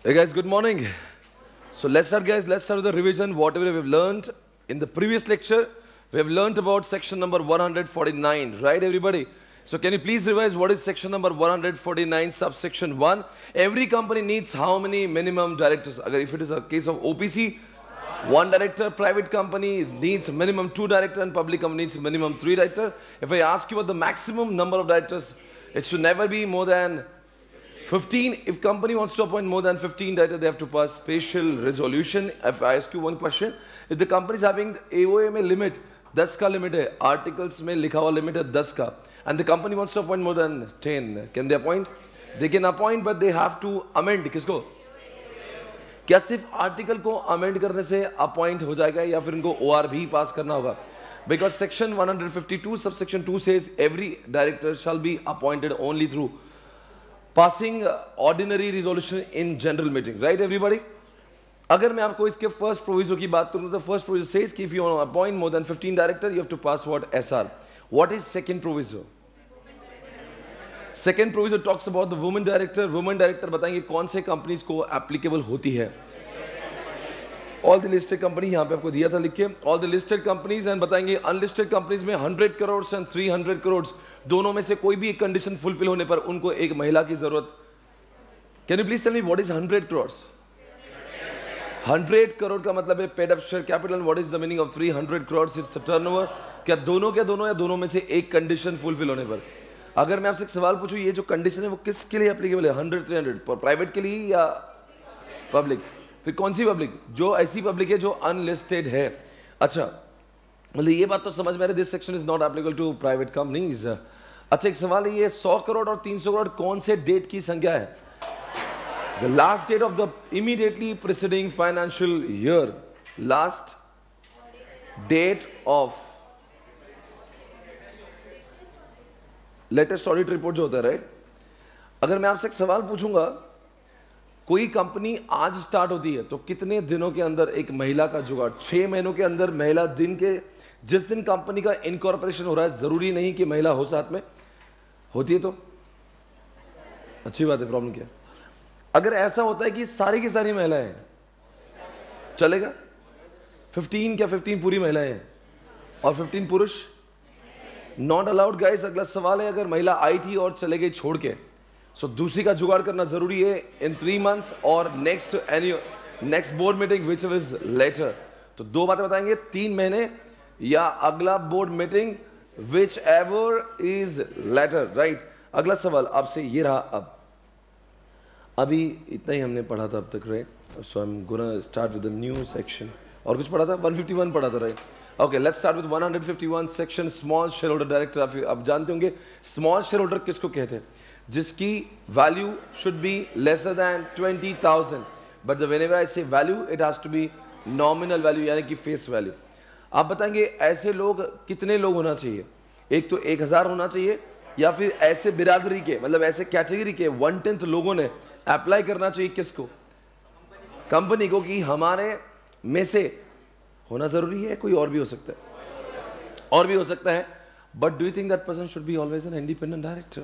Hey guys, good morning. So let's start with the revision. Whatever we've learned in the previous lecture, we have learned about section number 149, right everybody? So can you please revise what is section number 149 subsection 1? Every company needs how many minimum directors? If it is a case of OPC, 1 director, private company needs minimum 2 director and public company needs minimum 3 director. If I ask you what the maximum number of directors, it should never be more than 15. If company wants to appoint more than 15 directors, they have to pass special resolution. If I ask you one question, if the company is having AOA में limit 10 का limit है, articles में लिखा हुआ limit है 10 का, and the company wants to appoint more than 10, can they appoint? They can appoint, but they have to amend. किसको? क्या सिर्फ आर्टिकल को अमेंड करने से अपॉइंट हो जाएगा या फिर उनको OR भी पास करना होगा? Because section 152 subsection 2 says every director shall be appointed only through passing ordinary resolution in general meeting, right everybody? अगर मैं आपको इसके फर्स्ट प्रोविजो की बात करूं तो फर्स्ट प्रोविजो सेज कि if you want to appoint more than 15 director you have to pass what? SR. What is second proviso? Second proviso talks about the women director. Women director बताएंगे कौन से companies को applicable होती है. All the listed company यहाँ पे आपको दिया था लिख के. All the listed companies and बताएंगे unlisted companies में 100 करोड़ and 300 करोड़ दोनों में से कोई भी एक कंडीशन फुलफिल होने पर उनको एक महिला की जरूरत. Can you please tell me what is 100 crores? 100 crore का मतलब है paid up share capital. What is the meaning of 300 crores? It's a turnover. क्या दोनों या दोनों में से एक कंडीशन फुलफिल होने पर? अगर मैं आपसे एक सवाल पूछूं ये जो कंडीशन है वो किसके लिए एप्लीकेबल है? 100 300 प्राइवेट के लिए या पब्लिक? फिर कौन सी पब्लिक? जो ऐसी पब्लिक है जो अनलिस्टेड है. अच्छा मतलब ये बात तो समझ में आ रही है, this section is not applicable to private companies. अच्छा एक सवाल है, ये 100 करोड़ और 300 करोड़ कौन से डेट की संख्या है? The last date of the immediately preceding financial year. Last date of latest audit report जो होता है, राइट? अगर मैं आपसे एक सवाल पूछूंगा, कोई कंपनी आज स्टार्ट होती है तो कितने दिनों के अंदर एक महिला का जुगाड़? 6 महीनों के अंदर महिला दिन के जिस दिन कंपनी का इनकॉर्पोरेशन हो रहा है, जरूरी नहीं कि महिला हो साथ में, होती है तो अच्छी बात है, प्रॉब्लम क्या? अगर ऐसा होता है कि सारी की सारी महिलाएं हैं, चलेगा? 15 क्या 15 पूरी महिलाएं हैं और 15 पुरुष? Not allowed guys. अगला सवाल है, अगर महिला आई थी और चले गई छोड़ के, सो दूसरी का जुगाड़ करना जरूरी है इन 3 months और next board meeting which is later. तो दो बातें बताएंगे, 3 महीने या अगला board meeting whichever is later, right? अगला सवाल आपसे ये रहा. अब अभी इतना ही हमने पढ़ा था अब तक, right? So I am gonna start with the new section. और कुछ पढ़ा था? 151 पढ़ा था, right? Okay, let's start with 151 section small shareholder director. आप जानते होंगे स्मॉल शेयर होल्डर किसको कहते हैं? जिसकी value should be lesser than 20,000, but whenever I say value it has to be nominal value, यानी कि फेस वैल्यू. आप बताएंगे ऐसे लोग कितने लोग होना चाहिए? एक तो 1000 होना चाहिए, या फिर ऐसे बिरादरी के मतलब ऐसे कैटेगरी के 1/10 लोगों ने अप्लाई करना चाहिए किसको? कंपनी को, कि हमारे में से होना जरूरी है. कोई और भी हो सकता है, और भी हो सकता है, but do you think that person should be always an independent director?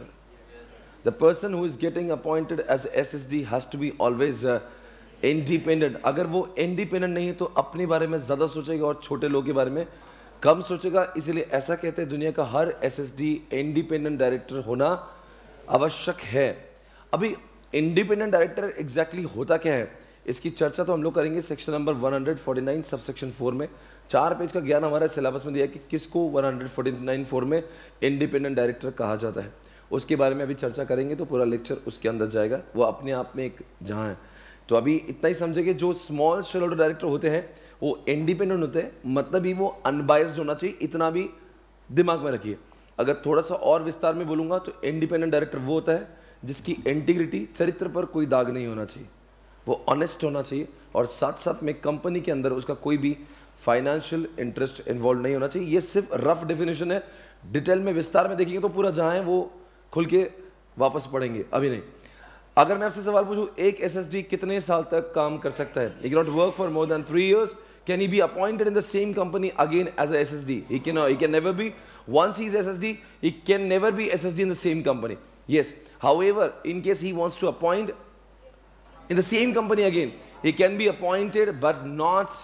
The person who is getting appointed as SSD has to be always independent. अगर वो इंडिपेंडेंट नहीं है तो अपने बारे में ज्यादा सोचेगा और छोटे लोगों के बारे में कम सोचेगा. इसलिए ऐसा कहते हैं दुनिया का हर एसएसडी इंडिपेंडेंट डायरेक्टर होना आवश्यक है. अभी इंडिपेंडेंट डायरेक्टर एग्जैक्टली होता क्या है, इसकी चर्चा तो हम लोग करेंगे सेक्शन नंबर 149 सबसेक्शन 4 में. 4 पेज का ज्ञान हमारे सिलेबस में दिया है कि किसको 149(4) में इंडिपेंडेंट डायरेक्टर कहा जाता है. उसके बारे में अभी चर्चा करेंगे, तो पूरा लेक्चर उसके अंदर जाएगा, वो अपने आप में एक जहाँ है. तो अभी इतना ही समझेंगे, जो स्मॉल शेयर होल्डर डायरेक्टर होते हैं वो इंडिपेंडेंट होते हैं, मतलब ही वो अनबायस्ड होना चाहिए. इतना भी दिमाग में रखिए. अगर थोड़ा सा और विस्तार में बोलूंगा तो इंडिपेंडेंट डायरेक्टर वो होता है जिसकी इंटीग्रिटी, चरित्र पर कोई दाग नहीं होना चाहिए, वो ऑनेस्ट होना चाहिए, और साथ साथ में कंपनी के अंदर उसका कोई भी फाइनेंशियल इंटरेस्ट इन्वॉल्व नहीं होना चाहिए. ये सिर्फ रफ डेफिनेशन है, डिटेल में विस्तार में देखेंगे तो पूरा जहां है वो खुल के वापस पढ़ेंगे, अभी नहीं. अगर मैं आपसे सवाल पूछूं, एक एसएसडी कितने साल तक काम कर सकता है? He can not work for more than 3 years. Can he be appointed in the same company again as a SSD? He can never be. Once he is SSD, he can never be SSD in the same company. Yes. However, in case he wants to appoint In the same company again, he can be appointed but not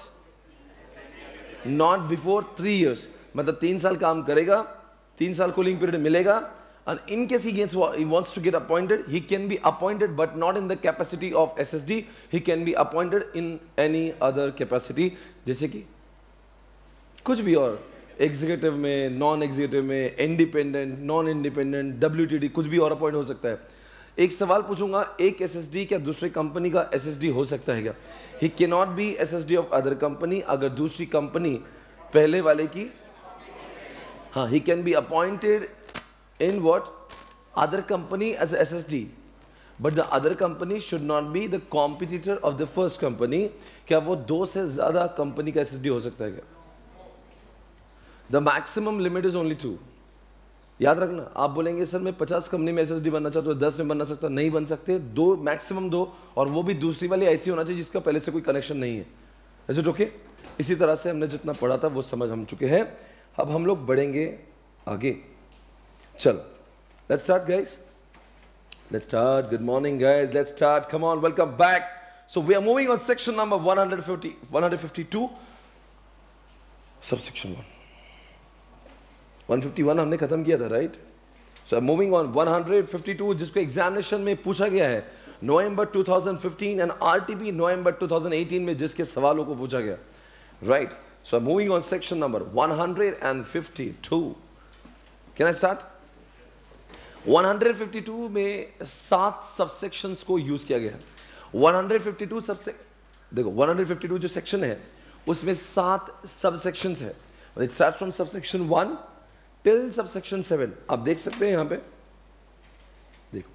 before 3 years. मतलब 3 साल काम करेगा, 3 साल cooling period मिलेगा, and in case he wants to get appointed, he can be appointed but not in the capacity of SSD. He can be appointed in any other capacity, जैसे कि कुछ भी और एग्जीक्यूटिव में, नॉन एग्जीक्यूटिव में, independent, non independent, WTD, कुछ भी और अपॉइंट हो सकता है। एक सवाल पूछूंगा, एक SSD क्या दूसरी कंपनी का SSD हो सकता है क्या? He can not be SSD of other company अगर दूसरी कंपनी पहले वाले की, हाँ, he can be appointed in what other company as SSD, but the other company should not be the competitor of the first company. क्या वो 2 से ज्यादा कंपनी का SSD हो सकता है क्या? The maximum limit is only 2। याद रखना, आप बोलेंगे सर मैं 50 कंपनी में SSD बनना चाहता हूँ, 10 में बनना सकता, नहीं बन सकते। 2, मैक्सिमम 2, और वो भी दूसरी वाली ऐसी होना चाहिए जिसका पहले से कोई कनेक्शन नहीं है। Is it okay? इसी तरह से हमने जितना पढ़ा था वो समझ हम चुके हैं। अब हम लोग बढ़ेंगे आगे। चलो, let's start guys, let's start. Good morning guys, let's start, come on, welcome back. So we are moving on section number 152, subsection 1। 151 हमने खत्म किया था, राइट? सो मूविंग ऑन 152, जिसको एग्जामिनेशन में पूछा गया है नवंबर 2015 एंड RTP नवंबर 2018 में, जिसके सवालों को पूछा गया, right? So moving on section number 152। Can I start? 152 में 7 सबसेक्शंस को यूज किया गया है। 152 देखो 152 जो सेक्शन है उसमें 7 सबसेक्शंस है। It start from subsection 1 till subsection 7। आप देख सकते हैं यहां पे, देखो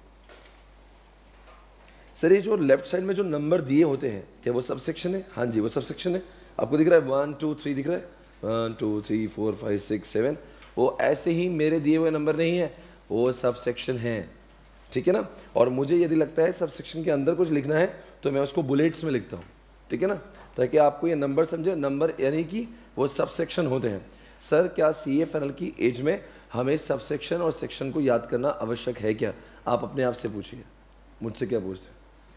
सर, ये जो लेफ्ट साइड में जो नंबर दिए होते हैं, क्या वो सबसेक्शन है? हाँ जी, वो सबसेक्शन है। आपको दिख रहा है 1 2 3 दिख रहा है, 1 2 3 4 5 6 7। वो ऐसे ही मेरे दिए हुए नंबर नहीं है, वो सबसेक्शन है, ठीक है ना? और मुझे यदि लगता है सबसेक्शन के अंदर कुछ लिखना है तो मैं उसको बुलेट्स में लिखता हूँ, ठीक है ना, ताकि आपको ये नंबर समझे। नंबर यानी कि वो सबसेक्शन होते हैं। सर, क्या CFNL की एज में हमें सबसेक्शन और सेक्शन को याद करना आवश्यक है क्या? आप अपने आप से पूछिए, मुझसे क्या पूछते?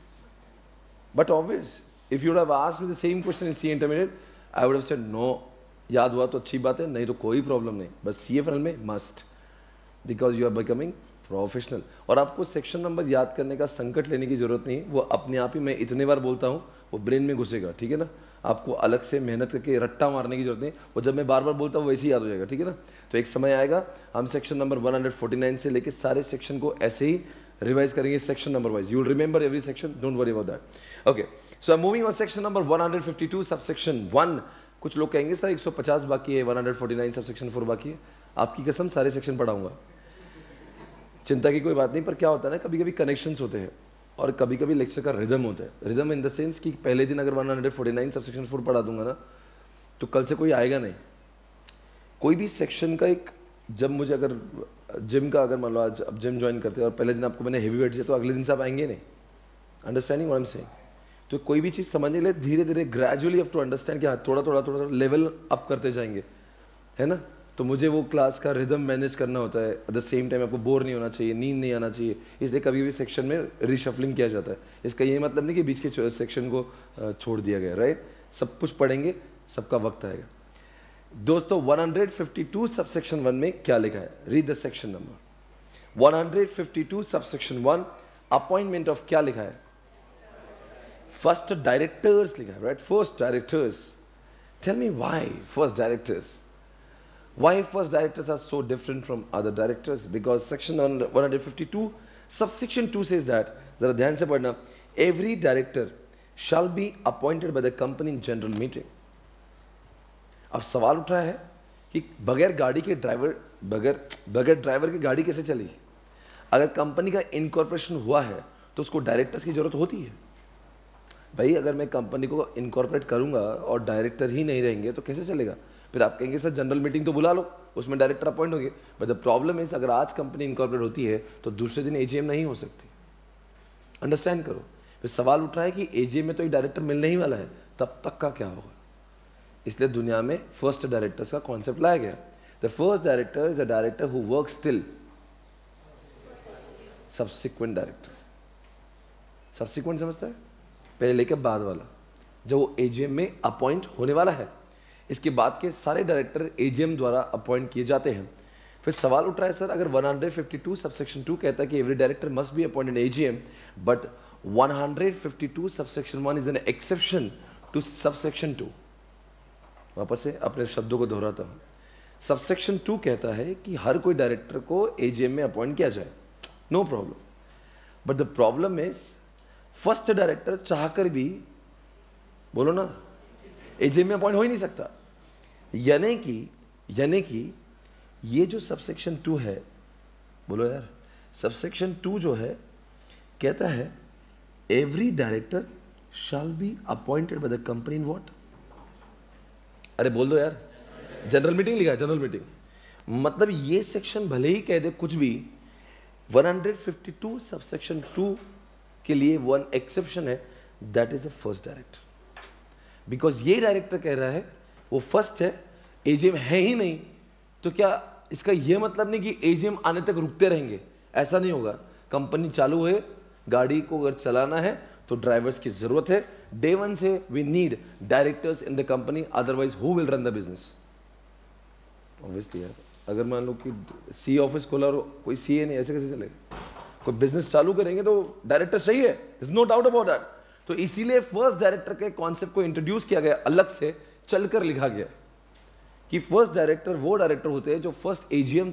But obvious, if you have asked me the same question in C intermediate, I would have said no. याद हुआ तो अच्छी बात है, नहीं तो कोई प्रॉब्लम नहीं, बस CFNL में must, because you are becoming professional. और आपको सेक्शन नंबर याद करने का संकट लेने की जरूरत नहीं, वो अपने आप ही, मैं इतने बार बोलता हूँ, वो ब्रेन में घुसेगा, ठीक है ना? आपको अलग से मेहनत करके रट्टा मारने की जरूरत नहीं, वो जब मैं बार बार बोलता हूँ वैसे ही याद हो जाएगा, ठीक है ना? तो एक समय आएगा हम सेक्शन नंबर 149 से लेके सारे सेक्शन को ऐसे ही रिवाइज करेंगे, section number wise. You will remember every section, don't worry about that. Okay, so I am moving on section number 152 subsection 1। कुछ लोग कहेंगे सर 150 बाकी है, 149 सबसेक्शन 4 बाकी है। आपकी कसम सारे सेक्शन पढ़ाऊंगा, चिंता की कोई बात नहीं। पर क्या होता है ना, कभी कभी कनेक्शंस होते हैं और कभी कभी लेक्चर का रिदम होता है। रिदम इन द सेंस कि पहले दिन अगर 149 सबसेक्शन 4 पढ़ा दूंगा ना, तो कल से कोई आएगा नहीं। कोई भी सेक्शन का एक, जब मुझे अगर जिम का, अगर मान लो आज अब जिम ज्वाइन करते हैं और पहले दिन आपको मैंने हेवी वेट दिया, तो अगले दिन से आप आएंगे नहीं। Understanding what I am saying? तो कोई भी चीज़ समझने के लिए धीरे धीरे ग्रेजुअली हैव टू अंडरस्टैंड कि हाँ, थोड़ा थोड़ा लेवल अप करते जाएंगे, है ना? तो मुझे वो क्लास का रिदम मैनेज करना होता है। एट द सेम टाइम आपको बोर नहीं होना चाहिए, नींद नहीं आना चाहिए, इसलिए कभी भी सेक्शन में रिशफलिंग किया जाता है। इसका ये मतलब नहीं कि बीच के सेक्शन को छोड़ दिया गया, राइट? सब कुछ पढ़ेंगे, सबका वक्त आएगा। दोस्तों 152 सबसेक्शन 1 में क्या लिखा है? Read the section number 152 subsection 1। Appointment of क्या लिखा है? फर्स्ट डायरेक्टर्स लिखा है, right? First directors. Tell me why first directors? Why first directors are so different from other directors? Because section 152 subsection 2 says that, जरा ध्यान से पढ़ना, every director shall be appointed by the company in general meeting। अब सवाल उठा है कि बगैर गाड़ी के ड्राइवर, बगैर ड्राइवर की गाड़ी कैसे चलेगी? अगर कंपनी का इनकॉर्पोरेशन हुआ है तो उसको डायरेक्टर्स की जरूरत होती है। भाई अगर मैं कंपनी को इनकॉर्पोरेट करूंगा और डायरेक्टर ही नहीं रहेंगे तो कैसे चलेगा? फिर आप कहेंगे सर जनरल मीटिंग तो बुला लो, उसमें डायरेक्टर अपॉइंट होंगे। बट द प्रॉब्लम इज, अगर आज कंपनी इनकॉर्पोरेट होती है तो दूसरे दिन AGM नहीं हो सकती। अंडरस्टैंड करो। फिर सवाल उठ रहा है कि AGM में तो एक डायरेक्टर मिलने ही वाला है, तब तक का क्या होगा? इसलिए दुनिया में फर्स्ट डायरेक्टर्स का कॉन्सेप्ट लाया गया। The first director is a director who works till subsequent director. Subsequent समझता है? पहले लेकर बाद वाला, जब वो एजीएम में अपॉइंट होने वाला है। इसके बाद के सारे डायरेक्टर एजीएम द्वारा अपॉइंट किए जाते हैं। फिर सवाल उठ रहा है सर, अगर 152 सबसेक्शन 2 कहता है कि every director must be appointed in AGM, but 152 subsection 1 is an exception to subsection 2। वापस से अपने शब्दों को दोहराता हूं। सबसेक्शन 2 कहता है कि हर कोई डायरेक्टर को एजीएम में अपॉइंट किया जाए, no problem, but the problem is first director चाहकर भी, बोलो ना, एजीएम में अपॉइंट हो ही नहीं सकता। यानी कि ये जो सबसेक्शन 2 है, बोलो यार, सबसेक्शन 2 जो है कहता है every director shall be appointed by the company in what, अरे बोल दो यार, जनरल मीटिंग लिखा है, जनरल मीटिंग। मतलब ये सेक्शन भले ही कह दे कुछ भी, 152 सबसेक्शन 2 के लिए वन एक्सेप्शन है, that is the first director. Because ये डायरेक्टर कह रहा है वो फर्स्ट है, एजीएम है ही नहीं, तो क्या इसका ये मतलब नहीं कि एजीएम आने तक रुकते रहेंगे, ऐसा नहीं होगा। कंपनी चालू है, गाड़ी को अगर चलाना है तो ड्राइवर्स की जरूरत है। डे वन से we need directors in the company, otherwise who will run the business. Obviously यार, अगर मान लो कि सी ऑफिस खोला और कोई सीए नहीं, ऐसे कैसे चलेगा? कोई बिजनेस चालू करेंगे तो डायरेक्टर चाहिए, is no doubt about that. तो इसीलिए फर्स्ट डायरेक्टर के कॉन्सेप्ट को इंट्रोड्यूस किया गया, अलग से चलकर लिखा गया कि फर्स्ट डायरेक्टर वो डायरेक्टर होते हैं जो फर्स्ट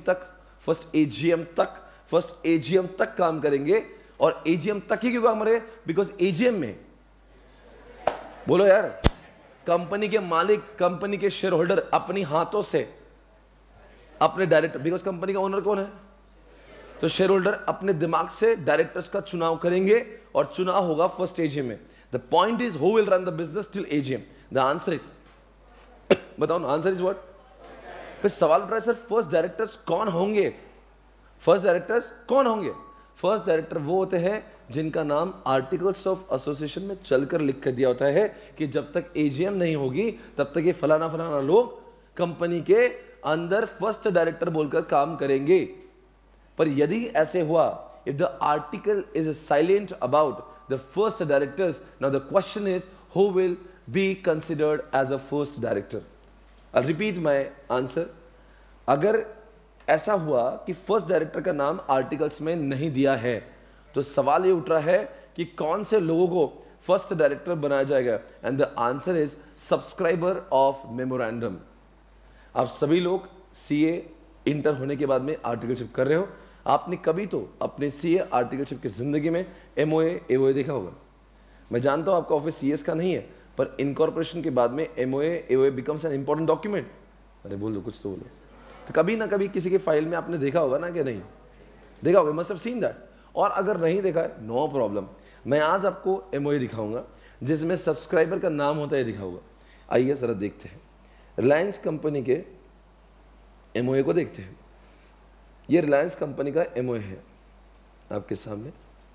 एजीएम तक काम करेंगे। और एजीएम तक ही क्यों काम करेंगे? बिकॉज एजीएम में, बोलो यार, कंपनी के मालिक, कंपनी के शेयर होल्डर अपनी हाथों से अपने डायरेक्टर, बिकॉज कंपनी का ओनर कौन है? तो शेयर होल्डर अपने दिमाग से डायरेक्टर्स का चुनाव करेंगे और चुनाव होगा फर्स्ट एजीएम में। The point is who will run the business till AGM. The answer is, बताओ ना, आंसर इज व्हाट? फिर सवाल उठ रहा है सर, फर्स्ट डायरेक्टर्स कौन होंगे? फर्स्ट डायरेक्टर्स कौन होंगे? फर्स्ट डायरेक्टर वो होते हैं जिनका नाम आर्टिकल्स ऑफ एसोसिएशन में चलकर लिख कर दिया होता है कि जब तक एजीएम नहीं होगी तब तक ये फलाना फलाना लोग कंपनी के अंदर फर्स्ट डायरेक्टर बोलकर काम करेंगे। पर यदि ऐसे हुआ, if the article is silent about the first directors, now the question is who will be considered as a first director? I repeat my answer. अगर ऐसा हुआ कि फर्स्ट डायरेक्टर का नाम आर्टिकल्स में नहीं दिया है, तो सवाल ये उठ रहा है कि कौन से लोगों को फर्स्ट डायरेक्टर बनाया जाएगा? And the answer is subscriber of memorandum. आप सभी लोग सीए इंटर होने के बाद में आर्टिकलशिप कर रहे हो। आपने कभी तो अपने सीए आर्टिकलशिप की जिंदगी में एमओए एओए देखा होगा। मैं जानता हूं आपका ऑफिस सीएस का नहीं है, पर इनकॉर्पोरेशन के बाद में MOA AOA becomes an important document. अरे बोल दो, कुछ तो बोलो। तो कभी ना कभी किसी के फाइल में आपने देखा होगा ना, कि नहीं देखा होगा? Must have seen that. और अगर नहीं देखा है, नो प्रॉब्लम, मैं आज आपको एमओए दिखाऊंगा जिसमें सब्सक्राइबर का नाम होता है, दिखाऊंगा। आइए जरा देखते हैं। रिलायंस कंपनी के एमओए को देखते हैं। ये रिलायंस कंपनी का एमओए है आपके सामने।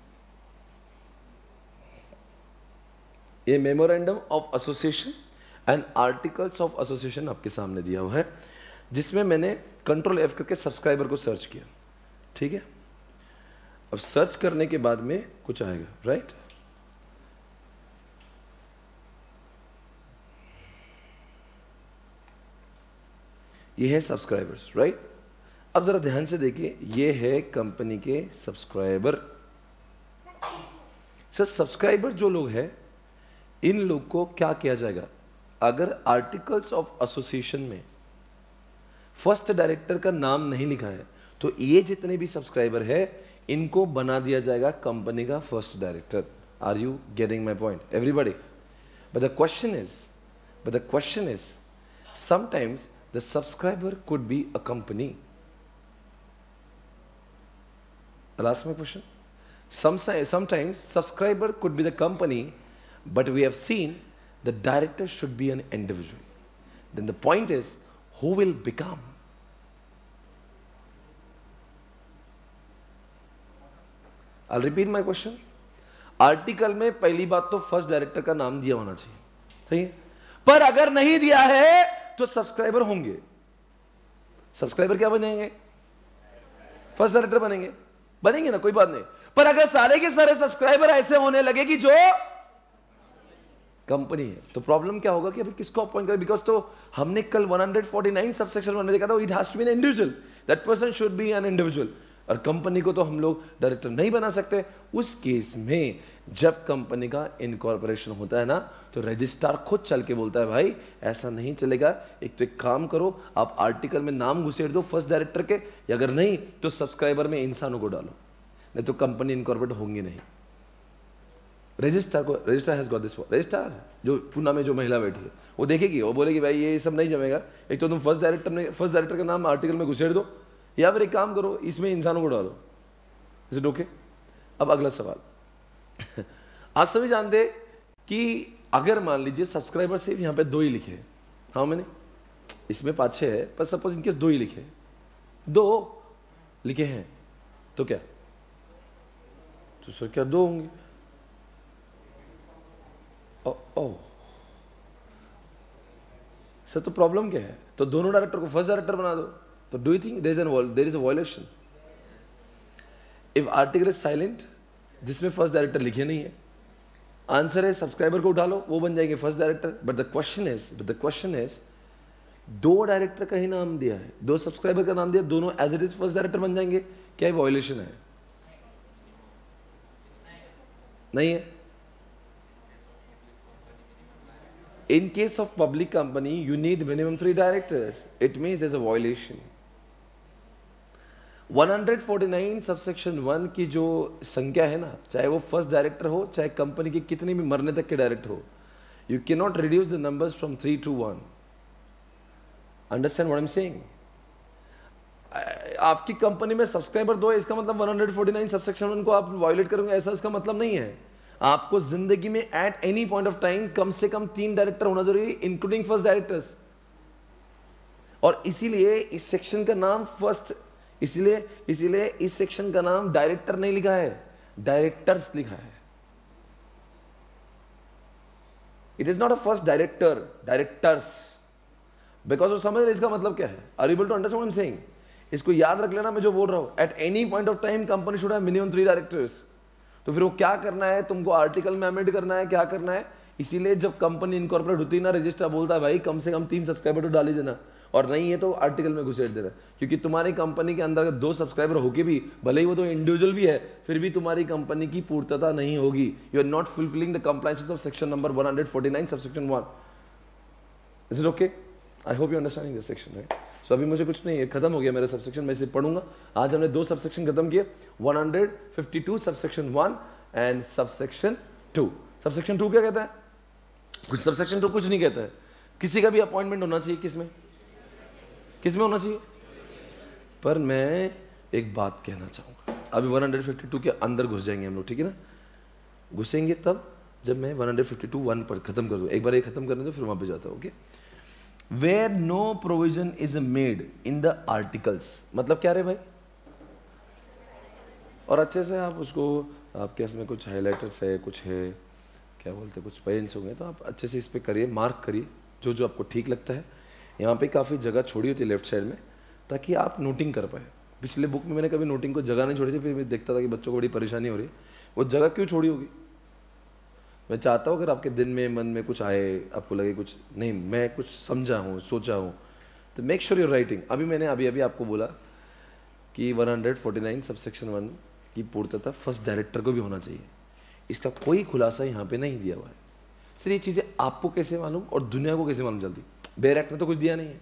ये memorandum of association and articles of association आपके सामने दिया हुआ है, जिसमें मैंने कंट्रोल एफ करके सब्सक्राइबर को सर्च किया। ठीक है, अब सर्च करने के बाद में कुछ आएगा, राइट? ये है सब्सक्राइबर्स, राइट? अब जरा ध्यान से देखिए, ये है कंपनी के सब्सक्राइबर। सर सब्सक्राइबर जो लोग हैं, इन लोग को क्या किया जाएगा? अगर आर्टिकल्स ऑफ एसोसिएशन में फर्स्ट डायरेक्टर का नाम नहीं लिखा है, तो ये जितने भी सब्सक्राइबर है, इनको बना दिया जाएगा कंपनी का first director. Are you getting my point, everybody? But the question is sometimes the subscriber could be a company. I'll ask my question. Sometimes subscriber could be the company, but we have seen the director should be an individual. Then the point is, who will become? I'll repeat my question. Article में पहली बात तो first director का नाम दिया होना चाहिए, सही है? पर अगर नहीं दिया है तो सब्सक्राइबर होंगे। सब्सक्राइबर क्या बनेंगे? फर्स्ट डायरेक्टर बनेंगे ना, कोई बात नहीं। पर अगर सारे के सारे सब्सक्राइबर ऐसे होने लगे कि जो कंपनी है। तो प्रॉब्लम क्या होगा कि अभी किसको अपॉइंट करें, बिकॉज तो हमने कल 149 सबसेक्शन 1 में देखा था, it has to be an individual, that person should be an individual. और कंपनी को तो हम लोग डायरेक्टर नहीं बना सकते। उस केस में जब कंपनी का इनकॉर्पोरेशन होता है ना, तो रजिस्ट्रार खुद चल के बोलता है भाई ऐसा नहीं चलेगा, एक तो एक काम करो, आप आर्टिकल में नाम घुसेड़ दो फर्स्ट डायरेक्टर के, या अगर नहीं तो सब्सक्राइबर में इंसानों को डालो, नहीं तो कंपनी इनकॉर्पोरेट होंगी नहीं। Registrar has got this. Registrar जो पुणे में जो महिला बैठी है वो देखेगी, वो बोलेगी भाई ये सब नहीं जमेगा, एक तो तुम फर्स्ट डायरेक्टर का नाम आर्टिकल में घुसेड़ दो, या फिर एक काम करो इसमें इंसानों को डालो। Is it okay? अब अगला सवाल आप सभी जानते कि अगर मान लीजिए सब्सक्राइबर सिर्फ यहाँ पे 2 ही लिखे हैं, हाँ मैंने इसमें 5-6 है, पर सपोज इनकेस 2 ही लिखे, 2 लिखे हैं, तो क्या, तो सर क्या 2 होंगे? ओ सर तो प्रॉब्लम क्या है? तो दोनों डायरेक्टर को फर्स्ट डायरेक्टर बना दो। तो do you think there is a violation? If article is silent जिसमें फर्स्ट डायरेक्टर लिखे नहीं है, आंसर है सब्सक्राइबर को उठा लो, वो बन जाएंगे first director. But the question is 2 director का ही नाम दिया है, 2 सब्सक्राइबर का नाम दिया, दोनों as it is first director बन जाएंगे, क्या ये वायलेशन है? नहीं है। In case of public company, you need minimum 3 directors. It means there's a violation. 149 subsection 1 की जो संख्या है ना, चाहे वो फर्स्ट डायरेक्टर हो, चाहे कंपनी के कितने भी मरने तक के डायरेक्टर हो, you cannot reduce the numbers from 3 to 1. Understand what I'm saying? आपकी कंपनी में सब्सक्राइबर 2 है, इसका मतलब 149 सबसेक्शन 1 को आप वायलेट करोगे, ऐसा इसका मतलब नहीं है। आपको जिंदगी में at any point of time कम से कम 3 डायरेक्टर होना जरूरी है, इंक्लूडिंग फर्स्ट डायरेक्टर्स। और इसीलिए इस सेक्शन का नाम इसीलिए इस सेक्शन का नाम डायरेक्टर नहीं लिखा है, डायरेक्टर्स लिखा है। It is not a first director, directors. Because वो समझ रहे इसका मतलब क्या है। Are able to understand what I am saying? इसको याद रख लेना, मैं जो बोल रहा हूं, at any point of time company should have minimum 3 directors. तो फिर वो क्या करना है, तुमको आर्टिकल में अमेंड करना है, क्या करना है। इसीलिए जब कंपनी इनकॉर्पोरेट होती है ना, रजिस्ट्रार बोलता है भाई कम से कम 3 सब्सक्राइबर तो डाल ही देना, और नहीं है तो आर्टिकल में घुसेड़ देना। क्योंकि तुम्हारी कंपनी के अंदर 2 सब्सक्राइबर होके भी, भले ही वो तो इंडिविजुअल भी है, फिर भी तुम्हारी कंपनी की पूर्तता नहीं होगी। You are not fulfilling the compliances of section number 149 subsection 1। Is it okay? I hope you understanding this section, right? So अभी मुझे कुछ नहीं है, खत्म हो गया मेरा सबसेक्शन, मैं इसे पढ़ूंगा। आज हमने 2 सबसेक्शन खत्म किए, 152 सबसेक्शन 1 एंड सबसेक्शन 2। सबसेक्शन 2 क्या कहता है? कुछ सबसेक्शन 2 कुछ नहीं कहता है। किसी का भी अपॉइंटमेंट होना चाहिए, किसमें होना चाहिए? पर मैं एक बात कहना चाहूंगा, अभी 152 के अंदर घुस जाएंगे हम लोग, ठीक है ना? घुसेंगे तब जब मैं 152(1) पर खत्म कर दूं। एक बार ये खत्म करने दो, फिर वहां पे जाता हूं। Okay, where no provision is made in the articles, मतलब क्या रे भाई? और अच्छे से आप उसको, आपके इसमें कुछ हाइलाइटर्स है, कुछ है, क्या बोलते हैं, कुछ पेन्स होंगे, तो आप अच्छे से इस पर करिए, मार्क करिए जो जो आपको ठीक लगता है। यहाँ पे काफ़ी जगह छोड़ी होती है लेफ्ट साइड में, ताकि आप नोटिंग कर पाए। पिछले बुक में मैंने कभी नोटिंग को जगह नहीं छोड़ी थी, फिर मैं देखता था कि बच्चों को बड़ी परेशानी हो रही है। वो जगह क्यों छोड़ी होगी? मैं चाहता हूँ अगर आपके दिन में मन में कुछ आए, आपको लगे कुछ नहीं, मैं कुछ समझा हूँ, सोचा हूँ, तो मेक श्योर यूर राइटिंग। मैंने अभी आपको बोला कि 149 सबसेक्शन 1 की पूर्तता फर्स्ट डायरेक्टर को भी होना चाहिए। इसका कोई खुलासा यहाँ पे नहीं दिया हुआ है। सिर्फ ये चीज़ें आपको कैसे मालूम और दुनिया को कैसे मालूम चलती? बेयर एक्ट में तो कुछ दिया नहीं है।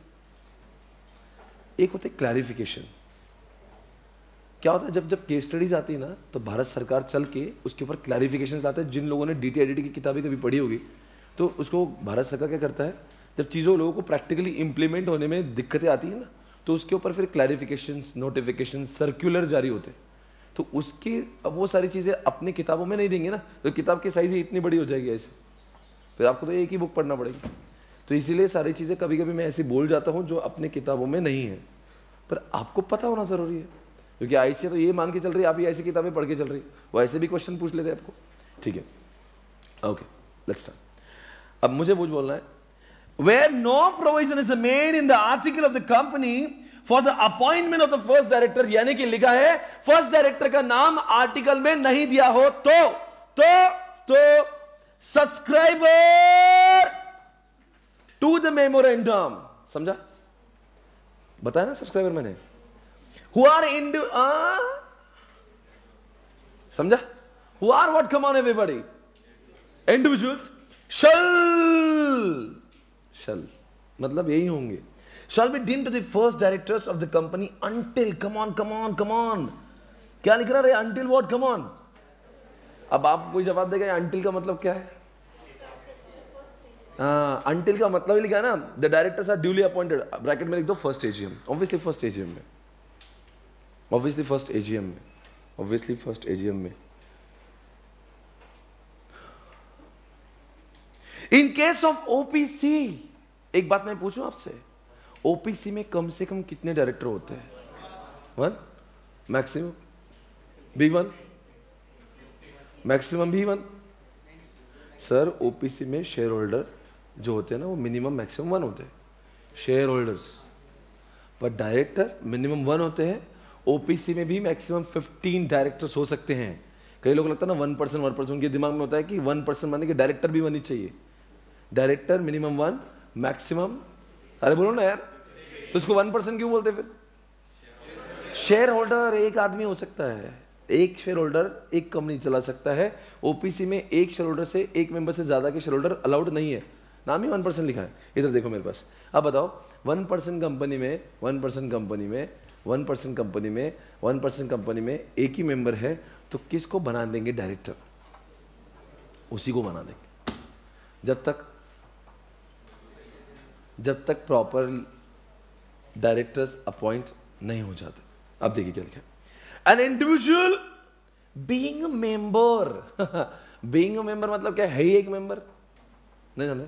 एक होता है क्लैरिफिकेशन। क्या होता है, जब केस स्टडीज आती है ना, तो भारत सरकार चल के उसके ऊपर क्लैरिफिकेशन लाता है। जिन लोगों ने DTIDT की किताबें कभी पढ़ी होगी, तो उसको भारत सरकार क्या करता है, जब चीज़ों लोगों को प्रैक्टिकली इंप्लीमेंट होने में दिक्कतें आती है ना, तो उसके ऊपर फिर क्लैरिफिकेशन, नोटिफिकेशन, सर्कुलर जारी होते हैं। तो उसकी अब वो सारी चीज़ें अपनी किताबों में नहीं देंगे ना, तो किताब की साइज ही इतनी बड़ी हो जाएगी ऐसे, फिर आपको तो एक ही बुक पढ़ना पड़ेगी। तो इसीलिए सारी चीज़ें कभी कभी मैं ऐसे बोल जाता हूँ जो अपनी किताबों में नहीं है, पर आपको पता होना ज़रूरी है। क्योंकि ICA तो ये मान के चल रही है आप ये ऐसी किताबें पढ़ के चल रही है, वो ऐसे भी क्वेश्चन पूछ लेते हैं आपको, ठीक है? Okay, let's start. अब मुझे कुछ बोलना है। Where no provision is made in the article of the company for the appointment of the first director, यानी कि लिखा है फर्स्ट डायरेक्टर का नाम आर्टिकल में नहीं दिया हो तो सब्सक्राइबर टू द मेमोरेंडम, समझा? बताया ना सब्सक्राइबर मैंने, हु आर समझा? Who are what, come on everybody, individuals shall मतलब यही होंगे, shall be deemed to the first directors of the company until, come on, क्या लिख रहा है until what, come on? अब आप कोई जवाब देगा until का मतलब क्या है? हाँ, until का मतलब ही लिखा है ना, the directors are duly appointed, bracket में लिख दो first AGM, obviously first AGM में in case of OPC, एक बात मैं पूछूं आपसे, ओपीसी में कम से कम कितने डायरेक्टर होते हैं? 1 maximum, B1 maximum, B1 sir. OPC में शेयर होल्डर जो होते हैं ना, वो मिनिमम मैक्सिमम 1 होते हैं शेयर होल्डर्स, पर डायरेक्टर मिनिमम 1 होते हैं। ओपीसी में भी मैक्सिमम 15 डायरेक्टर्स हो सकते हैं। कई लोग लगता है ना 1% उनके दिमाग में होता है कि 1% माने कि डायरेक्टर भी 1 ही चाहिए। डायरेक्टर मिनिमम 1, मैक्सिमम, अरे बोलो ना यार, तो इसको 1% क्यों बोलते फिर? शेयर होल्डर एक आदमी हो सकता है, एक शेयर होल्डर एक कंपनी चला सकता है। ओपीसी में एक शेयर होल्डर से, एक मेंबर से ज्यादा के शेयर होल्डर अलाउड नहीं है, नाम ही 1% लिखा है। इधर देखो मेरे पास, अब बताओ 1% कंपनी में एक ही मेंबर है, तो किसको बना देंगे डायरेक्टर? उसी को बना देंगे जब तक प्रॉपर डायरेक्टर्स अपॉइंट नहीं हो जाते। अब देखिए क्या लिखा है, an individual being a member being a member मतलब क्या है ही एक मेंबर, नहीं जाने?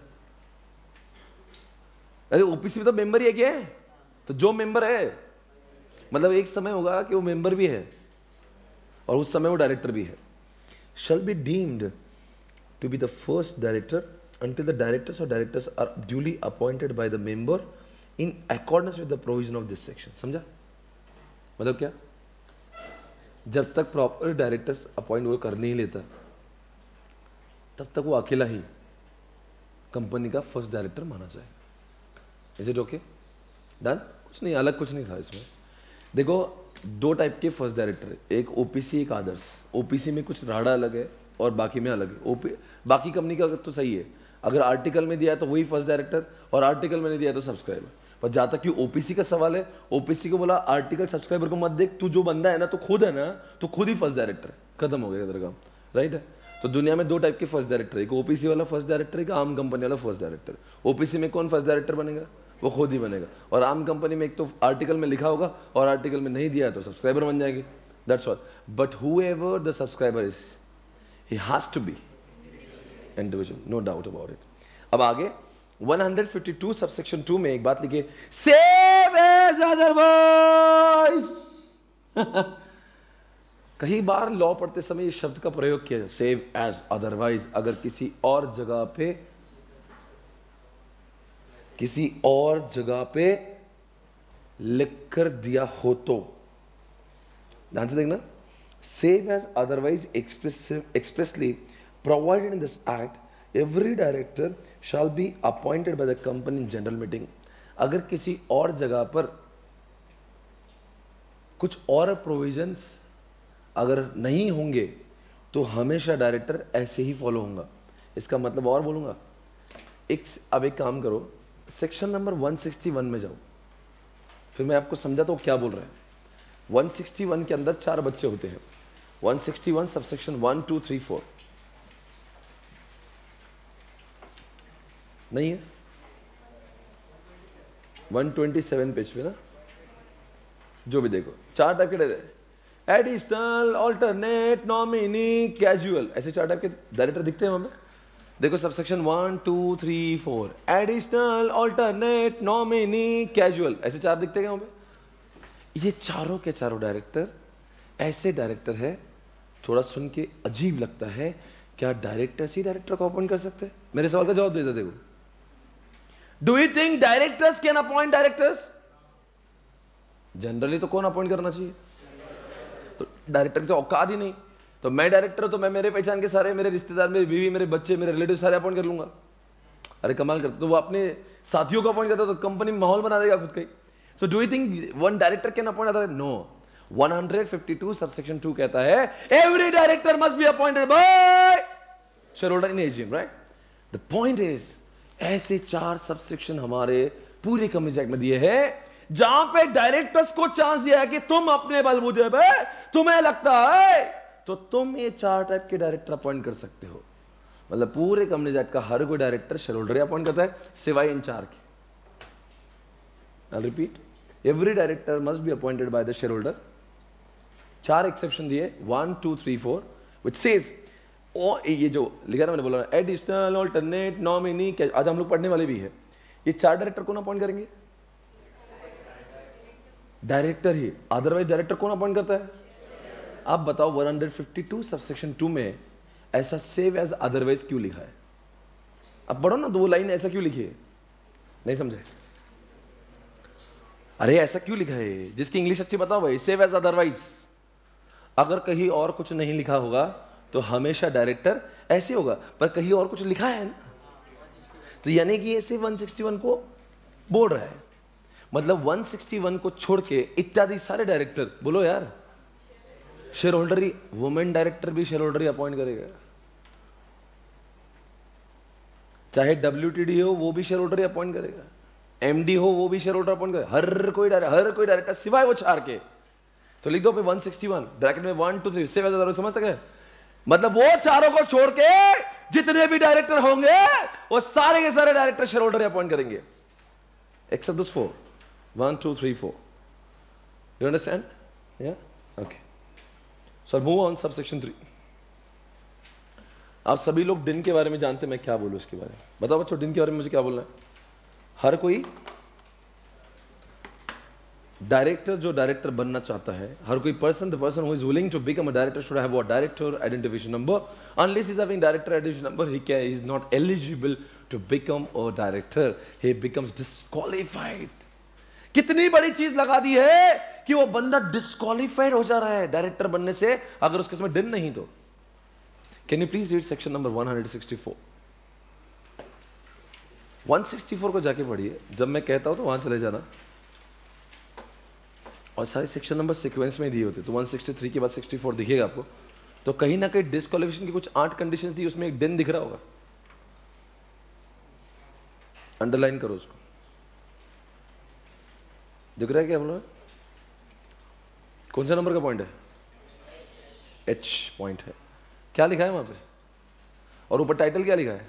अरे ओपीसी में तो मेंबर ही है क्या है? तो जो मेंबर है मतलब एक समय होगा कि वो मेंबर भी है और उस समय वो डायरेक्टर भी है। Shall be deemed to be the first director until the directors or directors are duly appointed by the member in accordance with the provision of this section। समझा? मतलब क्या? जब तक प्रॉपर डायरेक्टर्स अपॉइंट वो कर नहीं लेता, तब तक वो अकेला ही कंपनी का फर्स्ट डायरेक्टर माना जाएगा। Is it okay? डन? कुछ नहीं, अलग कुछ नहीं था इसमें। देखो 2 टाइप के फर्स्ट डायरेक्टर है, एक ओपीसी, एक आदर्श। ओपीसी में कुछ राड़ा अलग है और बाकी में अलग है। बाकी कंपनी का तो सही है, अगर आर्टिकल में दिया है तो वही फर्स्ट डायरेक्टर, और आर्टिकल में नहीं दिया तो सब्सक्राइबर। पर जहां तक कि ओपीसी का सवाल है, ओपीसी को बोला आर्टिकल सब्सक्राइबर को मत देख, तू जो बंदा है ना, तो खुद है ना, तो खुद ही फर्स्ट डायरेक्टर, खत्म हो गया तेरा काम, राइट है? तो दुनिया में 2 टाइप के फर्स्ट डायरेक्टर, एक ओपीसी वाला फर्स्ट डायरेक्टर, एक आम कंपनी वाला फर्स्ट डायरेक्टर। ओपीसी में कौन फर्स्ट डायरेक्टर बनेगा? वो खुद ही बनेगा। और आम कंपनी में एक तो आर्टिकल में लिखा होगा और आर्टिकल में नहीं दिया है तो सब्सक्राइबर बन जाएगी, that's all. But whoever the subscriber is, he has to be individual, no doubt about it. अब आगे 152 सबसेक्शन 2 में एक बात लिखिए, सेव एज अदरवाइज कई बार लॉ पढ़ते समय इस शब्द का प्रयोग किया जाए, सेव एज अदरवाइज। अगर किसी और जगह पे लिख कर दिया हो तो, ध्यान से देखना, save as otherwise expressly provided in this act, every director shall be appointed by the company general meeting. अगर किसी और जगह पर कुछ और प्रोविजंस अगर नहीं होंगे तो हमेशा डायरेक्टर ऐसे ही फॉलो होगा। इसका मतलब और बोलूंगा, अब एक काम करो, सेक्शन नंबर 161 में जाओ, फिर मैं आपको समझाता हूं क्या बोल रहे हैं। 161 के अंदर 4 बच्चे होते हैं। 161 सबसेक्शन 1, 2, 3, 4 नहीं है, 127 पेज पे ना, जो भी देखो 4 टाइप के director, additional, alternate, nominee, casual, ऐसे 4 टाइप के डायरेक्टर दिखते हैं वहां पे। देखो subsection 1, 2, 3, 4, additional, alternate, nominee, casual, ऐसे 4 दिखते हैं वहां पे। ये चारों के चारों डायरेक्टर ऐसे डायरेक्टर है, थोड़ा सुन के अजीब लगता है, क्या डायरेक्टर्स ही डायरेक्टर को अपॉइंट कर सकते हैं? मेरे सवाल का जवाब देते देखो, do you think directors can appoint directors? Generally तो कौन अपॉइंट करना चाहिए? तो डायरेक्टर की तो औकात ही नहीं। तो मैं डायरेक्टर हूं तो मैं मेरे पहचान के सारे मेरे रिश्तेदार, मेरी बीवी, मेरे बच्चे, मेरे रिलेटिव सारे अपॉइंट कर लूंगा। अरे कमाल करते, तो वो अपने साथियों को अपॉइंट करता तो कंपनी माहौल बना देगा खुद का ही। So do you think one director can appoint other? No. 152 subsection 2 कहता है every director must be appointed by shareholder in AGM, right? The point is ऐसे 4 सबसेक्शन हमारे पूरे कंपनी एक्ट में दिए हैं जहां पे डायरेक्टर्स को चांस दिया है कि तुम अपने बलबूते पे तुम्हें लगता है तो तुम ये 4 टाइप के डायरेक्टर अपॉइंट कर सकते हो। मतलब पूरे कंपनी एक्ट का हर कोई डायरेक्टर शेयर होल्डर अपॉइंट करता है सिवाय इन 4 के। I'll repeat, every director must be appointed by the shareholder. 4 exception दिए 1 2 3 4 which says ये जो लिखा ना मैंने बोला एडिशनल ऑल्टरनेट नॉमिनी, आज हम लोग पढ़ने वाले भी है। ये 4 डायरेक्टर कौन अपॉइंट करेंगे? डायरेक्टर ही। अदरवाइज डायरेक्टर कौन अपॉइंट करता है? आप बताओ 152 सबसेक्शन 2 में ऐसा सेव एज अदरवाइज क्यों लिखा है? अब पढ़ो ना 2 लाइन ऐसा क्यों लिखी है? नहीं समझे? अरे ऐसा क्यों लिखा है? जिसकी इंग्लिश अच्छी बताओ भाई। Save as otherwise. अगर कहीं और कुछ नहीं लिखा होगा तो हमेशा डायरेक्टर ऐसे होगा, पर कहीं और कुछ लिखा है ना, तो यानी कि ऐसे 161 को बोल रहा है। मतलब 161 को छोड़ के इत्यादि सारे डायरेक्टर, बोलो यार, शेयर होल्डर ही, वुमेन डायरेक्टर भी शेयर होल्डर ही अपॉइंट करेगा। चाहे WTD हो वो भी शेयर होल्डर ही अपॉइंट करेगा, MD हो वो भी शेयर होल्डर अपॉइंट करेगा, हर कोई डायरेक्टर सिवाय वो 4 के। तो लिख दो पे 161 ब्रैकेट में 1 2 3 सेव एज अदरवाइज। समझ तक? मतलब वो 4 को छोड़ के जितने भी डायरेक्टर होंगे वो सारे के सारे डायरेक्टर शेयर होल्डर अपॉइंट करेंगे एक्सेप्ट दिस 4 1 2 3 4। You understand? या okay. So move on subsection 3। आप सभी लोग डिन के बारे में जानते हैं, मैं क्या बोलूं उसके बारे में? बताओ बच्चों, डिन के बारे में मुझे क्या बोलना है? हर कोई डायरेक्टर जो डायरेक्टर बनना चाहता है, हर कोई person, the person who is willing to become a director should have what? Director identification number. Unless he is having director identification number he is not eligible to become a director, he becomes disqualified. कितनी बड़ी चीज लगा दी है कि वो बंदा disqualified हो जा रहा है डायरेक्टर बनने से अगर उसके इसमें डिन नहीं तो। Can you please read section number 164? 164 को जाके पढ़िए, जब मैं कहता हूं तो वहां चले जाना। और सारे सेक्शन नंबर सीक्वेंस में दिए होते, तो 163 के बाद 64 दिखेगा आपको। तो कहीं ना कहीं डिस्क्वालिफिकेशन की कुछ 8 कंडीशंस दी, उसमें एक डिन दिख रहा होगा, अंडरलाइन करो उसको। दिख रहा है क्या हम लोग? कौन सा नंबर का पॉइंट है? H पॉइंट है। क्या लिखा है वहां पे? और ऊपर टाइटल क्या लिखा है?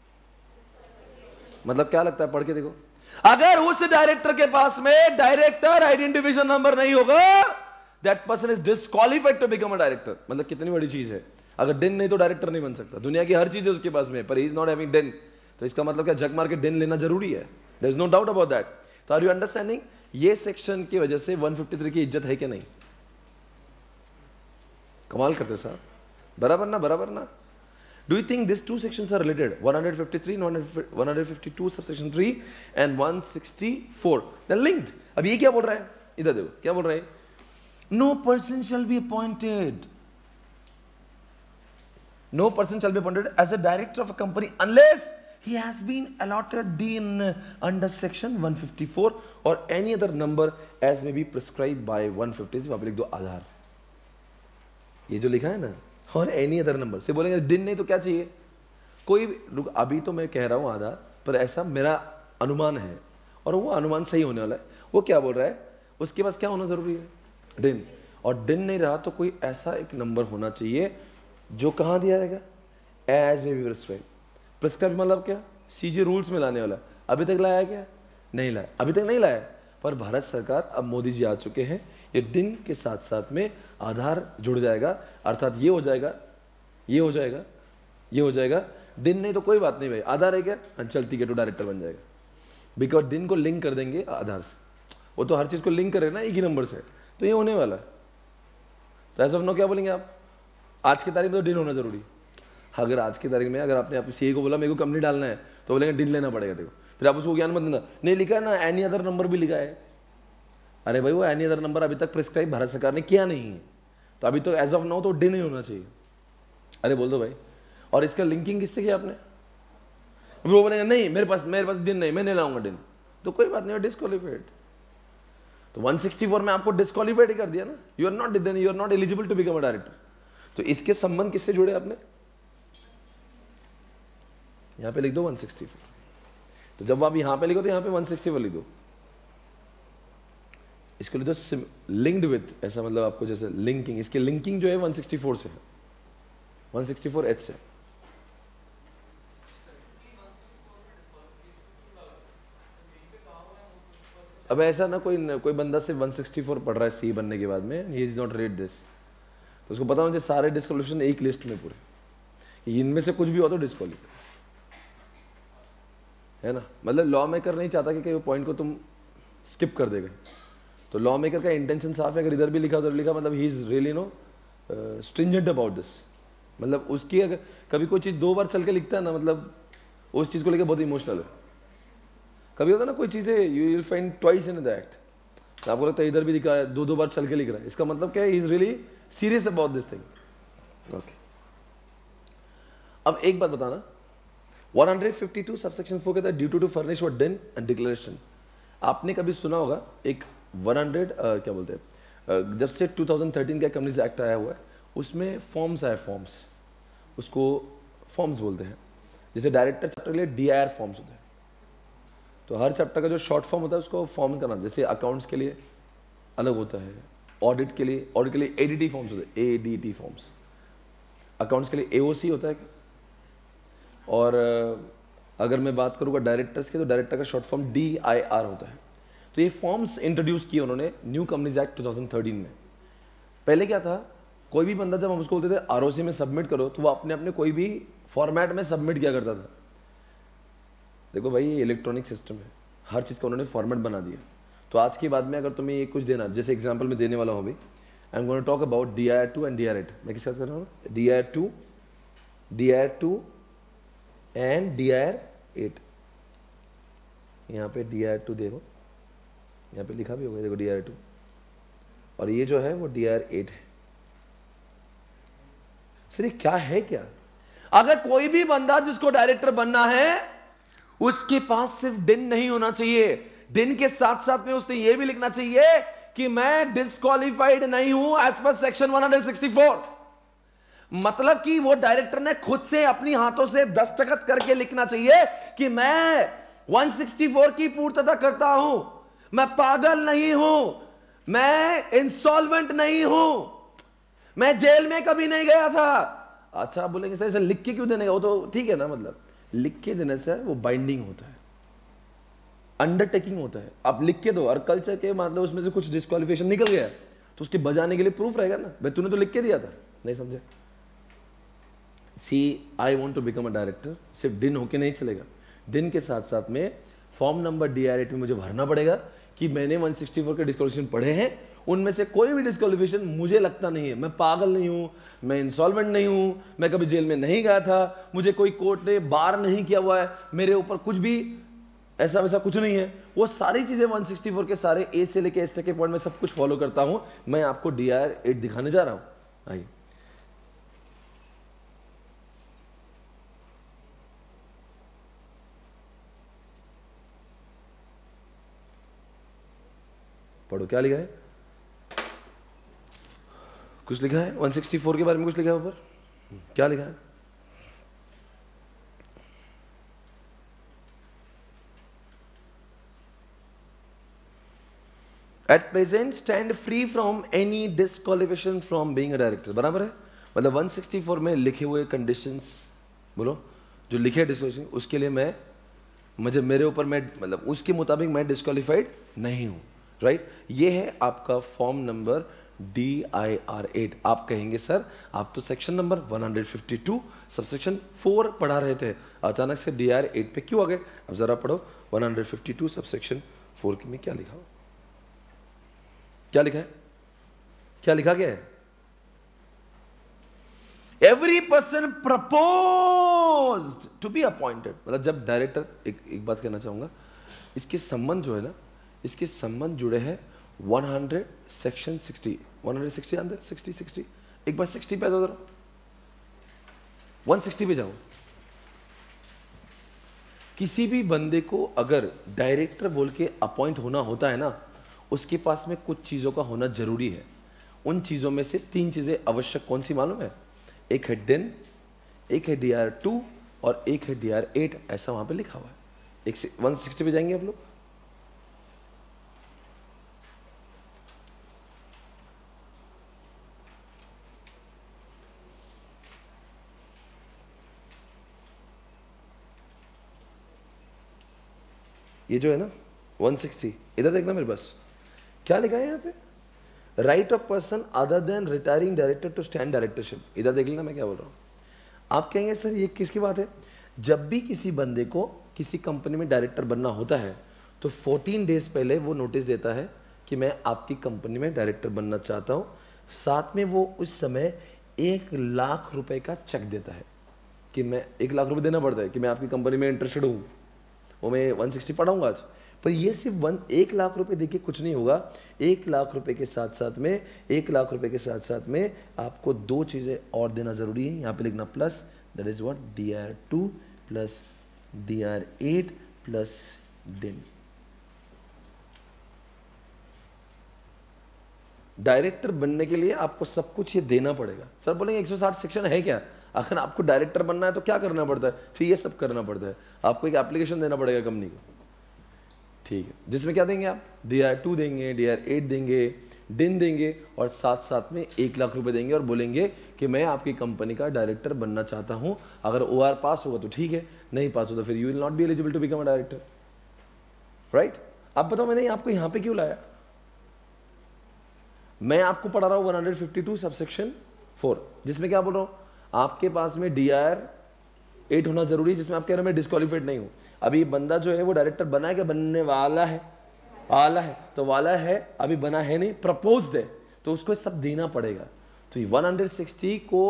मतलब क्या लगता है? पढ़ के देखो। अगर उस डायरेक्टर के पास में डायरेक्टर आइडेंटिफिकेशन नंबर नहीं होगा, that person is disqualified to become a director. मतलब कितनी बड़ी चीज है। अगर डिन नहीं तो डायरेक्टर नहीं बन सकता। दुनिया की हर चीज है उसके पास में, पर ही इज नॉट हैविंग डिन। तो इसका मतलब क्या? झक मार के डिन लेना जरूरी है। There is no doubt about that. तो आर यू अंडरस्टैंडिंग? ये सेक्शन की वजह से 153 की इज्जत है कि नहीं? कमाल करते साहब। बराबर ना? बराबर ना? Do you think these 2 sections are related? 153 and 152 subsection 3 and 164. They're linked. अब ये क्या बोल रहा है? इधर देखो क्या बोल रहा है? No person shall be appointed. No person shall be appointed as a director of a company unless he has been allotted DIN under section 154 or any other number as may be prescribed by 150. वहाँ पे लिख दो आधार। ये जो लिखा है ना, और एनी अदर नंबर से बोलेंगे दिन नहीं तो क्या चाहिए? कोई अभी तो मैं कह रहा हूं आधार, पर ऐसा मेरा अनुमान है और वो अनुमान सही होने वाला है। वो क्या बोल रहा है? उसके पास क्या होना जरूरी है? दिन। और दिन नहीं रहा तो कोई ऐसा एक नंबर होना चाहिए जो कहां दिया रहेगा? As may be prescribe. Prescribe मतलब क्या? CG रूल्स में लाने वाला। अभी तक लाया क्या? नहीं लाया, अभी तक नहीं लाया। पर भारत सरकार, अब मोदी जी आ चुके हैं, ये दिन के साथ साथ में आधार जुड़ जाएगा, अर्थात ये हो जाएगा, ये हो जाएगा, ये हो जाएगा। दिन नहीं तो कोई बात नहीं भाई, आधार है क्या? चल ठीक है, तो डायरेक्टर बन जाएगा। बिकॉज दिन को लिंक कर देंगे आधार से। वो तो हर चीज को लिंक करे ना एक ही नंबर से, तो ये होने वाला है। तो एज ऑफ नो क्या बोलेंगे आप? आज की तारीख में तो दिन होना जरूरी। अगर आज की तारीख में अगर आपने अपने CA को बोला मेरे को कंपनी डालना है, तो बोलेंगे दिन लेना पड़ेगा। देखो फिर आप उसको ज्ञान मत देना, नहीं लिखा है ना एनी अदर नंबर भी लिखा है। अरे भाई वो एनी अदर नंबर अभी तक प्रिस्क्राइब भारत सरकार ने किया नहीं है, तो अभी तो एज ऑफ नाउ तो दिन ही होना चाहिए। अरे बोल दो भाई। और इसका लिंकिंग किससे किया आपने? वो बोलेंगे नहीं मेरे पास डिन नहीं, मैं नहीं लाऊंगा डिन, तो कोई बात नहीं, डिस्क्वालीफाइड। तो 164 में आपको डिस्क्वालीफाइड कर दिया ना, you are not eligible to become a director. तो इसके संबंध किससे जुड़े आपने? यहां पे लिख दो 164। तो जब आप यहां पे लिखो तो यहां पे 164 लिख दो, इसको लिख दो लिंक्ड विद, ऐसा मतलब आपको जैसे लिंकिंग, इसके लिंकिंग जो है 164 से है, 164H से। अब ऐसा ना कोई बंदा सिर्फ 164 पढ़ रहा है सी बनने के बाद में, he is not read this, तो उसको पता होना चाहिए सारे डिस्क्वालिफिकेशन एक लिस्ट में पूरे, इनमें से कुछ भी हो तो डिस्क्वालिफाई है ना। मतलब लॉ मेकर नहीं चाहता कि पॉइंट को तुम स्किप कर देगा, तो लॉ मेकर का इंटेंशन साफ है, अगर इधर भी लिखा उधर लिखा, मतलब he is really no stringent about this. मतलब उसकी अगर कभी कोई चीज़ 2 बार चल के लिखता है ना, मतलब उस चीज़ को लेकर बहुत इमोशनल है। कभी होता है ना कोई चीज़ें you will find twice in the act, आपको लगता है इधर भी लिखा है 2 बार चल के लिख रहा है, इसका मतलब क्या है, is really serious about this thing. Okay, अब एक बात बताना, 152 सबसेक्शन 4 कहता है duty to furnish what done and declaration. आपने कभी सुना होगा एक 100 क्या बोलते हैं, जब से 2013 का कम्युनिटीज एक्ट आया हुआ है उसमें फॉर्म्स आए, फॉर्म्स, उसको फॉर्म्स बोलते हैं। जैसे डायरेक्टर चैप्टर के लिए DIR फॉर्म्स होते हैं, तो हर चैप्टर का जो शॉर्ट फॉर्म होता है उसको फॉर्म्स का नाम, जैसे अकाउंट्स के लिए अलग होता है, ऑडिट के लिए ADT फॉर्म्स होते हैं, ADT फॉर्म्स, अकाउंट्स के लिए AOC होता है। और अगर मैं बात करूँगा डायरेक्टर्स के, तो डायरेक्टर का शॉर्ट फॉर्म DIR होता है। तो ये फॉर्म्स इंट्रोड्यूस किए उन्होंने न्यू कम्युनिटीज एक्ट 2013 में। पहले क्या था, कोई भी बंदा जब हम उसको बोलते थे ROC में सबमिट करो, तो वो अपने अपने कोई भी फॉर्मेट में सबमिट किया करता था। देखो भाई ये इलेक्ट्रॉनिक सिस्टम है, हर चीज़ का उन्होंने फॉर्मेट बना दिया। तो आज के बाद में अगर तुम्हें ये कुछ देना, जैसे एग्जांपल में देने वाला हूँ अभी, I am going to talk about DIR2 and DIR8। मैं किसके साथ कर रहा हूँ? DIR2 and DIR8। यहाँ पे DIR2 देखो, यहाँ पे लिखा भी होगा देखो DIR2, और ये जो है वो DIR8 है। सर ये क्या है क्या? अगर कोई भी बंदा जिसको डायरेक्टर बनना है उसके पास सिर्फ डिन नहीं होना चाहिए, डिन के साथ साथ में उसने ये भी लिखना चाहिए कि मैं डिस्क्वालिफाइड नहीं हूं एज पर सेक्शन 164। मतलब कि वो डायरेक्टर ने खुद से अपनी हाथों से दस्तखत करके लिखना चाहिए कि मैं 164 की पूर्तता करता हूं, मैं पागल नहीं हूं, मैं इंसॉल्वेंट नहीं हूं, मैं जेल में कभी नहीं गया था। अच्छा आप बोलेंगे सर ऐसे लिख के क्यों देने का, वो तो ठीक है ना, मतलब लिख के देने से वो बाइंडिंग होता है, अंडरटेकिंग होता है। आप लिख के दो और कल चल के मतलब उसमें से कुछ डिस्क्वालिफिकेशन निकल गया तो उसके बजाने के लिए प्रूफ रहेगा ना, भाई तूने तो लिख के दिया था। नहीं समझे? See I want to become a director, सिर्फ दिन होके नहीं चलेगा, दिन के साथ साथ में फॉर्म नंबर DIR8 में मुझे भरना पड़ेगा कि मैंने 164 के डिस्क्वालिफिकेशन पढ़े हैं, उनमें से कोई भी डिस्क्वालिफिकेशन मुझे लगता नहीं है, मैं पागल नहीं हूं, मैं इंसॉल्वेंट नहीं हूं, मैं कभी जेल में नहीं गया था, मुझे कोई कोर्ट ने बार नहीं किया हुआ है, मेरे ऊपर कुछ भी ऐसा वैसा कुछ नहीं है। वो सारी चीजें 164 के सारे A से लेके S तक के पॉइंट में सब कुछ फॉलो करता हूं। मैं आपको DIR8 दिखाने जा रहा हूं। आइए पढ़ो क्या लिखा है, कुछ लिखा है 164 के बारे में, कुछ लिखा है ऊपर, क्या लिखा है? At present stand free from any disqualification from being a director. बराबर है, मतलब 164 में लिखे हुए कंडीशंस, बोलो जो लिखे डिस्क्वालिफिकेशन, उसके लिए मुझे मेरे ऊपर मैं मतलब उसके मुताबिक मैं डिस्क्वालिफाइड नहीं हूं, राइट। ये है आपका फॉर्म नंबर DIR8। आप कहेंगे सर आप तो सेक्शन नंबर 152 सबसेक्शन 4 पढ़ा रहे थे, अचानक से DIR8 पे क्यों आ गए? अब जरा पढ़ो 152 सबसेक्शन 4 में क्या लिखा हो, क्या लिखा है, क्या लिखा गया है? Every person proposed to be appointed. मतलब जब डायरेक्टर, एक बात कहना चाहूंगा, इसके संबंध जो है ना, इसके संबंध जुड़े हैं 100 सेक्शन 60, 160 अंदर 60 एक बार 60 पे आ जाओ जरा, 160 पे जाओ। किसी भी बंदे को अगर डायरेक्टर बोल के अपॉइंट होना होता है ना, उसके पास में कुछ चीज़ों का होना जरूरी है। उन चीज़ों में से 3 चीज़ें आवश्यक कौन सी मालूम है? एक है DIN, एक है DR2 और एक है DR8, ऐसा वहाँ पे लिखा हुआ है। 160 पे जाएंगे आप लोग। ये जो है ना 160, इधर देखना मेरे पास क्या लिखा है यहाँ पे, right of person other than retiring director to stand directorship. इधर देख लेना मैं क्या बोल रहा हूँ। आप कहेंगे सर ये किसकी बात है? जब भी किसी बंदे को किसी कंपनी में डायरेक्टर बनना होता है तो 14 डेज पहले वो नोटिस देता है कि मैं आपकी कंपनी में डायरेक्टर बनना चाहता हूँ। साथ में वो उस समय 1 लाख रुपए का चेक देता है कि मैं 1 लाख रुपए देना पड़ता है कि मैं आपकी कंपनी में इंटरेस्टेड हूँ। वो मैं 160 पढ़ाऊंगा आज, पर ये सिर्फ 1 लाख रुपए देखिए कुछ नहीं होगा। 1 लाख रुपए के साथ साथ में 1 लाख रुपए के साथ साथ में आपको 2 चीज़ें और देना जरूरी है। यहाँ पे लिखना plus, that is what, DR2 plus DR8 plus DIN। Director बनने के लिए आपको सब कुछ ये देना पड़ेगा। सर बोलेंगे 160 सेक्शन है क्या? अगर आपको डायरेक्टर बनना है तो क्या करना पड़ता है? फिर ये सब करना पड़ता है। आपको एक एप्लीकेशन देना पड़ेगा कंपनी को, ठीक है, जिसमें क्या देंगे आप? DR2 देंगे, DR8 देंगे, DIN देंगे और साथ साथ में 1 लाख रुपए देंगे और बोलेंगे कि मैं आपकी कंपनी का डायरेक्टर बनना चाहता हूं। अगर OR पास होगा तो ठीक है, नहीं पास होगा तो फिर you will not be eligible to become a director, right? अब बताओ मैंने आपको यहां पे क्यों लाया? मैं आपको पढ़ा रहा हूं 152 सबसेक्शन 4, जिसमें क्या बोल रहा हूं, आपके पास में DR8 होना जरूरी है, जिसमें आप कह रहे हो मैं डिस्क्वालीफाइड नहीं हूं। अभी बंदा जो है वो डायरेक्टर बना है क्या? बनने वाला है, तो वाला है, अभी बना है नहीं, प्रपोज्ड है, तो उसको सब देना पड़ेगा। तो 160 को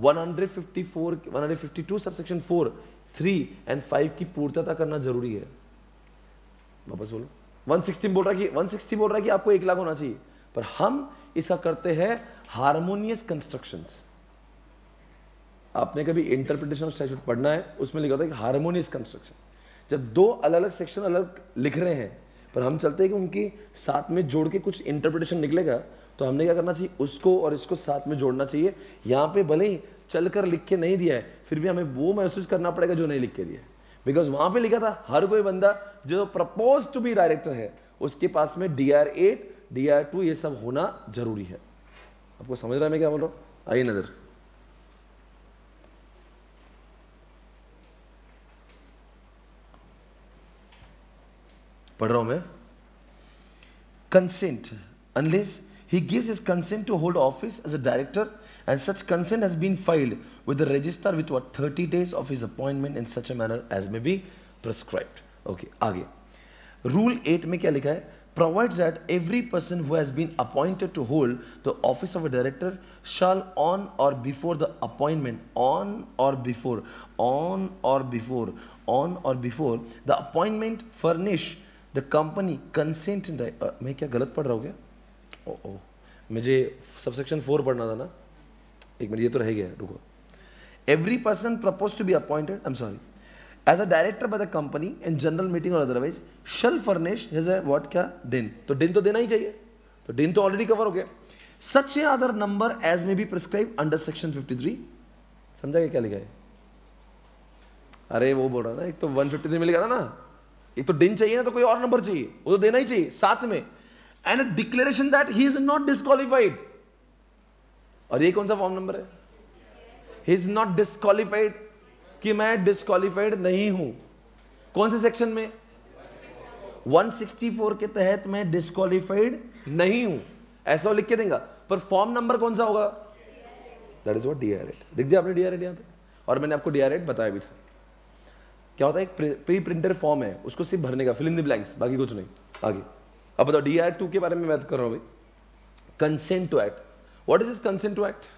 152 सबसेक्शन 4, 3 एंड 5 की पूर्तता करना जरूरी है। वापस बोलो, 160 बोल रहा है कि आपको 1 लाख होना चाहिए, पर हम इसका करते हैं हार्मोनियस कंस्ट्रक्शंस। आपने कभी इंटरप्रिटेशन ऑफ स्टैट्यूट पढ़ना है, उसमें लिखा होता है कि हार्मोनियस कंस्ट्रक्शन। जब 2 अलग अलग सेक्शन अलग लिख रहे हैं पर हम चलते हैं कि उनकी साथ में जोड़ के कुछ इंटरप्रिटेशन निकलेगा, तो हमने क्या करना चाहिए? उसको और इसको साथ में जोड़ना चाहिए। यहाँ पे भले ही चलकर लिख के नहीं दिया है, फिर भी हमें वो महसूस करना पड़ेगा जो नहीं लिख के दिया है, बिकॉज वहां पे लिखा था हर कोई बंदा जो प्रपोज टू बी डायरेक्टर है उसके पास में DR8 DR2 ये सब होना जरूरी है। आपको समझ रहा है मैं क्या बोल रहा हूँ? आइए नजर, पढ़ रहा हूं मैं। Consent, unless he gives his consent to hold office as a director and such consent has been filed with the register with 30 days of his appointment in such a manner as may be prescribed. Okay, आगे rule 8 में क्या लिखा है? Provides that every person who has been appointed to hold the office of a director shall on or before the appointment furnish the company consent and मैं क्या गलत पढ़ रहा हूँ क्या? मुझे सबसेक्शन 4 पढ़ना था ना, एक मिनट, ये तो रह गया, रुको। Every person proposed to be appointed, I'm sorry, as a director by the company in general meeting or otherwise shall furnish his what क्या? DIN। तो DIN तो देना ही चाहिए, तो DIN तो ऑलरेडी कवर हो गया। Such a other number as may be prescribed under section 53। समझा क्या लिखा है? अरे वो बोल रहा ना, एक तो 153 में लिखा था ना, एक तो DIN चाहिए ना, तो कोई और नंबर चाहिए, वो तो देना ही चाहिए साथ में। And a declaration that he is not disqualified. और ये कौन सा फॉर्म नंबर है? ही इज नॉट डिस्क्वालिफाइड, कि मैं डिस्क्वालिफाइड नहीं हूं। कौन से सेक्शन में? 164 के तहत मैं डिस्क्वालिफाइड नहीं हूं, ऐसा लिख के देगा। पर फॉर्म नंबर कौन सा होगा? That is what DR8। लिख दिया आपने DR8 यहां पे, और मैंने आपको DR8 बताया भी था। क्या होता है? एक प्री प्रिंटेड फॉर्म है, उसको सिर्फ भरने का, फिल इन द ब्लैंक्स, बाकी कुछ नहीं। आगे अब बताओ, DR2 के बारे में बात कर रहा हूं भाई। Consent to act, what is this consent to act?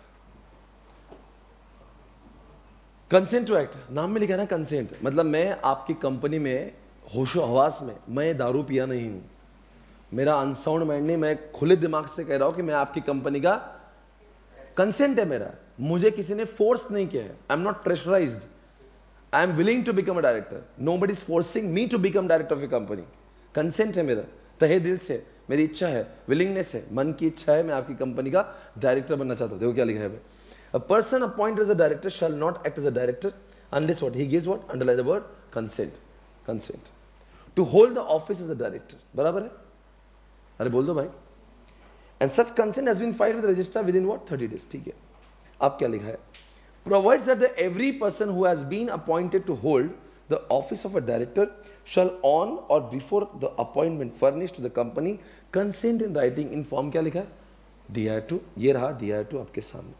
Consent to act नाम में लिखा है ना, कंसेंट मतलब मैं आपकी कंपनी में होशो हवास में, मैं दारू पिया नहीं हूं, मेरा अनसाउंड माइंड नहीं, मैं खुले दिमाग से कह रहा हूं कि मैं आपकी कंपनी का कंसेंट है मेरा, मुझे किसी ने फोर्स नहीं किया है, I am not pressurised, I am willing to become a director, nobody is forcing me to become director of a company. Consent है मेरा, तहे दिल से मेरी इच्छा है, विलिंगनेस है, मन की इच्छा है, मैं आपकी कंपनी का डायरेक्टर बनना चाहता हूं। देखो क्या लिखा है भाई, a person appointed as a director shall not act as a director unless what he gives what, underline the word consent, consent to hold the office as a director, बराबर है, अरे बोल दो भाई, and such consent has been filed with the registrar within what 30 days, ठीक है। अब क्या लिखा है, provides that the every person who has been appointed to hold the office of a director shall on or before the appointment furnish to the company consent in writing in form, क्या लिखा है DIR2, ये रहा DIR2 आपके सामने,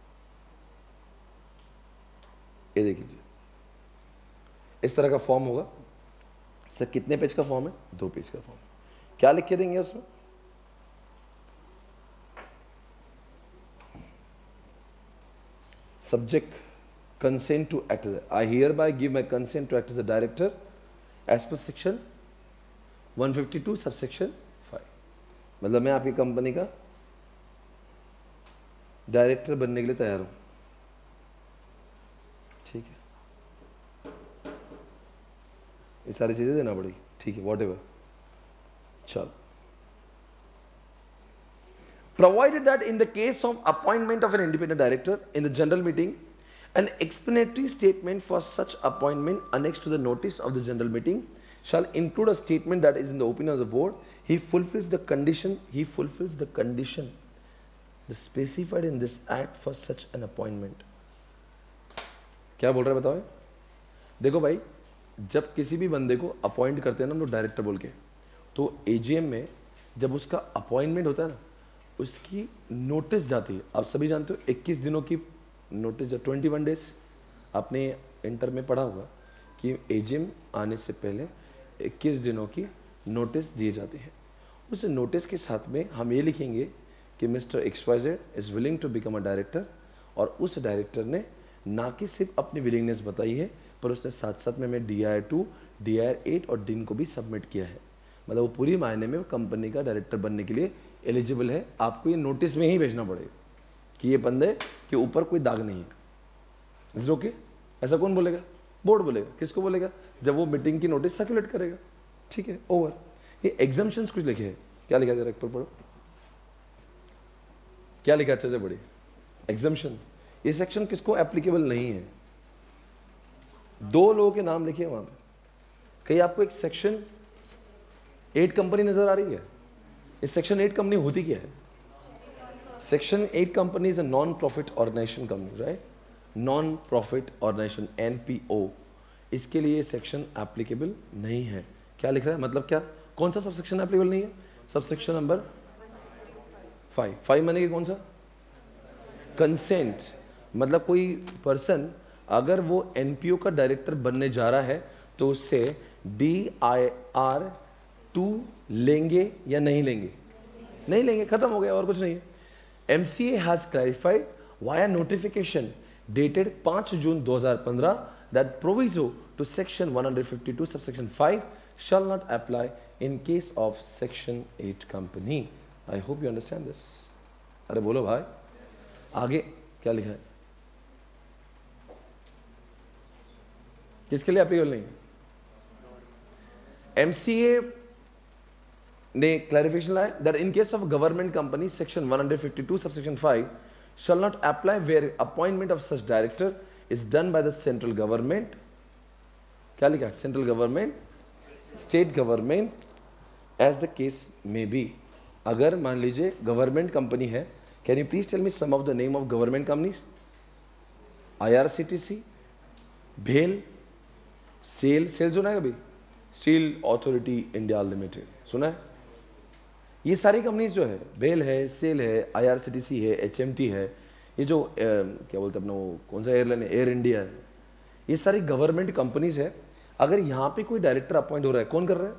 ये देख लीजिए, इस तरह का फॉर्म होगा। सर कितने पेज का फॉर्म है, 2 पेज का फॉर्म। क्या लिख के देंगे उसमें, subject consent to act as, I hereby give my consent to act as a director as per section 152 subsection 5, मतलब मैं आपकी कंपनी का डायरेक्टर बनने के लिए तैयार हूं, ठीक है, ये सारी चीजें देना पड़ेगी, ठीक है, वॉट एवर। चलो, provided that in the case of appointment of an independent director in the general meeting, an explanatory statement for such appointment annexed to the notice of the general meeting shall include a statement that is in the opinion of the board he fulfills the condition specified in this act for such an appointment। क्या बोल रहे हैं बताओ। देखो भाई, जब किसी भी बंदे को अपॉइंट करते हैं ना हम लोग डायरेक्टर बोल के, तो एजीएम में जब उसका अपॉइंटमेंट होता है ना, उसकी नोटिस जाती है, आप सभी जानते हो 21 दिनों की नोटिस, 21 डेज, आपने इंटर में पढ़ा होगा कि एजीएम आने से पहले 21 दिनों की नोटिस दी जाती है। उस नोटिस के साथ में हम ये लिखेंगे कि mister XYZ is willing to become a director, और उस डायरेक्टर ने ना कि सिर्फ अपनी विलिंगनेस बताई है, पर उसने साथ साथ में DIR2, DIR8 और DIN को भी सबमिट किया है, मतलब वो पूरी मायने में कंपनी का डायरेक्टर बनने के लिए एलिजिबल है। आपको ये नोटिस में ही भेजना पड़ेगा कि ये बंदे के ऊपर कोई दाग नहीं है। Is okay? ऐसा कौन बोलेगा? बोर्ड बोलेगा। किसको बोलेगा? जब वो मीटिंग की नोटिस सर्कुलेट करेगा। ठीक है, ओवर। ये एग्जाम्पशंस कुछ लिखे हैं, क्या लिखा जरा एक पर पढ़ो, क्या लिखा अच्छे से पढ़िए। एग्जाम्पशन, ये सेक्शन किसको एप्लीकेबल नहीं है? 2 लोगों के नाम लिखे वहां पे। कहीं आपको एक सेक्शन 8 कंपनी नजर आ रही है? इस सेक्शन 8 कंपनी होती क्या है? Section 8 company is a non profit organisation company, right? Non profit organisation, NPO। इसके लिए सेक्शन एप्लीकेबल नहीं है। क्या लिख रहा है? मतलब क्या, कौन सा सबसेक्शन एप्लीकेबल नहीं है? Subsection number 5। 5 माने कि कौन सा? कंसेंट। मतलब कोई पर्सन अगर वो NPO का डायरेक्टर बनने जा रहा है तो उससे DIR2 लेंगे या नहीं लेंगे? नहीं लेंगे, खत्म हो गया, और कुछ नहीं है। MCA has clarified via notification dated 5 June 2015 that proviso to section 152 subsection 5 shall not apply in case of section 8 company. I hope you understand this. अरे बोलो भाई, आगे क्या लिखा है? किसके लिए एप्लीकेबल नहीं? MCA ने क्लैरिफिकेशन लाया that in case of government company section 152 subsection 5 shall not apply where appointment of such director is done by the central government. क्या लिखा? Central government, state government, as the case may be. अगर मान लीजिए government company है, can you please tell me some of the name of government companies? IRCTC, भेल, सेल सुना है कभी? स्टील अथॉरिटी इंडिया लिमिटेड सुना है? ये सारी कंपनीज जो है, भेल है, सेल है, IRCTC है, HMT है, ये जो क्या बोलते हैं अपना वो कौन सा एयरलाइन है, एयर इंडिया है, ये सारी गवर्नमेंट कंपनीज है। अगर यहाँ पे कोई डायरेक्टर अपॉइंट हो रहा है, कौन कर रहा है?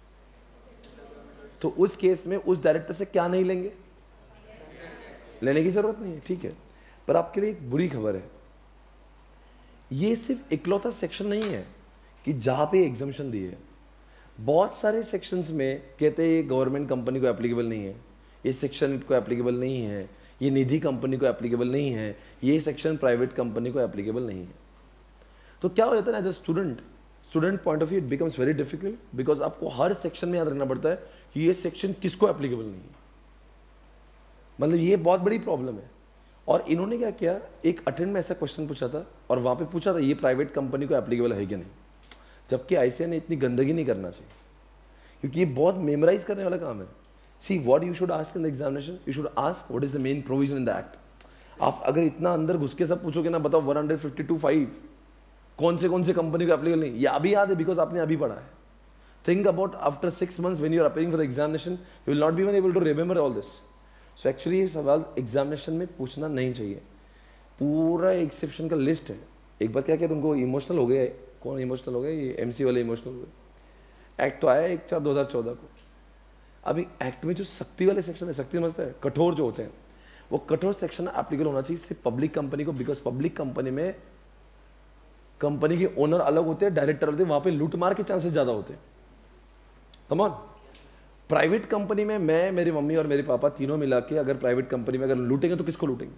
तो उस केस में उस डायरेक्टर से क्या नहीं लेंगे? लेने की जरूरत नहीं है, ठीक है। पर आपके लिए एक बुरी खबर है, ये सिर्फ इकलौता सेक्शन नहीं है कि जहां पे एग्जाम्पशन दी है। बहुत सारे सेक्शंस में कहते हैं ये गवर्नमेंट कंपनी को एप्लीकेबल नहीं है, ये सेक्शन को एप्लीकेबल नहीं है, ये निधि कंपनी को एप्लीकेबल नहीं है, ये सेक्शन प्राइवेट कंपनी को एप्लीकेबल नहीं है। तो क्या हो जाता है ना, as a student point of view it becomes very difficult, because आपको हर सेक्शन में याद रखना पड़ता है कि ये सेक्शन किसको एप्लीकेबल नहीं है। मतलब ये बहुत बड़ी प्रॉब्लम है। और इन्होंने क्या किया, एक अटेम्प्ट में ऐसा क्वेश्चन पूछा था और वहां पे पूछा था ये प्राइवेट कंपनी को एप्लीकेबल है कि नहीं, जबकि आईसीएआई ने इतनी गंदगी नहीं करना चाहिए, क्योंकि ये बहुत मेमोराइज करने वाला काम है। See what you should ask in the examination, you should ask what is the main provision in the act. आप अगर इतना अंदर घुस के सब पूछोगे ना, बताओ 152(5) कौन से कंपनी को एप्लीकेबल नहीं, ये अभी याद है बिकॉज आपने अभी पढ़ा है। Think about after 6 months when you are appearing for the examination, you will not be even able to remember all this. So actually ये सवाल एग्जामिनेशन में पूछना नहीं चाहिए। पूरा एक्सेप्शन का लिस्ट है। एक बार क्या किया, तुमको इमोशनल हो गया है, कौन इमोशनल हो गया, ये एमसी वाले इमोशनल हो गए। एक्ट तो आया 1/4/2014 को। अभी एक्ट में जो सख्ती वाले सेक्शन है, सख्ती समझते हैं, कठोर जो होते हैं, वो कठोर सेक्शन एप्लीकेबल होना चाहिए सिर्फ पब्लिक कंपनी को, बिकॉज पब्लिक कंपनी में कंपनी के ओनर अलग होते हैं, डायरेक्टर होते हैं, वहां पे लूट मार के चांसेस ज्यादा होते हैं। Come on. प्राइवेट कंपनी में मैं, मेरी मम्मी और मेरे पापा तीनों मिला के अगर प्राइवेट कंपनी में अगर लूटेंगे तो किसको लूटेंगे।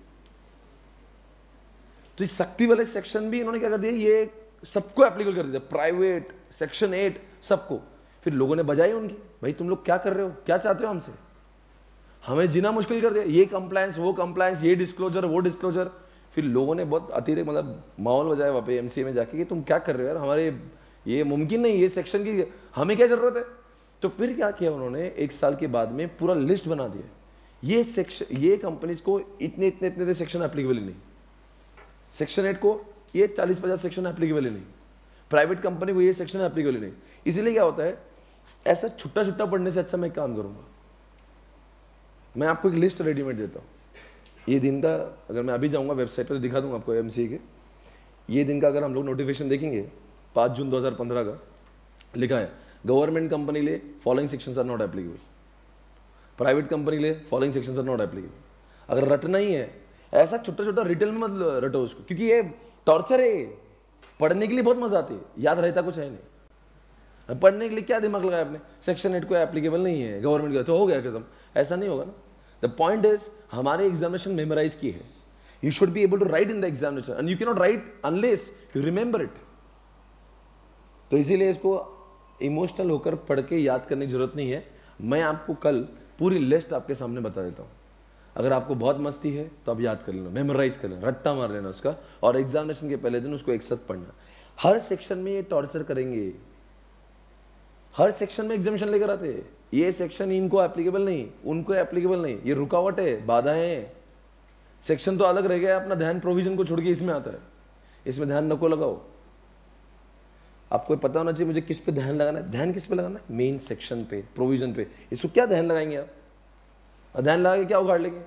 तो इस सख्ती वाले सेक्शन भी इन्होंने क्या कर दिया, ये सबको एप्लीकेबल कर दिया, प्राइवेट सेक्शन 8 सबको। फिर लोगों ने बजाई उनकी, भाई तुम लोग क्या कर रहे हो, क्या चाहते हो हमसे, हमें जीना मुश्किल कर दिया, ये कंप्लायंस वो कंप्लायंस, ये डिस्क्लोजर वो डिस्क्लोजर। फिर लोगों ने बहुत अतिरिक्त मतलब माहौल बजाया वहाँ पे एमसीए में जाके कि तुम क्या कर रहे हो यार, हमारे ये मुमकिन नहीं, ये सेक्शन की हमें क्या जरूरत है। तो फिर क्या किया उन्होंने, 1 साल के बाद में पूरा लिस्ट बना दिया, ये सेक्शन, ये कंपनीज को इतने इतने इतने सेक्शन एप्लीकेबल ही नहीं, सेक्शन 8 को ये 40-50 सेक्शन एप्लीकेबल ही नहीं, प्राइवेट कंपनी को ये सेक्शन एप्लीकेबल ही नहीं। इसीलिए क्या होता है, ऐसा छुट्टा छुट्टा पढ़ने से अच्छा मैं काम करूंगा, मैं आपको एक लिस्ट रेडीमेड देता हूँ। ये दिन का अगर मैं अभी जाऊंगा वेबसाइट पर तो दिखा दूंगा आपको एमसीए के, ये दिन का अगर हम लोग नोटिफिकेशन देखेंगे 5 जून 2015 का लिखा है, गवर्नमेंट कंपनी के लिए following sections are not applicable, private company के लिए following sections are not applicable. अगर रटना ही है ऐसा छोटा छोटा रिटेल में मत रटो उसको, क्योंकि ये टॉर्चर है। पढ़ने के लिए बहुत मजा आती है, याद रहता कुछ है नहीं। पढ़ने के लिए क्या दिमाग लगाया आपने, सेक्शन 8 को एप्लीकेबल नहीं है गवर्नमेंट का, तो हो गया खत्म, ऐसा नहीं होगा ना। द पॉइंट इज हमारे एग्जामिनेशन मेमोराइज की है, you should be able to write in the examination and you can not write unless you remember it. तो इसीलिए इसको इमोशनल होकर पढ़ के याद करने की जरूरत नहीं है। मैं आपको कल पूरी लिस्ट आपके सामने बता देता हूँ, अगर आपको बहुत मस्ती है तो आप याद कर लेना, मेमोराइज कर लेना, रट्टा मार लेना उसका, और एग्जामिनेशन के पहले दिन उसको एक साथ पढ़ना। हर सेक्शन में ये टॉर्चर करेंगे, हर सेक्शन में एग्जामिनेशन लेकर आते हैं, ये सेक्शन इनको एप्लीकेबल नहीं, उनको एप्लीकेबल नहीं, ये रुकावट है, बाधाएं हैं। सेक्शन तो अलग रह गया, अपना ध्यान प्रोविजन को छोड़ के इसमें आता है, इसमें ध्यान नको लगाओ। आपको पता होना चाहिए मुझे किस पे ध्यान लगाना है, ध्यान किस पे लगाना है, मेन सेक्शन पे, प्रोविजन पे। इसको क्या ध्यान लगाएंगे आप, और ध्यान लगा के क्या उगाड़ लेंगे,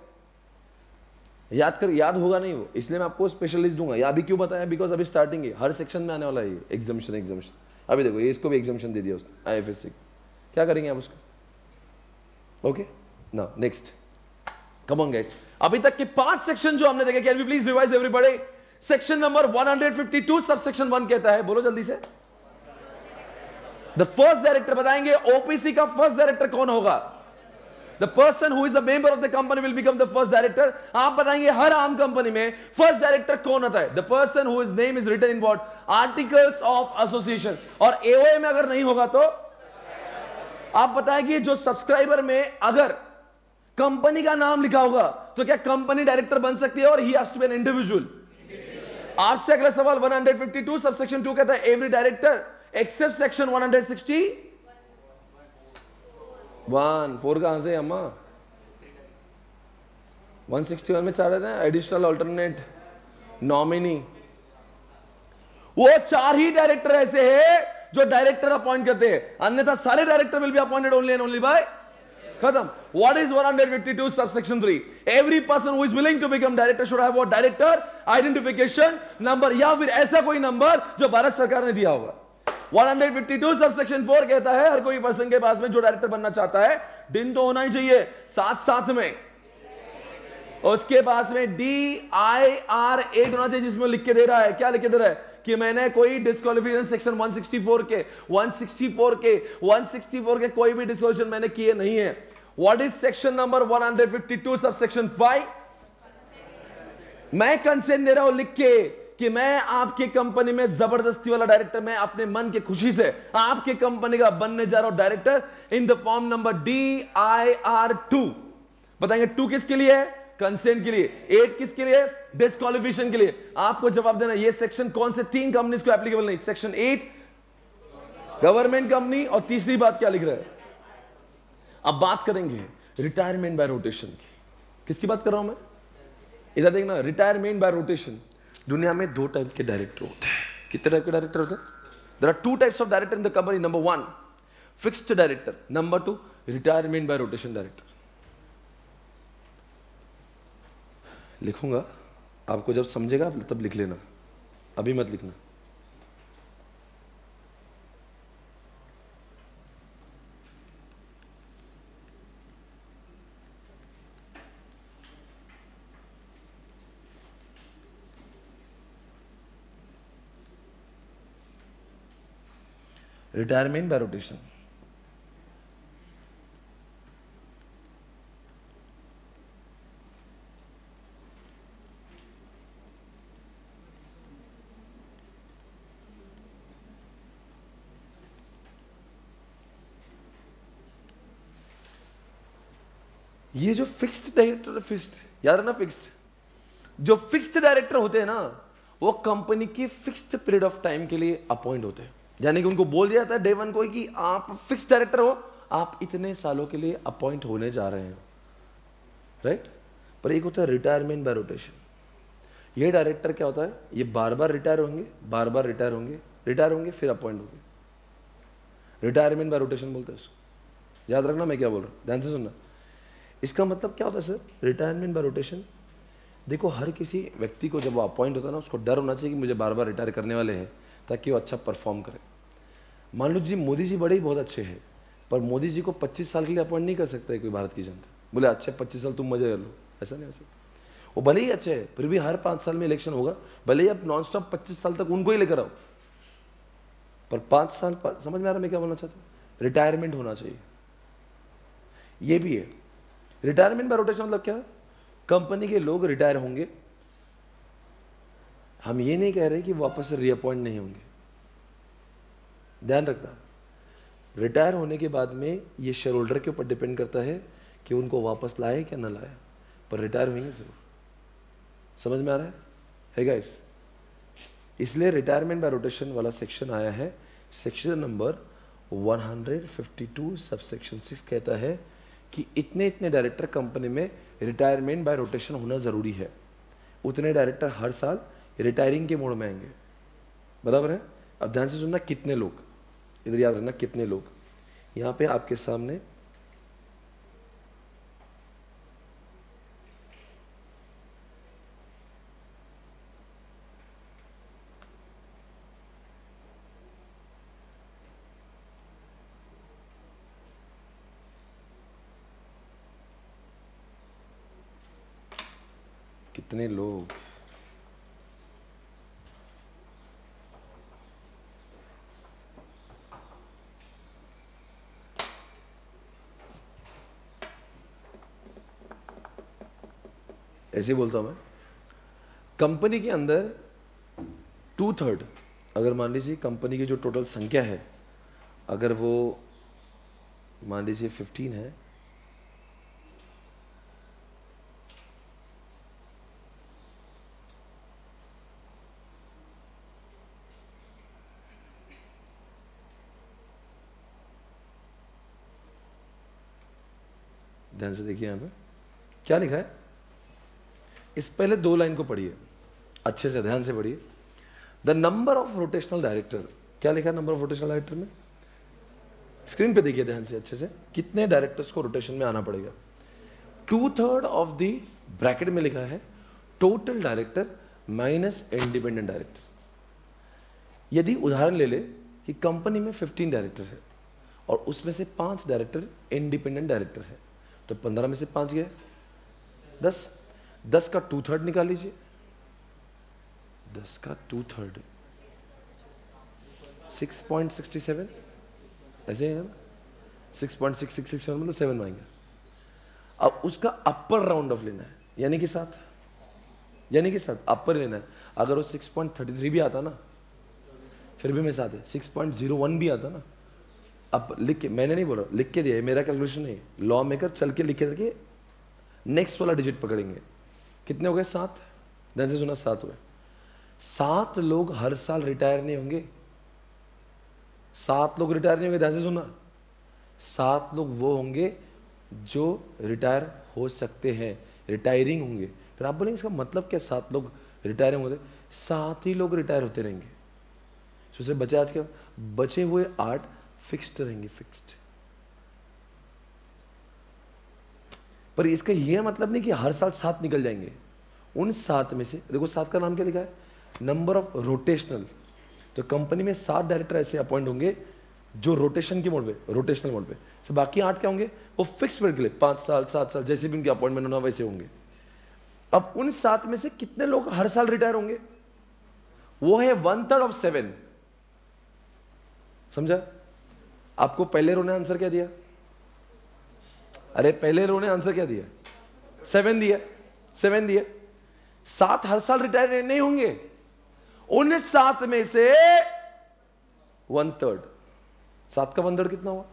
याद होगा नहीं वो। इसलिए मैं आपको स्पेशलिस्ट दूंगा। या अभी क्यों बताया, बिकॉज अभी स्टार्टिंग है, हर सेक्शन में आने वाला है एग्जामिनेशन। अभी देखो ये इसको भी एग्जामिनेशन दे दिया उसने आईएफएससी, क्या करेंगे आप उसको। ओके ना, नेक्स्ट कम ऑन गाइस। अभी तक के 5 सेक्शन जो हमने देखे, can we please revise everybody. Section number 152 subsection 1 कहता है, बोलो जल्दी से। द फर्स्ट डायरेक्टर बताएंगे, ओपीसी का फर्स्ट डायरेक्टर कौन होगा। The person who is a member of the company will become the first director. आप बताएंगे हर आम कंपनी में फर्स्ट डायरेक्टर कौन होता है। The person whose name is written in what? Articles of Association. और AOA में अगर नहीं होगा तो आप बताएंगे जो सब्सक्राइबर में अगर कंपनी का नाम लिखा होगा तो क्या कंपनी डायरेक्टर बन सकती है, और he has to be an individual. आपसे अगला सवाल 152 सबसेक्शन 2 कहता है एवरी डायरेक्टर एक्सेप्ट सेक्शन 161 4 कहां से अम्मा 161 में 4 रहते हैं, एडिशनल अल्टरनेट नॉमिनी। वो 4 ही डायरेक्टर ऐसे हैं जो डायरेक्टर अपॉइंट करते हैं, अन्यथा सारे director will be appointed only and only by, खत्म। What is 152 subsection 3? Every person who is willing to become director should have what? Director identification number, या फिर ऐसा कोई नंबर जो भारत सरकार ने दिया होगा। 152 सबसेक्शन 4 कहता है हर कोई पर्सन के पास में जो डायरेक्टर बनना चाहता है, दिन तो होना ही चाहिए साथ में, उसके पास में DIR8 होना चाहिए, जिसमें लिख के दे रहा है, क्या लिख के दे रहा है कि मैंने कोई डिस्क्वालिफिकेशन सेक्शन 164 के कोई भी डिस्क्वालिफिकेशन मैंने किए नहीं है। What is section number 152 subsection 5? मैं कंसेंट दे रहा हूं लिख के कि मैं आपकी कंपनी में जबरदस्ती वाला डायरेक्टर, मैं अपने मन की खुशी से आपकी कंपनी का बनने जा रहा हूं director in the form number DIR2। बताएंगे 2 किसके लिए है? कंसेंट के लिए। 8 किसके लिए? डिस्क्वालिफिकेशन के लिए। आपको जवाब देना ये सेक्शन कौन से 3 कंपनीज को एप्लीकेबल नहीं? सेक्शन 8 गवर्नमेंट कंपनी, और तीसरी बात क्या लिख रहा है? अब बात करेंगे रिटायरमेंट बाय रोटेशन की। किसकी बात कर रहा हूं मैं? इधर देखना, रिटायरमेंट बाय रोटेशन। दुनिया में 2 टाइप के डायरेक्टर होते हैं। कितने टाइप के डायरेक्टर होते हैं? There are 2 types of director in the company. Number 1 fixed director, number 2 retirement by rotation director. लिखूंगा, आपको जब समझेगा तब लिख लेना, अभी मत लिखना। रिटायरमेंट बाय रोटेशन, ये जो फिक्स्ड डायरेक्टर, फिक्स्ड याद है ना, फिक्स्ड, जो फिक्स्ड डायरेक्टर होते हैं ना, वो कंपनी की फिक्स्ड पीरियड ऑफ टाइम के लिए अपॉइंट होते हैं। यानी कि उनको बोल दिया जाता है डे 1 को कि आप फिक्स्ड डायरेक्टर हो, आप इतने सालों के लिए अपॉइंट होने जा रहे हैं, राइट। पर एक होता है रिटायरमेंट बाय रोटेशन। ये डायरेक्टर क्या होता है, ये बार बार रिटायर होंगे, बार बार रिटायर होंगे, रिटायर होंगे, फिर अपॉइंट होंगे। रिटायरमेंट बाय रोटेशन बोलते हैं इसको। याद रखना मैं क्या बोल रहा हूं, ध्यान से सुनना। इसका मतलब क्या होता है सर? रिटायरमेंट बाय रोटेशन, देखो हर किसी व्यक्ति को जब वो अपॉइंट होता है ना, उसको डर होना चाहिए कि मुझे बार बार रिटायर करने वाले हैं, ताकि वो अच्छा परफॉर्म करे। मान लो जी मोदी जी बड़े ही बहुत अच्छे हैं, पर मोदी जी को 25 साल के लिए अपॉइंट नहीं कर सकता है कोई भारत की जनता। बोले अच्छे 25 साल तुम मजे कर लो, ऐसा नहीं हो सकता। वो भले ही अच्छे है, फिर भी हर 5 साल में इलेक्शन होगा, भले ही अब नॉन स्टॉप 25 साल तक उनको ही लेकर आओ, पर 5 साल समझ में आ रहा मैं क्या बोलना चाहता हूँ? रिटायरमेंट होना चाहिए। ये भी है रिटायरमेंट बाय रोटेशन। मतलब क्या? कंपनी के लोग रिटायर होंगे, हम ये नहीं कह रहे कि वापस से रीअपॉइंट नहीं होंगे, ध्यान रखना। रिटायर होने के बाद में ये शेयर होल्डर के ऊपर डिपेंड करता है कि उनको वापस लाए क्या ना लाए, पर रिटायर होंगे जरूर। समझ में आ रहा है गाइस? इसलिए रिटायरमेंट बाय रोटेशन वाला सेक्शन आया है, सेक्शन नंबर 152 सब सेक्शन 6 कहता है कि इतने इतने डायरेक्टर कंपनी में रिटायरमेंट बाय रोटेशन होना जरूरी है। उतने डायरेक्टर हर साल रिटायरिंग के मोड में आएंगे, बराबर है। अब ध्यान से सुनना, कितने लोग, इधर याद रखना कितने लोग। यहां पे आपके सामने कितने लोग, ऐसे ही बोलता हूं मैं। कंपनी के अंदर 2/3, अगर मान लीजिए कंपनी की जो टोटल संख्या है, अगर वो मान लीजिए 15 है, ध्यान से देखिए यहां पे क्या लिखा है। इस पहले 2 लाइन को पढ़िए, अच्छे से ध्यान से पढ़िए। The number of rotational director, क्या लिखा है नंबर ऑफ रोटेशनल डायरेक्टर में? स्क्रीन पे देखिए ध्यान से अच्छे से, कितने डायरेक्टर्स को रोटेशन में आना पड़ेगा। 2/3 ऑफ द ब्रैकेट में लिखा है total director minus independent director. यदि उदाहरण ले ले कि कंपनी में 15 डायरेक्टर है और उसमें से 5 डायरेक्टर इंडिपेंडेंट डायरेक्टर है, तो 15 में से 5 गए 10, 10 का 2/3 निकाल लीजिए। 10 का 2/3 6.67, ऐसे है ना, 6.6667 मतलब 7 आएंगे। अब उसका अपर राउंड ऑफ लेना है, यानी कि 7। यानी कि साथ आप पर लेना है। अगर वो 6.33 भी आता ना फिर भी मेरे साथ है, 6.01 भी आता ना, अब लिख के, मैंने नहीं बोला, लिख के दिया है, मेरा कैलकुलेशन नहीं, लॉ मेकर चल के लिख के करके नेक्स्ट वाला डिजिट पकड़ेंगे। कितने हो गए? 7। ध्यान से सुना, 7 हुए। 7 लोग हर साल रिटायर नहीं होंगे। 7 लोग रिटायर नहीं होंगे, ध्यान से सुना। 7 लोग वो होंगे जो रिटायर हो सकते हैं, रिटायरिंग होंगे। फिर आप बोलेंगे इसका मतलब क्या, 7 लोग रिटायरिंग होते? 7 ही लोग रिटायर होते रहेंगे। उससे बचे आज के बचे हुए 8 फिक्स्ड रहेंगे, फिक्स्ड। पर इसका यह मतलब नहीं कि हर साल 7 निकल जाएंगे। उन 7 में से देखो, 7 का नाम क्या लिखा है? Number of rotational. तो कंपनी में 7 डायरेक्टर ऐसे अपॉइंट होंगे जो रोटेशन के मोड पे, रोटेशनल मोड पे। तो बाकी 8 क्या होंगे? वो फिक्स पीरियड के लिए 5 साल 7 साल जैसे भी उनके अपॉइंटमेंट होना वैसे होंगे। अब उन 7 में से कितने लोग हर साल रिटायर होंगे? वो है 1/3 ऑफ 7। समझा? आपको पहले रो ने आंसर क्या दिया? अरे पहले रो ने आंसर क्या दिया? 7 दिया, 7 दिया। 7 हर साल रिटायर नहीं होंगे। उन 7 में से 1/3, 7 का 1/3 कितना हुआ?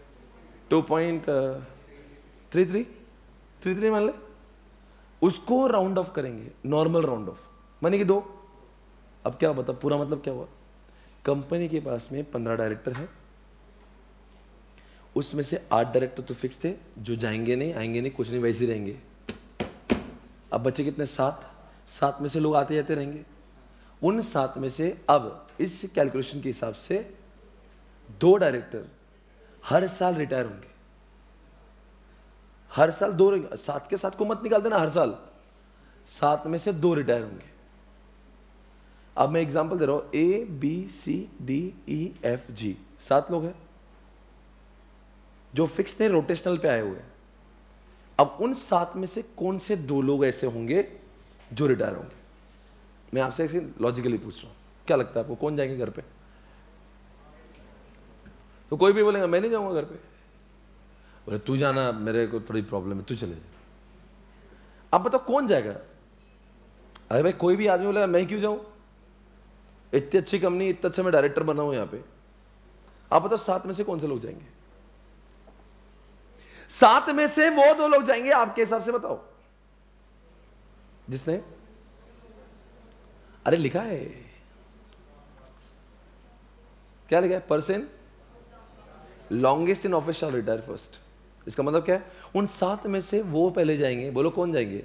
2.33 मान ले। उसको राउंड ऑफ करेंगे, नॉर्मल राउंड ऑफ, माने कि 2। अब क्या बता, पूरा मतलब क्या हुआ? कंपनी के पास में 15 डायरेक्टर है, उसमें से 8 डायरेक्टर तो फिक्स थे जो जाएंगे नहीं, आएंगे नहीं, कुछ नहीं, वैसे ही रहेंगे। अब बचे कितने? 7 में से लोग आते जाते रहेंगे। उन 7 में से अब इस कैलकुलेशन के हिसाब से 2 डायरेक्टर हर साल रिटायर होंगे। हर साल 2 रहेंगे। 7 के 7 को मत निकाल देना, हर साल 7 में से 2 रिटायर होंगे। अब मैं एग्जांपल दे रहा हूं, ABCDEFG 7 लोग हैं जो फिक्स नहीं, रोटेशनल पे आए हुए हैं। अब उन 7 में से कौन से 2 लोग ऐसे होंगे जो रिटायर होंगे? मैं आपसे ऐसे लॉजिकली पूछ रहा हूं, क्या लगता है आपको कौन जाएंगे घर पे? तो कोई भी बोलेगा मैं नहीं जाऊंगा घर पे। बोले तू जाना, मेरे को थोड़ी प्रॉब्लम है, तू चले जा। अब बताओ कौन जाएगा? अरे भाई कोई भी आदमी बोलेगा मैं क्यों जाऊं, इतनी अच्छी कंपनी, इतना अच्छा मैं डायरेक्टर बना हूं यहां पे। आप बताओ 7 में से कौन से लोग जाएंगे? 7 में से वो 2 लोग जाएंगे, आपके हिसाब से बताओ। जिसने, अरे लिखा है, क्या लिखा है? Person longest in office shall retire first. इसका मतलब क्या है? उन 7 में से वो पहले जाएंगे। बोलो कौन जाएंगे?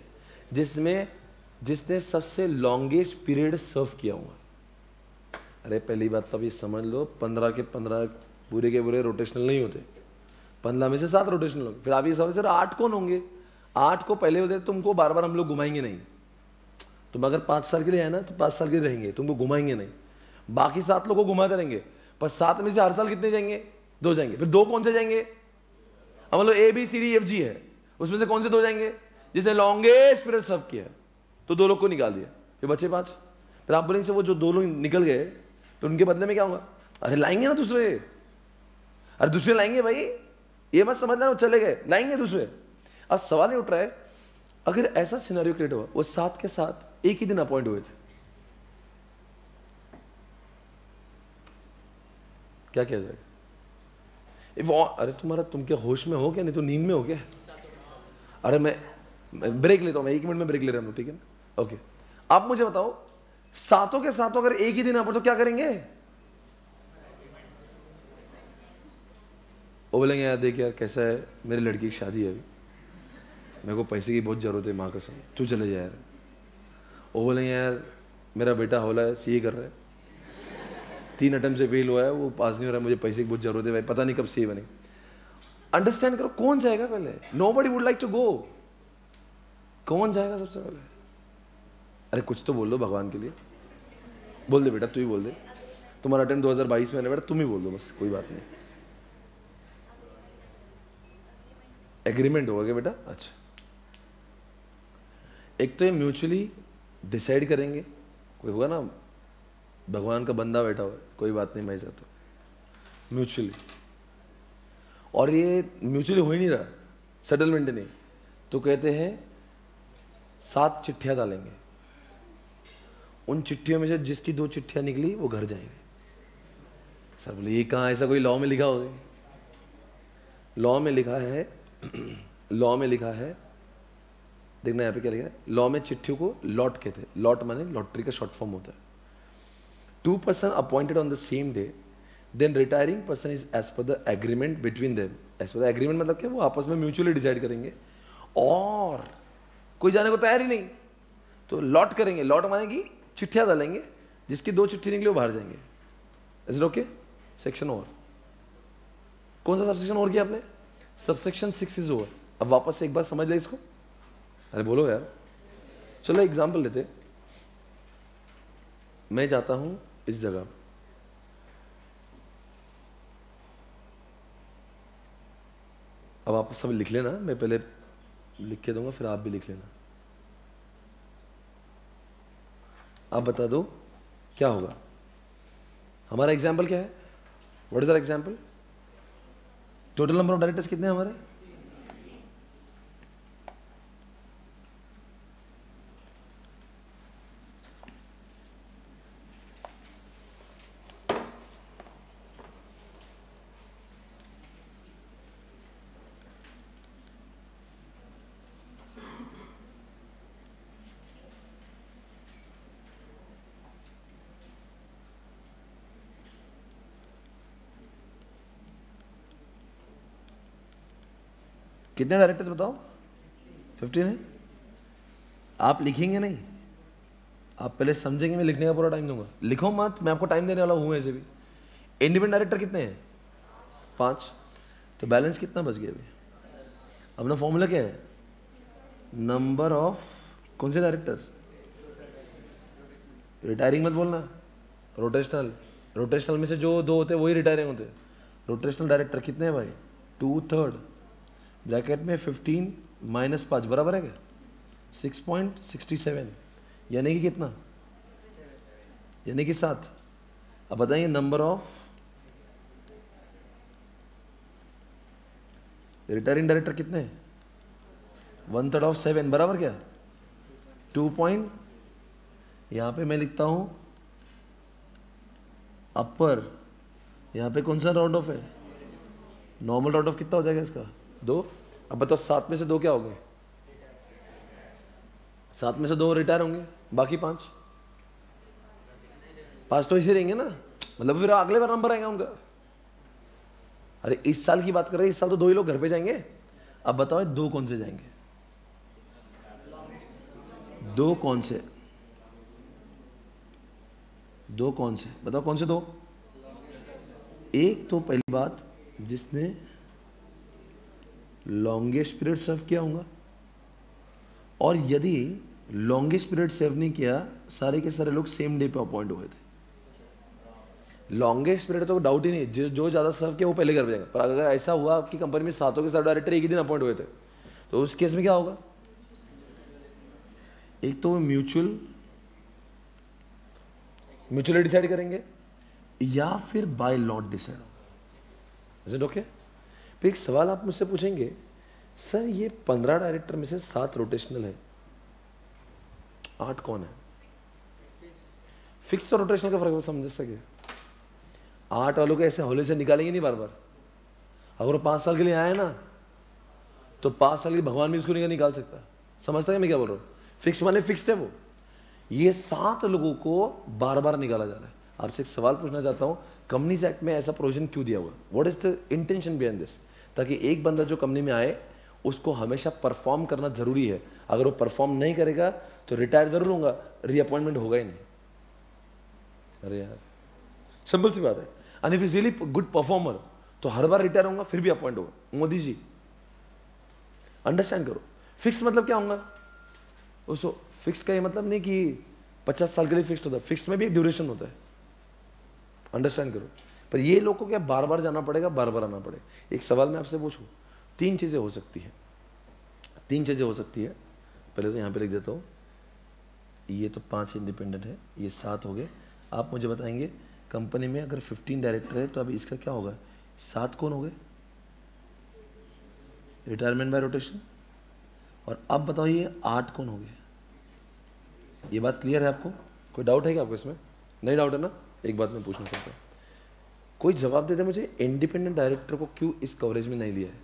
जिसने सबसे लॉन्गेस्ट पीरियड सर्व किया हुआ। अरे पहली बात तो अभी समझ लो, 15 के 15 पूरे के पूरे रोटेशनल नहीं होते। 15 में से 7 रोटेशनल होंगे। फिर आप ये सवाल, सर 8 कौन होंगे? 8 को पहले होते तुमको बार बार हम लोग घुमाएंगे नहीं। तुम अगर 5 साल के लिए है ना तो 5 साल के लिए रहेंगे, तुमको घुमाएंगे नहीं। बाकी 7 लोगों को घुमाते रहेंगे। पर 7 में से हर साल कितने जाएंगे? 2 जाएंगे। फिर 2 कौन से जाएंगे? अब मतलब ABCDEFG है, उसमें से कौन से 2 जाएंगे? जिसने लॉन्गेस्ट पीरियड सर्व किया, तो 2 लोग को निकाल दिया, फिर बचे 5। फिर आप बोलेंगे वो जो 2 लोग निकल गए तो उनके बदले में क्या होगा? अरे लाएंगे ना दूसरे। अरे दूसरे लाएंगे भाई, ये मत समझना वो चले गए, लाएंगे दूसरे। अब सवाल ये उठ रहा है, अगर ऐसा सिनेरियो क्रिएट हुआ, वो 7 के 7 एक ही दिन अपॉइंट हुए थे, क्या किया जाएगा? अरे तुम क्या होश में हो क्या? नहीं तो नींद में हो क्या? अरे मैं ब्रेक लेता हूं, मैं 1 मिनट में ब्रेक ले रहा हूं, ठीक है ना? ओके, आप मुझे बताओ 7 के 7 अगर एक ही दिन आप तो क्या करेंगे? वो बोलेंगे यार देख यार कैसा है, मेरी लड़की की शादी है अभी, मेरे को पैसे की बहुत जरूरत है, माँ कसम, तू चले जा यार। वो बोलेंगे यार मेरा बेटा होला है, सीए कर रहा है, 3 अटेम्प्ट से फेल हुआ है, वो पास नहीं हो रहा है, मुझे पैसे की बहुत जरूरत है भाई, पता नहीं कब सीए बने। अंडरस्टैंड करो, कौन जाएगा पहले? Nobody would like to go. कौन जाएगा सबसे पहले? अरे कुछ तो बोल दो भगवान के लिए, बोल दे बेटा, तू ही बोल दे। तुम्हारा अटेम्प्ट 2022 में है बेटा, तुम ही बोल दो बस, कोई बात नहीं। एग्रीमेंट होगा क्या बेटा? अच्छा, एक तो ये म्यूचुअली डिसाइड करेंगे, कोई होगा ना भगवान का बंदा बैठा हुआ है, कोई बात नहीं मैं चाहता, म्यूचुअली। और ये म्यूचुअली हो ही नहीं रहा, सेटलमेंट नहीं, तो कहते हैं 7 चिट्ठियां डालेंगे। उन चिट्ठियों में से जिसकी 2 चिट्ठियां निकली वो घर जाएंगे। सर बोले ये कहाँ, ऐसा कोई लॉ में लिखा होगा? लॉ में लिखा है लॉ में लिखा है, देखना यहाँ पे क्या लिखा है। लॉ में चिट्ठियों को लॉट कहते हैं। लॉट माने लॉटरी का शॉर्ट फॉर्म होता है। 2 person appointed on the same day, then retiring person is as per the agreement between them. As per the agreement मतलब क्या, वो आपस में म्यूचुअली डिसाइड करेंगे और कोई जाने को तैयार ही नहीं तो लॉट करेंगे। लॉट माने कि चिट्ठियां डालेंगे, जिसकी 2 चिट्ठी निकली वो बाहर जाएंगे। Is it okay? Section over. कौन सा सबसेक्शन ओवर किया आपने? Subsection 6 is over. अब वापस से एक बार समझ ले इसको। अरे बोलो यार। चलो एग्जांपल लेते। मैं जाता हूं इस जगह, अब आप सब लिख लेना, मैं पहले लिख के दूंगा फिर आप भी लिख लेना। आप बता दो क्या होगा। हमारा एग्जाम्पल क्या है? What is our example? Total number of directors कितने हैं हमारे? कितने डायरेक्टर्स बताओ? 15 है। आप लिखेंगे नहीं, आप पहले समझेंगे, मैं लिखने का पूरा टाइम दूंगा। लिखो मत, मैं आपको टाइम देने वाला हूं ऐसे भी। इंडिपेंडेंट डायरेक्टर कितने हैं? 5। तो बैलेंस कितना बच गया अभी? अपना फॉर्मूला क्या है? नंबर ऑफ कौन से डायरेक्टर? रिटायरिंग मत बोलना, रोटेशनल। रोटेशनल में से जो 2 होते हैं वही रिटायरिंग होते हैं। रोटेशनल डायरेक्टर कितने हैं भाई? 2/3 ब्रैकेट में 15 - 5 बराबर है क्या? 6.67 यानी कि कितना? यानी कि 7। अब बताइए नंबर ऑफ रिटायरिंग डायरेक्टर कितने हैं? 1/3 ऑफ 7 बराबर क्या? 2 यहां पे मैं लिखता हूं अपर, यहां पे कौन सा राउंड ऑफ है? नॉर्मल राउंड ऑफ कितना हो जाएगा इसका? 2। अब बताओ 7 में से 2 क्या हो गए? 7 में से 2 रिटायर होंगे, बाकी 5 तो इसी रहेंगे ना, मतलब फिर अगले बार नंबर आएगा उनका। अरे इस साल की बात कर रहे हैं, इस साल तो 2 ही लोग घर पे जाएंगे। अब बताओ 2 कौन से जाएंगे? 2 कौन से? 2 कौन से बताओ? कौन से 2? एक तो पहली बात जिसने लॉन्गेस्ट पीरियड सर्व किया होगा, और यदि लॉन्गेस्ट पीरियड सर्व नहीं किया, सारे के सारे लोग सेम डे पे अपॉइंट हुए थे। लॉन्गेस्ट पीरियड तो डाउट ही नहीं, जो ज्यादा सर्व किया वो पहले कर जाएगा। पर अगर ऐसा हुआ आपकी कंपनी में 7 के 7 डायरेक्टर एक ही दिन अपॉइंट हुए थे, तो उस केस में क्या होगा? एक तो म्यूचुअली डिसाइड करेंगे या फिर बाय लॉट डिसाइड होगा। Is it okay? फिर एक सवाल आप मुझसे पूछेंगे, सर ये 15 डायरेक्टर में से 7 रोटेशनल है, 8 कौन है? फिक्स तो रोटेशनल का फर्क समझ सके। 8 वालों को ऐसे हौले से निकालेंगे नहीं बार बार। अगर वो 5 साल के लिए आए ना, तो 5 साल के भगवान भी उसको नहीं निकाल सकता। समझता है मैं क्या बोल रहा हूँ? फिक्स माने फिक्स्ड है वो। ये 7 लोगों को बार बार निकाला जा रहा है। आपसे एक सवाल पूछना चाहता हूँ, कंपनीज एक्ट में ऐसा प्रोविजन क्यों दिया हुआ? What is the intention behind this? ताकि एक बंदा जो कंपनी में आए उसको हमेशा परफॉर्म करना जरूरी है। अगर वो परफॉर्म नहीं करेगा तो रिटायर जरूर होगा, रीअपॉइंटमेंट होगा ही नहीं। अरे यार सिंपल सी बात है। And if is really good performer तो हर बार रिटायर होगा फिर भी अपॉइंट होगा। मोदी जी अंडरस्टैंड करो। फिक्स मतलब क्या होगा? उसको फिक्स का ये मतलब नहीं कि 50 साल के लिए फिक्स होता है। फिक्स में भी एक ड्यूरेशन होता है, अंडरस्टैंड करो। पर ये लोग को क्या बार बार जाना पड़ेगा, बार बार आना पड़ेगा। एक सवाल मैं आपसे पूछूं, 3 चीजें हो सकती है। 3 चीजें हो सकती है। पहले तो यहां पे लिख देता हूं, ये तो 5 इंडिपेंडेंट है, ये 7 हो गए। आप मुझे बताएंगे कंपनी में अगर 15 डायरेक्टर है तो अभी इसका क्या होगा? 7 कौन हो गए? Retirement by rotation. और अब बताओ ये 8 कौन हो गए? ये बात क्लियर है आपको? कोई डाउट है क्या आपको इसमें? नहीं डाउट है ना? एक बात मैं पूछना चाहता हूँ, कोई जवाब दे दे मुझे, इंडिपेंडेंट डायरेक्टर को क्यों इस कवरेज में नहीं लिया है?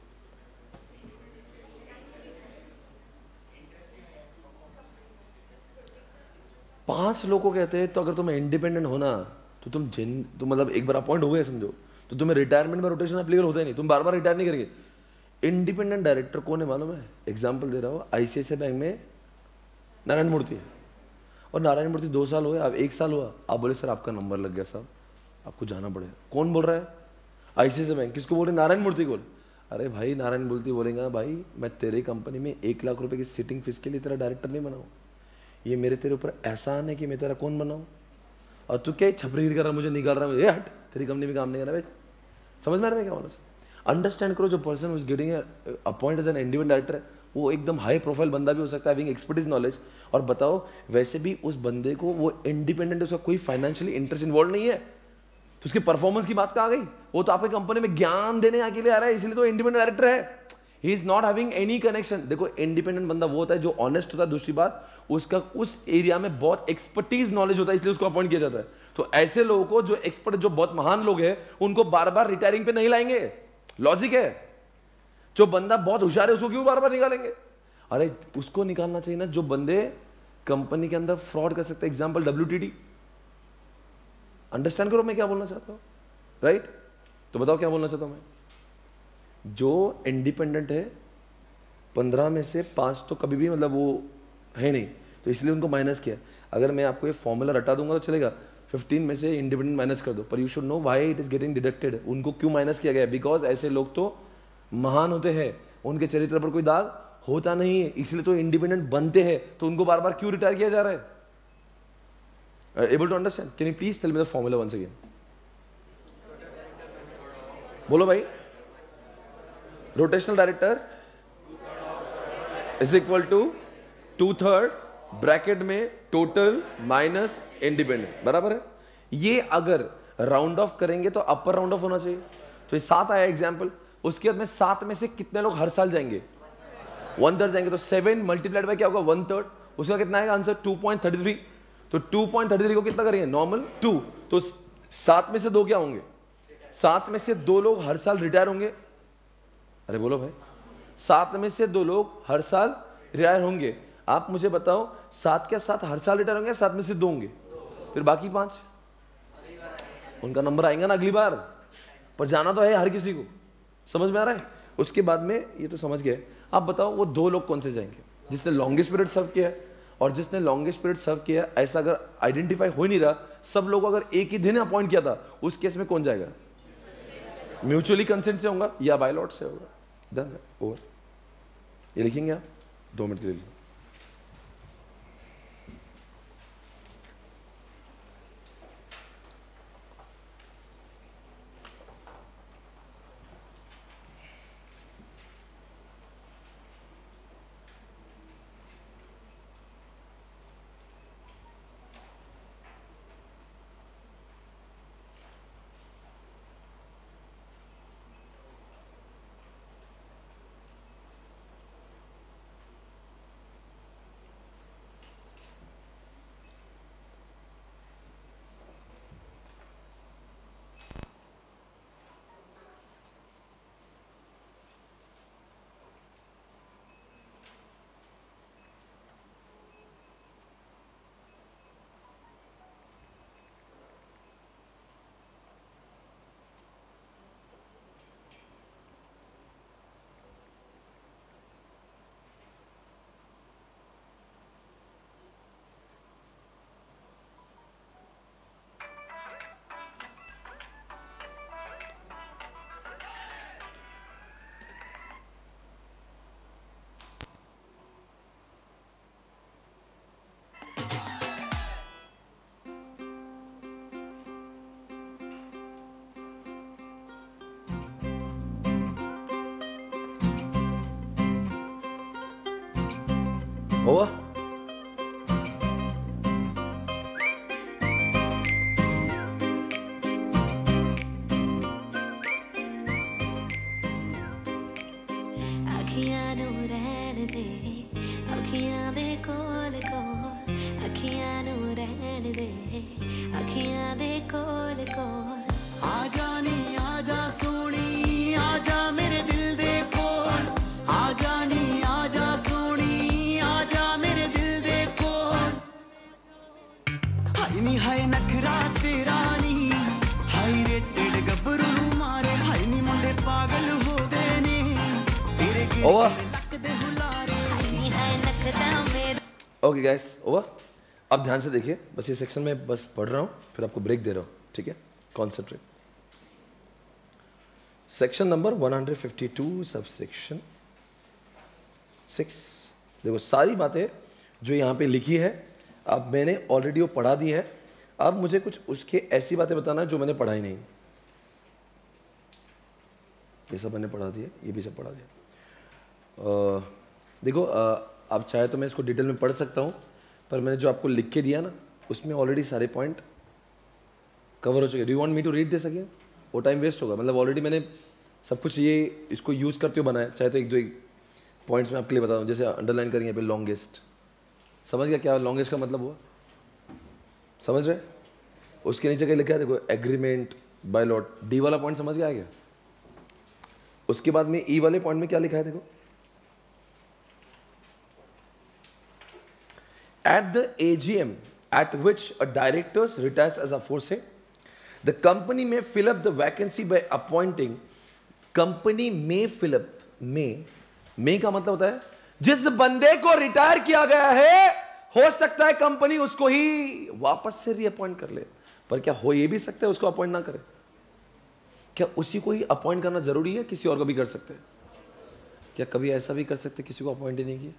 पांच लोगों को कहते हैं तो अगर तुम इंडिपेंडेंट हो ना तो तुम मतलब एक बार अपॉइंट हो गए समझो, तो तुम्हें रिटायरमेंट में रोटेशन एप्लीकेबल होता ही नहीं, तुम बार बार रिटायर नहीं करेंगे। इंडिपेंडेंट डायरेक्टर कौन है मालूम है? एग्जाम्पल दे रहा हूँ, आईसीआईसीआई बैंक में नारायण मूर्ति है, और नारायण मूर्ति 2 साल हुए, अब 1 साल हुआ, आप बोले सर आपका नंबर लग गया साहब, आपको जाना पड़ेगा। कौन बोल रहा है? ICICI bank. किसको बोल रहे? नारायण मूर्ति को। अरे भाई नारायण मूर्ति बोलेगा भाई मैं तेरे कंपनी में 1 लाख रुपए की सिटिंग फीस के लिए तेरा डायरेक्टर नहीं बनाऊँ, ये मेरे तेरे ऊपर एहसान है कि मैं तेरा कौन बनाऊँ, और तू क्या छपरी कर रहा, मुझे निकाल रहा है, ये हट, तेरी कंपनी में काम नहीं कर रहा। समझ में आ रहा है क्या होना चाहिए? अंडरस्टैंड करो, जो person who is getting appoint as an independent director वो एकदम हाई प्रोफाइल बंदा भी हो सकता है, हैविंग एक्सपर्टीज नॉलेज। और बताओ वैसे भी उस बंदे को वो इंडिपेंडेंट, उसका कोई फाइनेंशियली इंटरेस्ट इन्वॉल्व नहीं है, तो उसकी परफॉर्मेंस की बात कहाँ गई? वो तो आपकी कंपनी में ज्ञान देने के लिए आ रहा है, इसलिए तो इंडिपेंडेंट डायरेक्टर है। He is not having any connection. देखो इंडिपेंडेंट बंदा वो होता है जो ऑनेस्ट होता है, दूसरी बात उसका उस एरिया में बहुत एक्सपर्टीज नॉलेज होता है, इसलिए उसको अपॉइंट किया जाता है। तो ऐसे लोगों को जो एक्सपर्ट, जो बहुत महान लोग हैं, उनको बार बार रिटायरिंग पे नहीं लाएंगे, लॉजिक है। जो बंदा बहुत होशियार है उसको क्यों बार बार निकालेंगे? अरे उसको निकालना चाहिए ना जो बंदे कंपनी के अंदर फ्रॉड कर सकते हैं। Example WTT। अंडरस्टैंड करो मैं क्या बोलना चाहता हूं, राइट? तो बताओ क्या बोलना चाहता हूं मैं। जो इंडिपेंडेंट है 15 में से 5 तो कभी भी मतलब वो है नहीं, तो इसलिए उनको माइनस किया। अगर मैं आपको ये फॉर्मूला रटा दूंगा तो चलेगा, 15 में से इंडिपेंडेंट माइनस कर दो, पर you should know why it is getting deducted. उनको क्यों माइनस किया गया? बिकॉज ऐसे लोग तो महान होते हैं, उनके चरित्र पर कोई दाग होता नहीं है, इसलिए तो इंडिपेंडेंट बनते हैं। तो उनको बार बार क्यों रिटायर किया जा रहा है? Able to understand? Can you please tell me the formula once again? बोलो भाई। Rotational director is equal to 2/3 bracket में टोटल माइनस इंडिपेंडेंट, बराबर है। ये अगर राउंड ऑफ करेंगे तो अपर राउंड ऑफ होना चाहिए। तो ये 7 आया एग्जाम्पल, उसके बाद में 7 में से कितने लोग हर साल जाएंगे? 1/3 जाएंगे, तो 7 मल्टीप्लाइड बाय क्या होगा? 1/3। उसका कितना आएगा आंसर? 2.33। तो 2.33 को कितना करेंगे? नॉर्मल 2। तो 7 में से 2 क्या होंगे? 7 में से 2 लोग हर साल रिटायर होंगे। अरे बोलो भाई, 7 में से 2 लोग हर साल रिटायर होंगे। आप मुझे बताओ 7 के साथ हर साल रिटायर होंगे, 7 में से 2 होंगे, फिर बाकी 5 उनका नंबर आएगा ना अगली बार, पर जाना तो है हर किसी को। समझ में आ रहा है? उसके बाद में ये तो समझ गए। आप बताओ वो 2 लोग कौन से जाएंगे? जिसने लॉन्गेस्ट पीरियड सर्व किया है, और जिसने लॉन्गेस्ट पीरियड सर्व किया ऐसा अगर आइडेंटिफाई हो नहीं रहा, सब लोगों को अगर एक ही दिन अपॉइंट किया था, उस केस में कौन जाएगा? म्यूचुअली कंसेंट से होगा या बाय लॉट से होगा। Done, over. ये लिखेंगे आप 2 मिनट के लिए। Over. अखियां नू रहन दे, अखियां दे कोल कोल, अखियां नू रहन अखियां दे कोल कोल आजा नी आजा सोनी आजा मेरे दिल दे कोल आजा नी आजा सोनी आजा मेरे दिल दे कोल हाय नी हाय नखरा तेरा नी हाय रे तेरे गब्बरू मारे हाय नी मुंडे पागल हो गए ने तेरे गिरते लक दे हुलारे हाय हाय नखता मेरा ओके गाइस, ओवर। अब ध्यान से देखिए, बस ये सेक्शन में बस पढ़ रहा हूँ, फिर आपको ब्रेक दे रहा हूँ, ठीक है? कॉन्सेंट्रेट। Section number 152 subsection 6। देखो सारी बातें जो यहाँ पे लिखी है, अब मैंने ऑलरेडी वो पढ़ा दी है। अब मुझे कुछ उसके ऐसी बातें बताना है जो मैंने पढ़ा ही नहीं। ये सब मैंने पढ़ा दिया, ये भी सब पढ़ा दिया। देखो आप चाहे तो मैं इसको डिटेल में पढ़ सकता हूँ, पर मैंने जो आपको लिख के दिया ना, उसमें ऑलरेडी सारे पॉइंट कवर हो चुके। Do you want me to read this again? वो टाइम वेस्ट होगा। मतलब ऑलरेडी मैंने सब कुछ ये इसको यूज़ करते हुए बनाया। चाहे तो एक दो पॉइंट्स में आपके लिए बता दूँ, जैसे अंडरलाइन करेंगे पे लॉन्गेस्ट। समझ गया क्या लॉन्गेस्ट का मतलब हुआ? समझ रहे? उसके नीचे क्या लिखा है देखो, एग्रीमेंट बाय लॉट। डी वाला पॉइंट समझ गया क्या? उसके बाद में ई वाले पॉइंट में क्या लिखा है देखो, at the AGM at which a director retires as aforesaid, the company may fill up the vacancy by appointing. Company में fill up, में का मतलब होता है जिस बंदे को रिटायर किया गया है, हो सकता है कंपनी उसको ही वापस से रीअपॉइंट कर ले। पर क्या हो ये भी सकता है उसको अपॉइंट ना करे? क्या उसी को ही अपॉइंट करना जरूरी है? किसी और को भी कर सकते हैं? क्या कभी ऐसा भी कर सकते किसी को अपॉइंट ही नहीं किया?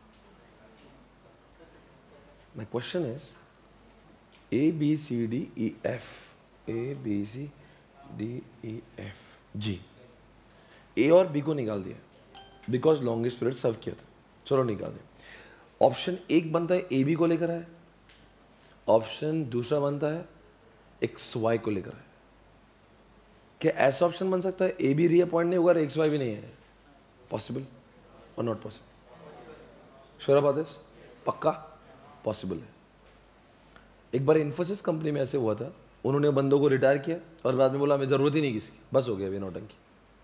My question is A B C D E F A B C D E F G। A और B को निकाल दिया बिकॉज लॉन्गेस्ट पीरियड सर्व किया था। चलो निकाल दिया। ऑप्शन एक बनता है A B को लेकर है, ऑप्शन दूसरा बनता है एक्स वाई को लेकर है। क्या ऐसा ऑप्शन बन सकता है A B रीअपॉइंट नहीं होगा और एक्स वाई भी नहीं है? पॉसिबल और not possible? Sure about this? पक्का पॉसिबल है। एक बार इन्फोसिस कंपनी में ऐसे हुआ था, उन्होंने बंदों को रिटायर किया और बाद में बोला हमें जरूरत ही नहीं किसी, बस हो गया अभी नौटंकी।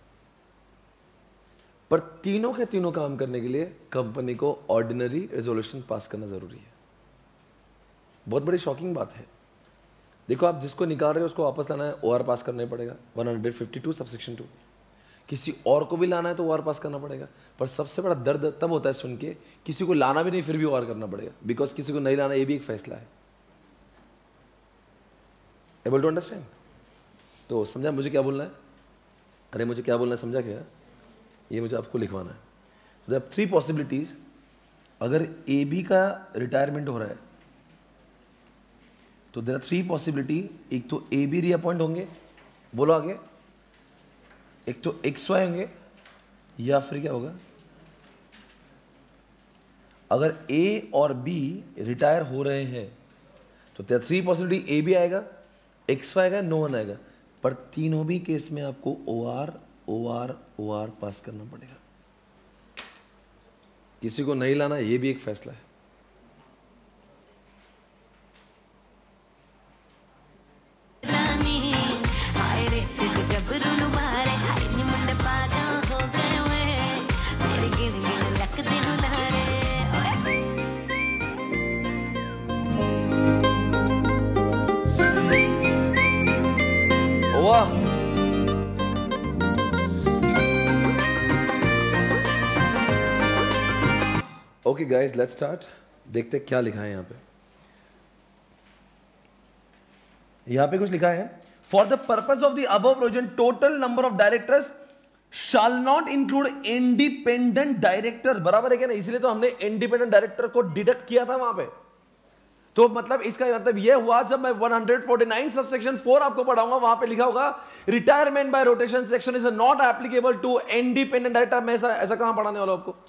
पर तीनों के तीनों काम करने के लिए कंपनी को ऑर्डिनरी रेजोल्यूशन पास करना जरूरी है। बहुत बड़ी शॉकिंग बात है। देखो आप जिसको निकाल रहे हो उसको वापस लाना है, ओआर पास करना ही पड़ेगा 152 सबसेक्शन 2। किसी और को भी लाना है तो ओआर पास करना पड़ेगा। पर सबसे बड़ा दर्द तब होता है सुन के, किसी को लाना भी नहीं फिर भी ओआर करना पड़ेगा, बिकॉज किसी को नहीं लाना ये भी एक फैसला है। Able to understand? तो समझा मुझे क्या बोलना है? अरे मुझे क्या बोलना है समझा क्या? ये मुझे आपको लिखवाना है। जब 3 पॉसिबिलिटीज, अगर ए बी का रिटायरमेंट हो रहा है तो देयर आर 3 पॉसिबिलिटी। एक तो ए बी रीअपॉइंट होंगे, बोलो आगे, एक तो एक्स वाई होंगे, या फिर क्या होगा? अगर ए और बी रिटायर हो रहे हैं तो 3 पॉसिबिलिटी, ए बी आएगा, एक्स वाई आएगा, नो वन आएगा। पर तीनों भी केस में आपको ओआर ओआर ओआर पास करना पड़ेगा। किसी को नहीं लाना ये भी एक फैसला है। Okay guys, let's start. देखते क्या लिखा है यहाँ पे। यहाँ पे कुछ लिखा है, for the purpose of the above provision total number of directors shall not include independent director. बराबर है क्या ना? इसलिए तो हमने इंडिपेंडेंट डायरेक्टर को डिडक्ट किया था वहां पे। तो मतलब इसका मतलब यह हुआ, जब मैं 149 सबसेक्शन 4 आपको पढ़ाऊंगा वहां पे लिखा होगा retirement by rotation section is not applicable to independent director. मैं ऐसा कहां पढ़ाने वाला हूं आपको?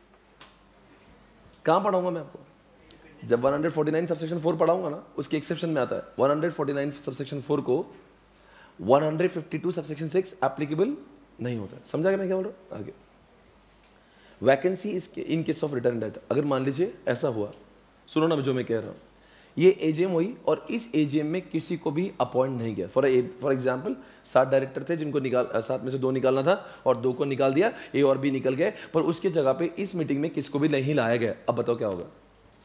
कहां पढ़ाऊंगा मैं आपको? जब 149 सबसेक्शन 4 पढ़ाऊंगा ना, उसके एक्सेप्शन में आता है 149 सबसेक्शन 4 को 152 सबसेक्शन 6 एप्लीकेबल नहीं होता है। समझा क्या मैं क्या बोल रहा हूं? आगे vacancy in case of return director. अगर मान लीजिए ऐसा हुआ, सुनो ना जो मैं कह रहा हूं, ये एजीएम हुई और इस एजीएम में किसी को भी अपॉइंट नहीं किया। फॉर एग्जांपल 7 डायरेक्टर थे जिनको 7 में से 2 निकालना था और 2 को निकाल दिया, ए और बी निकल गए, पर उसके जगह पे इस मीटिंग में किसको भी नहीं लाया गया। अब बताओ क्या होगा?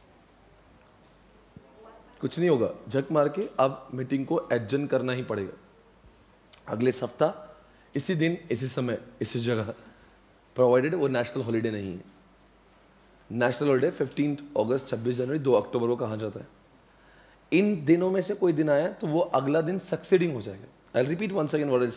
कुछ नहीं होगा, झक मार के अब मीटिंग को एडजर्न करना ही पड़ेगा। अगले सप्ताह इसी दिन इसी समय इसी जगह, प्रोवाइडेड वो नेशनल हॉलीडे नहीं है। नेशनल हॉलीडे 15 अगस्त, 26 जनवरी, 2 अक्टूबर को कहा जाता है। इन दिनों में से कोई दिन आया तो वो अगला दिन सक्सीडिंग हो जाएगा। I repeat once again what I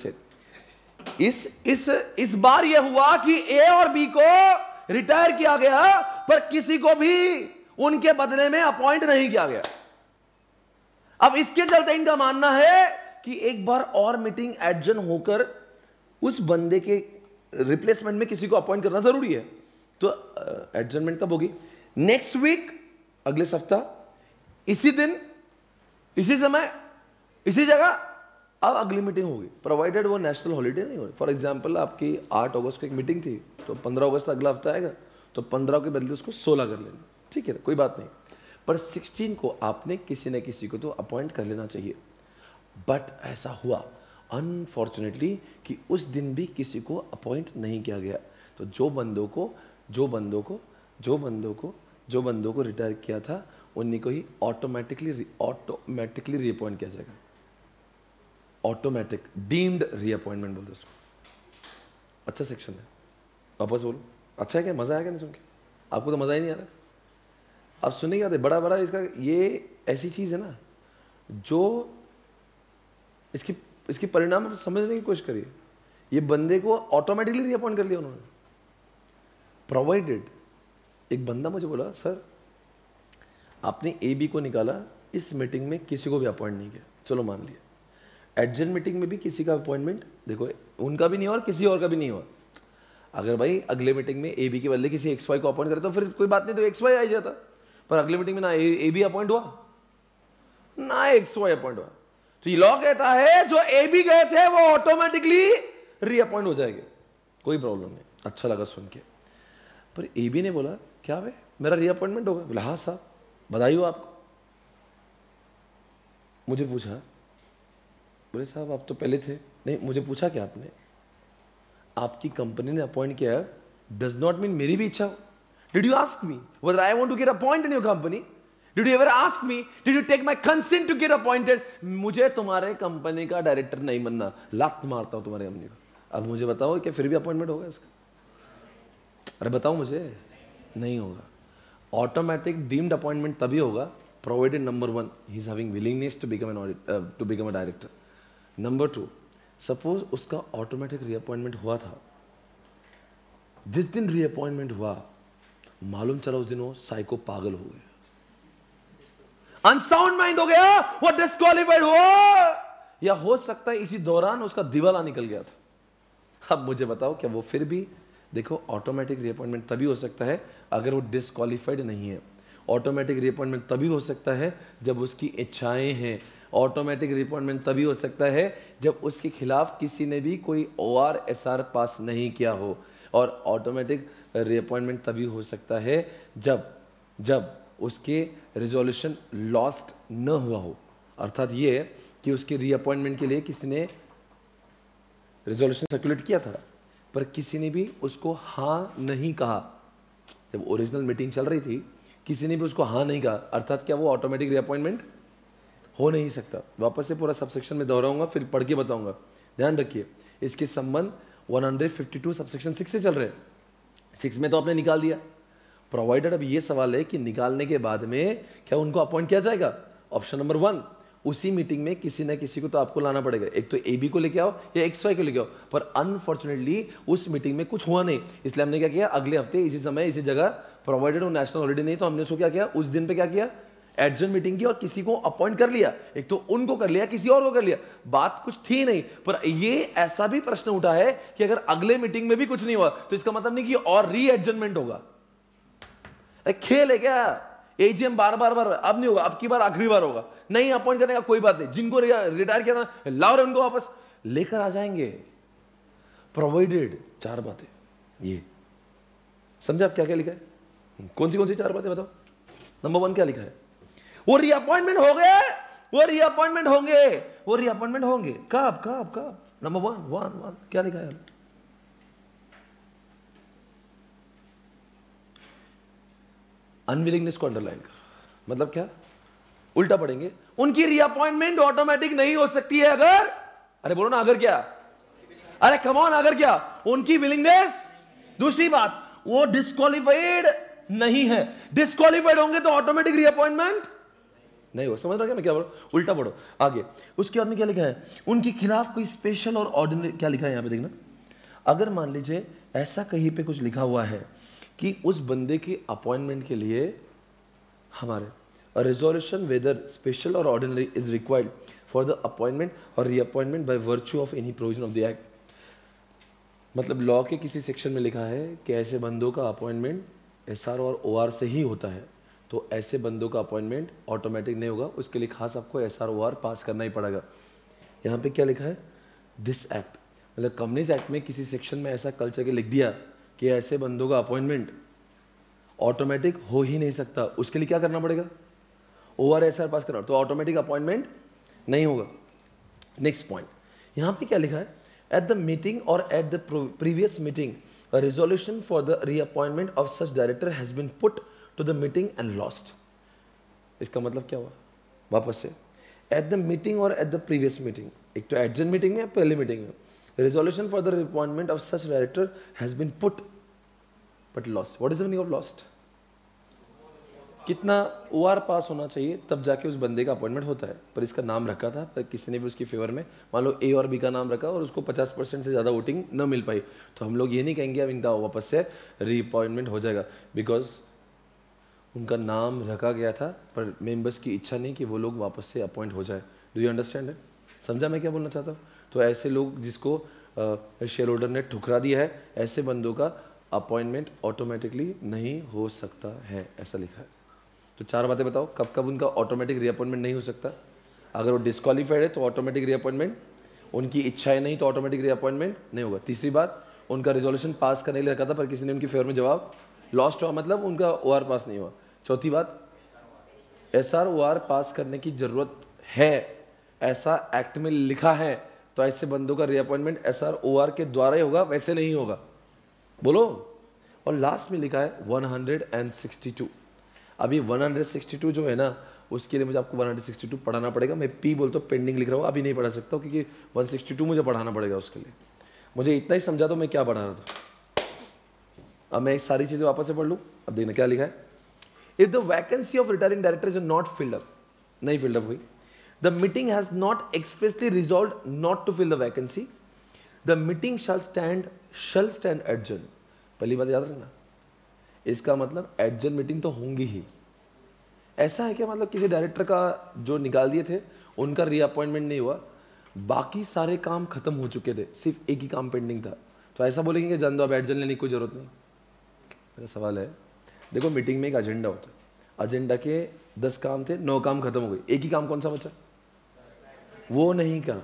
said. इस बार यह हुआ कि ए और बी को रिटायर किया गया, पर किसी को भी उनके बदले में अपॉइंट नहीं किया गया। अब इसके चलते इनका मानना है कि एक बार और मीटिंग एडजर्न होकर उस बंदे के रिप्लेसमेंट में किसी को अपॉइंट करना जरूरी है। तो एडजर्नमेंट कब होगी? नेक्स्ट वीक, अगले सप्ताह, इसी दिन, इसी समय, इसी जगह अब अगली मीटिंग होगी, प्रोवाइडेड वो नेशनल हॉलीडे नहीं हो। फॉर एग्जांपल आपकी 8 अगस्त को एक मीटिंग थी, तो 15 अगस्त अगला हफ्ता आएगा, तो 15 के बदले उसको 16 कर लेना, ठीक है, कोई बात नहीं। पर 16 को आपने किसी न किसी को तो अपॉइंट कर लेना चाहिए। बट ऐसा हुआ अनफॉर्चुनेटली कि उस दिन भी किसी को अपॉइंट नहीं किया गया। तो जो बंदों को रिटायर किया था उन्हीं को ही ऑटोमेटिकली रीअपॉइंट किया जाएगा। ऑटोमेटिक डीम्ड रीअपॉइंटमेंट बोलते उसको। अच्छा सेक्शन है, वापस बोलो, अच्छा है क्या? मजा आया क्या नहीं सुन के? आपको तो मजा ही नहीं आ रहा। आप सुनने क्या थे बड़ा इसका, ये ऐसी चीज है ना जो इसकी परिणाम आप समझने की कोशिश करिए। ये बंदे को ऑटोमेटिकली रीअपॉइंट कर लिया उन्होंने, प्रोवाइडेड। एक बंदा मुझे बोला, सर आपने ए बी को निकाला, इस मीटिंग में किसी को भी अपॉइंट नहीं किया। चलो मान लिया, एडजर्न मीटिंग में भी किसी का अपॉइंटमेंट देखो उनका भी नहीं हुआ और किसी और का भी नहीं हुआ। अगर भाई अगले मीटिंग में ए बी के बदले किसी एक्स वाई को अपॉइंट करे तो फिर कोई बात नहीं, तो एक्स वाई आ जाता। पर अगले मीटिंग में ना ए बी अपॉइंट हुआ ना एक्स वाई अपॉइंट हुआ, तो ये लॉ कहता है जो ए बी गए थे वो ऑटोमेटिकली रीअपॉइंट हो जाएंगे, कोई प्रॉब्लम नहीं। अच्छा लगा सुन के। पर ए बी ने बोला, क्या भाई मेरा रीअपॉइंटमेंट होगा? बोला हाँ साहब, बधाई हो आपको। मुझे पूछा, बोले साहब आप तो पहले थे। नहीं, मुझे पूछा क्या आपने? आपकी कंपनी ने अपॉइंट किया डज नॉट मीन मेरी भी इच्छा हो। Did you ask me whether I want to get appointed in your company? Did you ever ask me? Did you take my consent to get appointed? मुझे तुम्हारे company का director नहीं बनना, लात मारता हूं तुम्हारे कंपनी को। अब मुझे बताओ कि फिर भी अपॉइंटमेंट होगा इसका? अरे बताओ मुझे, नहीं होगा। ऑटोमेटिक डीम्ड अपॉइंटमेंट तभी होगा provided number 1 he is having willingness to become a director. Number 2, suppose उसका ऑटोमेटिक रीअपॉइंटमेंट हुआ था, जिस दिन रीअपॉइंटमेंट हुआ मालूम चला उस दिन वो साइको पागल हो गया, अनसाउंड माइंड हो गया, वो डिस्क्वालिफाइड हुआ, या हो सकता है इसी दौरान उसका दिवाला निकल गया था। अब मुझे बताओ क्या वो फिर भी, देखो ऑटोमेटिक रीअपॉइंटमेंट तभी हो सकता है अगर वो डिस्क्वालिफाइड नहीं है। ऑटोमेटिक रीअपॉइंटमेंट तभी हो सकता है जब उसकी इच्छाएं हैं। ऑटोमेटिक रीअपॉइंटमेंट तभी हो सकता है जब उसके खिलाफ किसी ने भी कोई ORSR पास नहीं किया हो। और ऑटोमेटिक रीअपॉइंटमेंट तभी हो सकता है जब उसके रिजोल्यूशन लॉस्ट न हुआ हो, अर्थात ये कि उसके रीअपॉइंटमेंट के लिए किसी ने रिजोल्यूशन सर्कुलेट किया था पर किसी ने भी उसको हाँ नहीं कहा। जब ओरिजिनल मीटिंग चल रही थी किसी ने भी उसको हाँ नहीं कहा, अर्थात क्या वो ऑटोमेटिक रीअपॉइंटमेंट हो नहीं सकता। वापस से पूरा सबसेक्शन में दोहराऊंगा, फिर पढ़ के बताऊंगा, ध्यान रखिए। इसके संबंध 152 सबसेक्शन 6 से चल रहे हैं। 6 में तो आपने निकाल दिया, प्रोवाइडेड। अब ये सवाल है कि निकालने के बाद में क्या उनको अपॉइंट किया जाएगा? ऑप्शन नंबर 1, उसी मीटिंग में किसी ना किसी को तो आपको लाना पड़ेगा, एक तो AB को लेके आओ या XY को लेके आओ। पर अनफॉर्चुनेटली उस मीटिंग में कुछ हुआ नहीं, इसलिए हमने क्या किया, अगले हफ्ते इसी समय इसी जगह, प्रोवाइडेड वो नेशनल हॉलीडे नहीं तो हमने उसको क्या किया, उस दिन पे क्या किया, एडजर्न मीटिंग की और किसी को अपॉइंट कर लिया। एक तो उनको कर लिया, किसी और को कर लिया, बात कुछ थी नहीं। पर ये ऐसा भी प्रश्न उठा है कि अगर अगले मीटिंग में भी कुछ नहीं हुआ तो इसका मतलब नहीं कि और री एडजर्नमेंट होगा। खेल है क्या? एजीएम बार अब नहीं होगा, अब की बार आखिरी बार होगा, नहीं अपॉइंट करने का कोई बात नहीं। जिनको रिटायर किया था लाओ रे उनको वापस लेकर आ जाएंगे। प्रोवाइडेड 4 बातें, ये समझे आप क्या क्या लिखा है? कौन सी 4 बातें बताओ? नंबर 1 क्या लिखा है? वो रीअपॉइंटमेंट हो गए, वो रीअपॉइंटमेंट होंगे, वो रीअपॉइंटमेंट होंगे। कब कब कब? नंबर वन क्या लिखा है? अनविलिंगनेस को अंडरलाइन कर, मतलब क्या? उल्टा पढ़ेंगे, उनकी रीअपॉइंटमेंट ऑटोमेटिक नहीं हो सकती है अगर, अरे बोलो ना, अगर क्या? अरे कम ऑन, अगर क्या? उनकी विलिंगनेस। दूसरी बात, वो डिस्क्वालिफाइड नहीं है। डिस्क्वालिफाइड होंगे तो ऑटोमेटिक रीअपॉइंटमेंट नहीं हो। समझ रहा क्या मैं क्या बोल रहा हूं? उल्टा पढ़ो आगे। उसके बाद में क्या लिखा है? उनके खिलाफ कोई स्पेशल और ऑर्डिनरी, क्या लिखा है यहां पे देखना। अगर मान लीजिए ऐसा कहीं पे कुछ लिखा हुआ है कि उस बंदे की अपॉइंटमेंट के लिए हमारे रेजोल्यूशन वेदर स्पेशल और ordinary is required for the appointment और reappointment by virtue of any provision of the act, मतलब लॉ के किसी सेक्शन में लिखा है कि ऐसे बंदों का अपॉइंटमेंट एसआर और ओआर से ही होता है, तो ऐसे बंदों का अपॉइंटमेंट ऑटोमेटिक नहीं होगा, उसके लिए खास आपको एसआर ओआर पास करना ही पड़ेगा। यहाँ पे क्या लिखा है? दिस एक्ट, मतलब कंपनीज एक्ट में किसी सेक्शन में ऐसा कल्चर के लिख दिया कि ऐसे बंदों का अपॉइंटमेंट ऑटोमेटिक हो ही नहीं सकता, उसके लिए क्या करना पड़ेगा? ओआर एसआर पास करना, तो ऑटोमेटिक अपॉइंटमेंट नहीं होगा। नेक्स्ट पॉइंट, यहाँ पे क्या लिखा है? एट द मीटिंग और at the previous meeting a resolution for the reappointment of such director has been put to the meeting and lost। इसका मतलब क्या हुआ? वापस से, एट द मीटिंग और एट द प्रीवियस मीटिंग, एक तो एडजन मीटिंग में, पहले मीटिंग में, resolution for the reappointment of such director has been put but lost। what is the meaning of lost? कितना ओआर पास होना चाहिए तब जाके उस बंदे का अपॉइंटमेंट होता है, पर इसका नाम रखा था, पर किसी ने भी उसकी फेवर में मान लो ए और बी का नाम रखा और उसको 50% से ज़्यादा वोटिंग न मिल पाई, तो हम लोग ये नहीं कहेंगे अब इनका वापस से रीअपॉइंटमेंट हो जाएगा, बिकॉज उनका नाम रखा गया था पर मेंबर्स की इच्छा नहीं कि वो लोग वापस से अपॉइंट हो जाए। Do you understand it? समझा मैं क्या बोलना चाहता हूँ? तो ऐसे लोग जिसको शेयर होल्डर ने ठुकरा दिया है, ऐसे बंदों का अपॉइंटमेंट ऑटोमेटिकली नहीं हो सकता है, ऐसा लिखा है। तो चार बातें बताओ कब कब उनका ऑटोमेटिक रीअपॉइंटमेंट नहीं हो सकता। अगर वो डिस्क्वालीफाइड है तो ऑटोमेटिक रीअपॉइंटमेंट, उनकी इच्छाएं नहीं तो ऑटोमेटिक रीअपॉइंटमेंट नहीं होगा। तीसरी बात, उनका रिजोल्यूशन पास करने के लिए रखा था पर किसी ने उनकी फेवर में जवाब लॉस्ट हुआ, मतलब उनका ओआर पास नहीं हुआ। चौथी बात, एसआर ओआर पास करने की जरूरत है, ऐसा एक्ट में लिखा है, तो ऐसे बंदों का रीअपॉइंटमेंट एसआर ओआर के द्वारा ही होगा, वैसे नहीं होगा। बोलो। और लास्ट में लिखा है 162। अभी 162 जो है ना, उसके लिए मुझे आपको 162 पढ़ाना पड़ेगा। मैं पी बोलता हूँ, पेंडिंग लिख रहा हूँ, अभी नहीं पढ़ा सकता हूँ क्योंकि 162 मुझे पढ़ाना पड़ेगा। उसके लिए मुझे इतना ही समझा दो मैं क्या पढ़ा रहा था। अब मैं सारी चीज़ें वापस से पढ़ लूँ। अब देखना क्या लिखा है। If the vacancy of retiring director is not filled up, नहीं फिल्ड अप हुई, the meeting has not expressly resolve not to fill the vacancy, the meeting shall stand adjourn. पहली बात याद रखना, इसका मतलब एडजर्न मीटिंग तो होंगी ही। ऐसा है क्या मतलब किसी डायरेक्टर का जो निकाल दिए थे उनका रीअपॉइंटमेंट नहीं हुआ, बाकी सारे काम खत्म हो चुके थे, सिर्फ एक ही काम पेंडिंग था, तो ऐसा बोलेंगे कि जान दो अब एडजर्न लेने की कोई जरूरत नहीं? मेरा सवाल है, देखो मीटिंग में एक एजेंडा होता है, एजेंडा के 10 काम थे, 9 काम खत्म हो गए, एक ही काम कौन सा बचा? वो नहीं करा,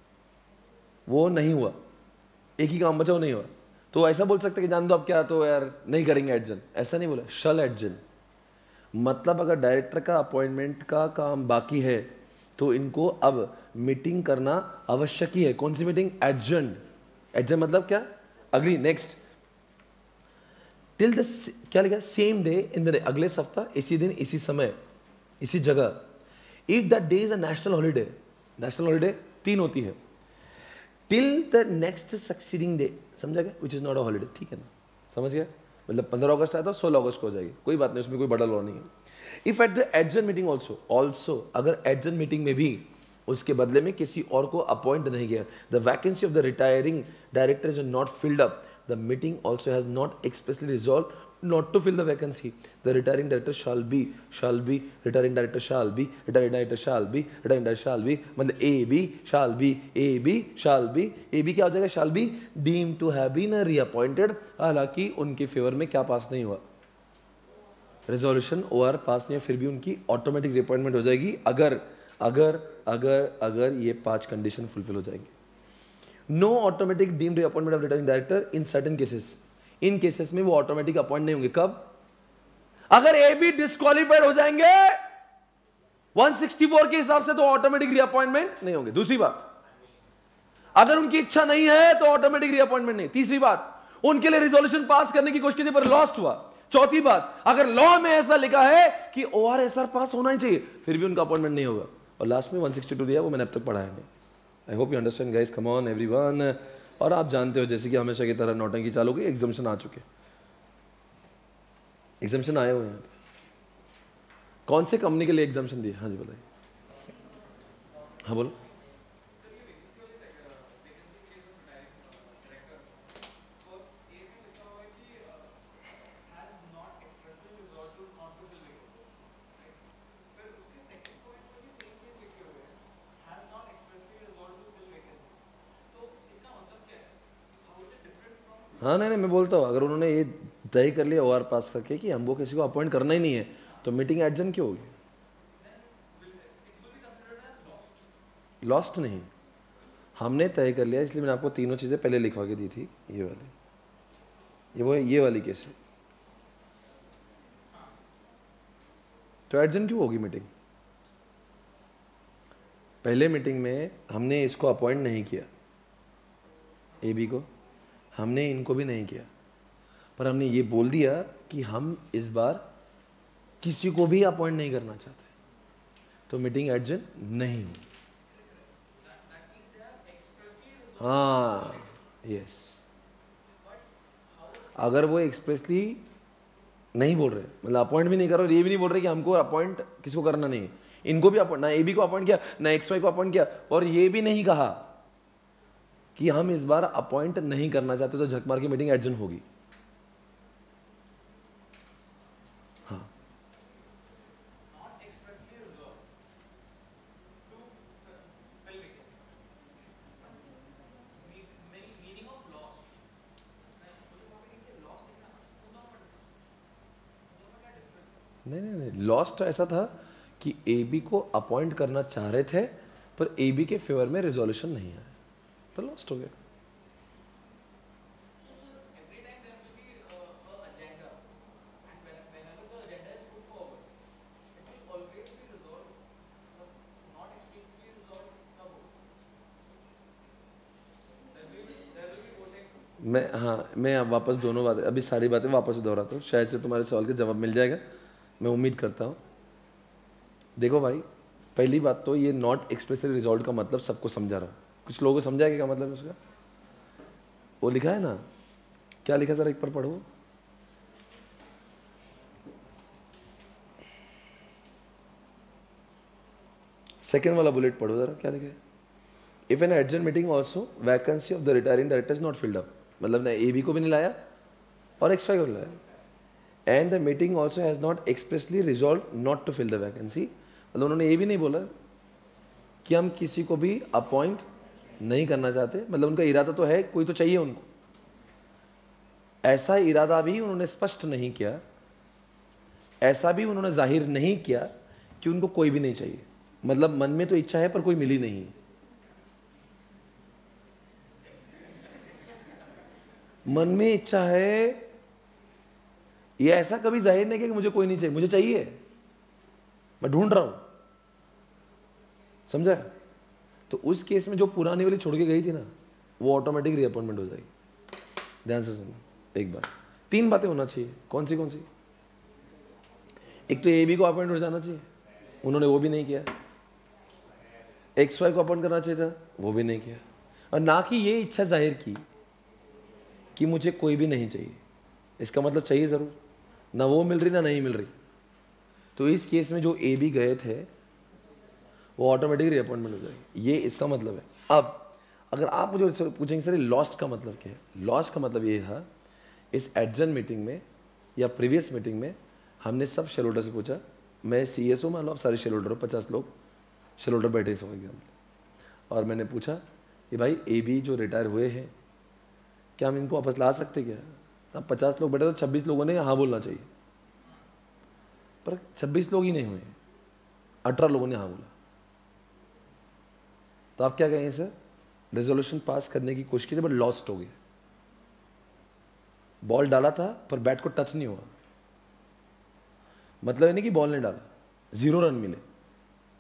वो नहीं हुआ, एक ही काम बचा, वो नहीं हुआ। तो ऐसा बोल सकते कि जान दो अब क्या, तो यार नहीं करेंगे एडजर्न, ऐसा नहीं बोला। शल एडजर्न मतलब अगर डायरेक्टर का अपॉइंटमेंट का काम बाकी है तो इनको अब मीटिंग करना आवश्यक ही है। कौन सी मीटिंग? एडजर्न। एडजर्न मतलब क्या? अगली, नेक्स्ट, टिल द, क्या लिखा? सेम डे इन द, अगले सप्ताह, इसी दिन, इसी समय, इसी जगह। If that day is a national holiday, national holiday 3 होती है, till the next succeeding day, समझा गया? Which is not a holiday, ठीक है ना? समझ गया? मतलब 15 अगस्त आया तो 16 अगस्त को हो जाएगी, कोई बात नहीं, उसमें कोई बड़ा लॉ नहीं है। If at the adjourn meeting also अगर एडजर्न मीटिंग में भी उसके बदले में किसी और को अपॉइंट नहीं किया, the vacancy of the retiring director is not filled up, the meeting also has not expressly resolve not to fill the vacancy, the retiring director shall be, retiring director shall be, retiring director shall be, retiring director shall be, मतलब A B shall be, A B shall be, A B क्या हो जाएगा? shall be deemed to have been reappointed, हालांकि उनके favour में क्या पास नहीं हुआ? रेजोल्यूशन ओआर पास नहीं है, फिर भी उनकी ऑटोमेटिक रिअपॉइंटमेंट हो जाएगी अगर अगर अगर अगर ये 5 कंडीशन फुलफिल हो जाएंगे। No automatic deemed reappointment of retiring director in certain cases, in cases में वो ऑटोमेटिक अपॉइंट नहीं होंगे। कब? अगर ए बी डिस्क्वालीफाइड हो जाएंगे 164 के हिसाब से तो ऑटोमेटिक रीअपॉइंटमेंट नहीं होंगे। दूसरी बात, अगर उनकी इच्छा नहीं है तो ऑटोमेटिक रीअपॉइंटमेंट नहीं। तीसरी बात, उनके लिए रिजोल्यूशन पास करने की कोशिश की पर लॉस्ट हुआ। चौथी बात, अगर लॉ में ऐसा लिखा है कि ORSR पास होना ही चाहिए, फिर भी उनका अपॉइंटमेंट नहीं होगा। और लास्ट में 162 दिया, वो मैंने अब तक पढ़ा है नहीं। I hope you understand guys, come on everyone. और आप जानते हो जैसे कि हमेशा की तरह नौटंकी चालू गई, एग्जामिशन आ चुके, एग्जामिशन आए हुए हैं। कौन से कंपनी के लिए एग्जामिशन दिए? हाँ जी बताइए। हाँ बोलो। हाँ नहीं, मैं बोलता हूँ, अगर उन्होंने ये तय कर लिया OR पास करके कि हमको किसी को अपॉइंट करना ही नहीं है, तो मीटिंग एडजन क्यों होगी? लॉस्ट नहीं, हमने तय कर लिया, इसलिए मैंने आपको तीनों चीजें पहले लिखवा के दी थी। ये वाली, ये वाली केस है, तो एडजन क्यों होगी मीटिंग? पहले मीटिंग में हमने इसको अपॉइंट नहीं किया, AB को, हमने इनको भी नहीं किया, पर हमने ये बोल दिया कि हम इस बार किसी को भी अपॉइंट नहीं करना चाहते, तो मीटिंग एडजन नहीं हुई। हाँ यस, अगर वो एक्सप्रेसली नहीं बोल रहे, मतलब अपॉइंट भी नहीं कर रहे, ये भी नहीं बोल रहे कि हमको अपॉइंट किसको करना नहीं, इनको भी अपॉइंट, ना AB को अपॉइंट किया, ना XY को अपॉइंट किया, और ये भी नहीं कहा कि हम इस बार अपॉइंट नहीं करना चाहते, तो झक मार की मीटिंग एडजन होगी। हाँ नहीं, लॉस्ट ऐसा था कि AB को अपॉइंट करना चाह रहे थे, पर AB के फेवर में रिजोल्यूशन नहीं आया, तो लॉस्ट हो गया। मैं अब वापस दोनों बातें, अभी सारी बातें वापस दोहराता हूँ, शायद से तुम्हारे सवाल का जवाब मिल जाएगा, मैं उम्मीद करता हूँ। देखो भाई, पहली बात तो ये नॉट एक्सप्रेसली रिजॉल्व का मतलब सबको समझा रहा हूँ, कुछ लोगों को समझा क्या मतलब है उसका? वो लिखा है ना, क्या लिखा जरा एक बार पढ़ो। सेकेंड वाला बुलेट पढ़ो जरा, क्या लिखा है? If an adjourned meeting also vacancy of the retiring director is not filled up, मतलब ना AB को भी नहीं लाया और XY को नहीं लाया, and the meeting also has not expressly resolve not to fill the vacancy, मतलब उन्होंने ये भी नहीं बोला कि हम किसी को भी अपॉइंट नहीं करना चाहते, मतलब उनका इरादा तो है, कोई तो चाहिए उनको, ऐसा इरादा भी उन्होंने स्पष्ट नहीं किया, ऐसा भी उन्होंने जाहिर नहीं किया कि उनको कोई भी नहीं चाहिए, मतलब मन में तो इच्छा है पर कोई मिली नहीं। मन में इच्छा है, ये ऐसा कभी जाहिर नहीं किया कि मुझे कोई नहीं चाहिए, मुझे चाहिए, मैं ढूंढ रहा हूं, समझा? तो उस केस में जो पुरानी वाली छोड़ के गई थी ना, वो ऑटोमेटिक रीअपॉइंटमेंट हो जाएगी। ध्यान से सुनो एक बार, तीन बातें होना चाहिए, कौन सी? एक तो AB को अपॉइंट हो जाना चाहिए, उन्होंने वो भी नहीं किया। XY को अपॉइंट करना चाहिए था, वो भी नहीं किया, और ना कि ये इच्छा जाहिर की कि मुझे कोई भी नहीं चाहिए, इसका मतलब चाहिए जरूर, ना वो मिल रही ना नहीं मिल रही, तो इस केस में जो AB गए थे वो ऑटोमेटिक रीअपॉइंटमेंट हो जाएगी, ये इसका मतलब है। अब अगर आप मुझे पूछेंगे सर लॉस्ट का मतलब क्या है, लॉस्ट का मतलब ये था, इस एडजन मीटिंग में या प्रीवियस मीटिंग में हमने सब शेयर होल्डर से पूछा, मैं CSO मान लो आप सारे शेयर होल्डर हो, 50 लोग शेयर होल्डर बैठे इस एग्जाम्पल, और मैंने पूछा कि भाई AB जो रिटायर हुए हैं क्या हम इनको वापस ला सकते क्या? अब 50 लोग बैठे तो 26 लोगों ने हाँ बोलना चाहिए, पर 26 लोग ही नहीं हुए, 18 लोगों ने हाँ बोला, तो आप क्या कहेंगे सर? रेजोल्यूशन पास करने की कोशिश की थी बट लॉस्ट हो गया, बॉल डाला था पर बैट को टच नहीं हुआ, मतलब नहीं कि बॉल नहीं डाला, 0 रन मिले,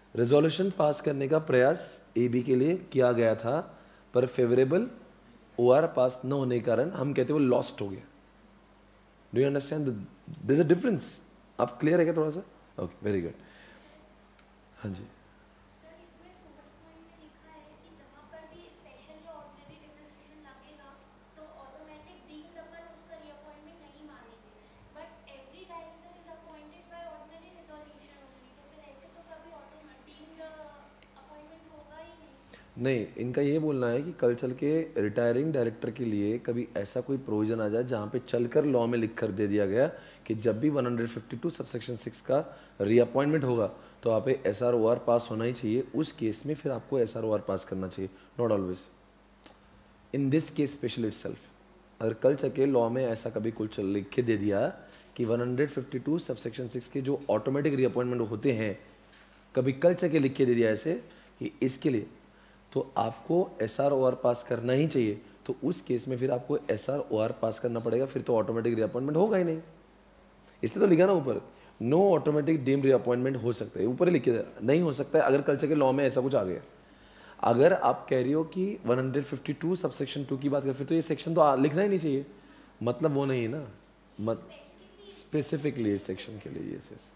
रेजोल्यूशन पास करने का प्रयास AB के लिए किया गया था, पर फेवरेबल OR पास न होने के कारण हम कहते हैं वो लॉस्ट हो गया। Do you understand there is a difference? आप क्लियर है क्या थोड़ा सा? Okay, very good. हाँ जी, सर इसमें फोर्थ पॉइंट में लिखा है कि जहाँ पर भी स्पेशल या ऑर्डिनरी रिजल्यूशन लगेगा तो ऑटोमेटिक डीम्ड अपन उसका रीअपॉइंटमेंट नहीं मानेंगे, but every director is appointed by ordinary resolution only, तो फिर ऐसे तो कभी ऑटोमेटिक डीम्ड अपॉइंटमेंट होगा ही नहीं। नहीं, इनका ये बोलना है कि कल चल के रिटायरिंग डायरेक्टर के लिए कभी ऐसा कोई प्रोविजन आ जाए जहाँ पे चलकर लॉ में लिख कर दे दिया गया कि जब भी 152 सबसेक्शन 6 का रीअपॉइंटमेंट होगा तो आप SROR पास होना ही चाहिए। उस केस में फिर आपको SROR पास करना चाहिए, not always. In this case special itself, अगर कल चल के लॉ में ऐसा कभी कुछ लिख के दे दिया कि 152 सबसेक्शन 6 के जो ऑटोमेटिक रीअपॉइंटमेंट होते हैं, कभी कल चल के लिख के दे दिया ऐसे कि इसके लिए तो आपको SROR पास करना ही चाहिए, तो उस केस में फिर आपको SROR पास करना पड़ेगा, फिर तो ऑटोमेटिक रीअपॉइंटमेंट होगा ही नहीं। इसलिए तो लिखा ना ऊपर, नो ऑटोमेटिक डीम रीअपॉइंटमेंट हो सकता है, ऊपर ही लिख के नहीं हो सकता है अगर कल के लॉ में ऐसा कुछ आ गया। अगर आप कह रही हो कि 152 सबसेक्शन 2 की बात करें, फिर तो ये सेक्शन तो लिखना ही नहीं चाहिए, मतलब वो नहीं है ना, मत स्पेसिफिकली इस सेक्शन के लिए यस।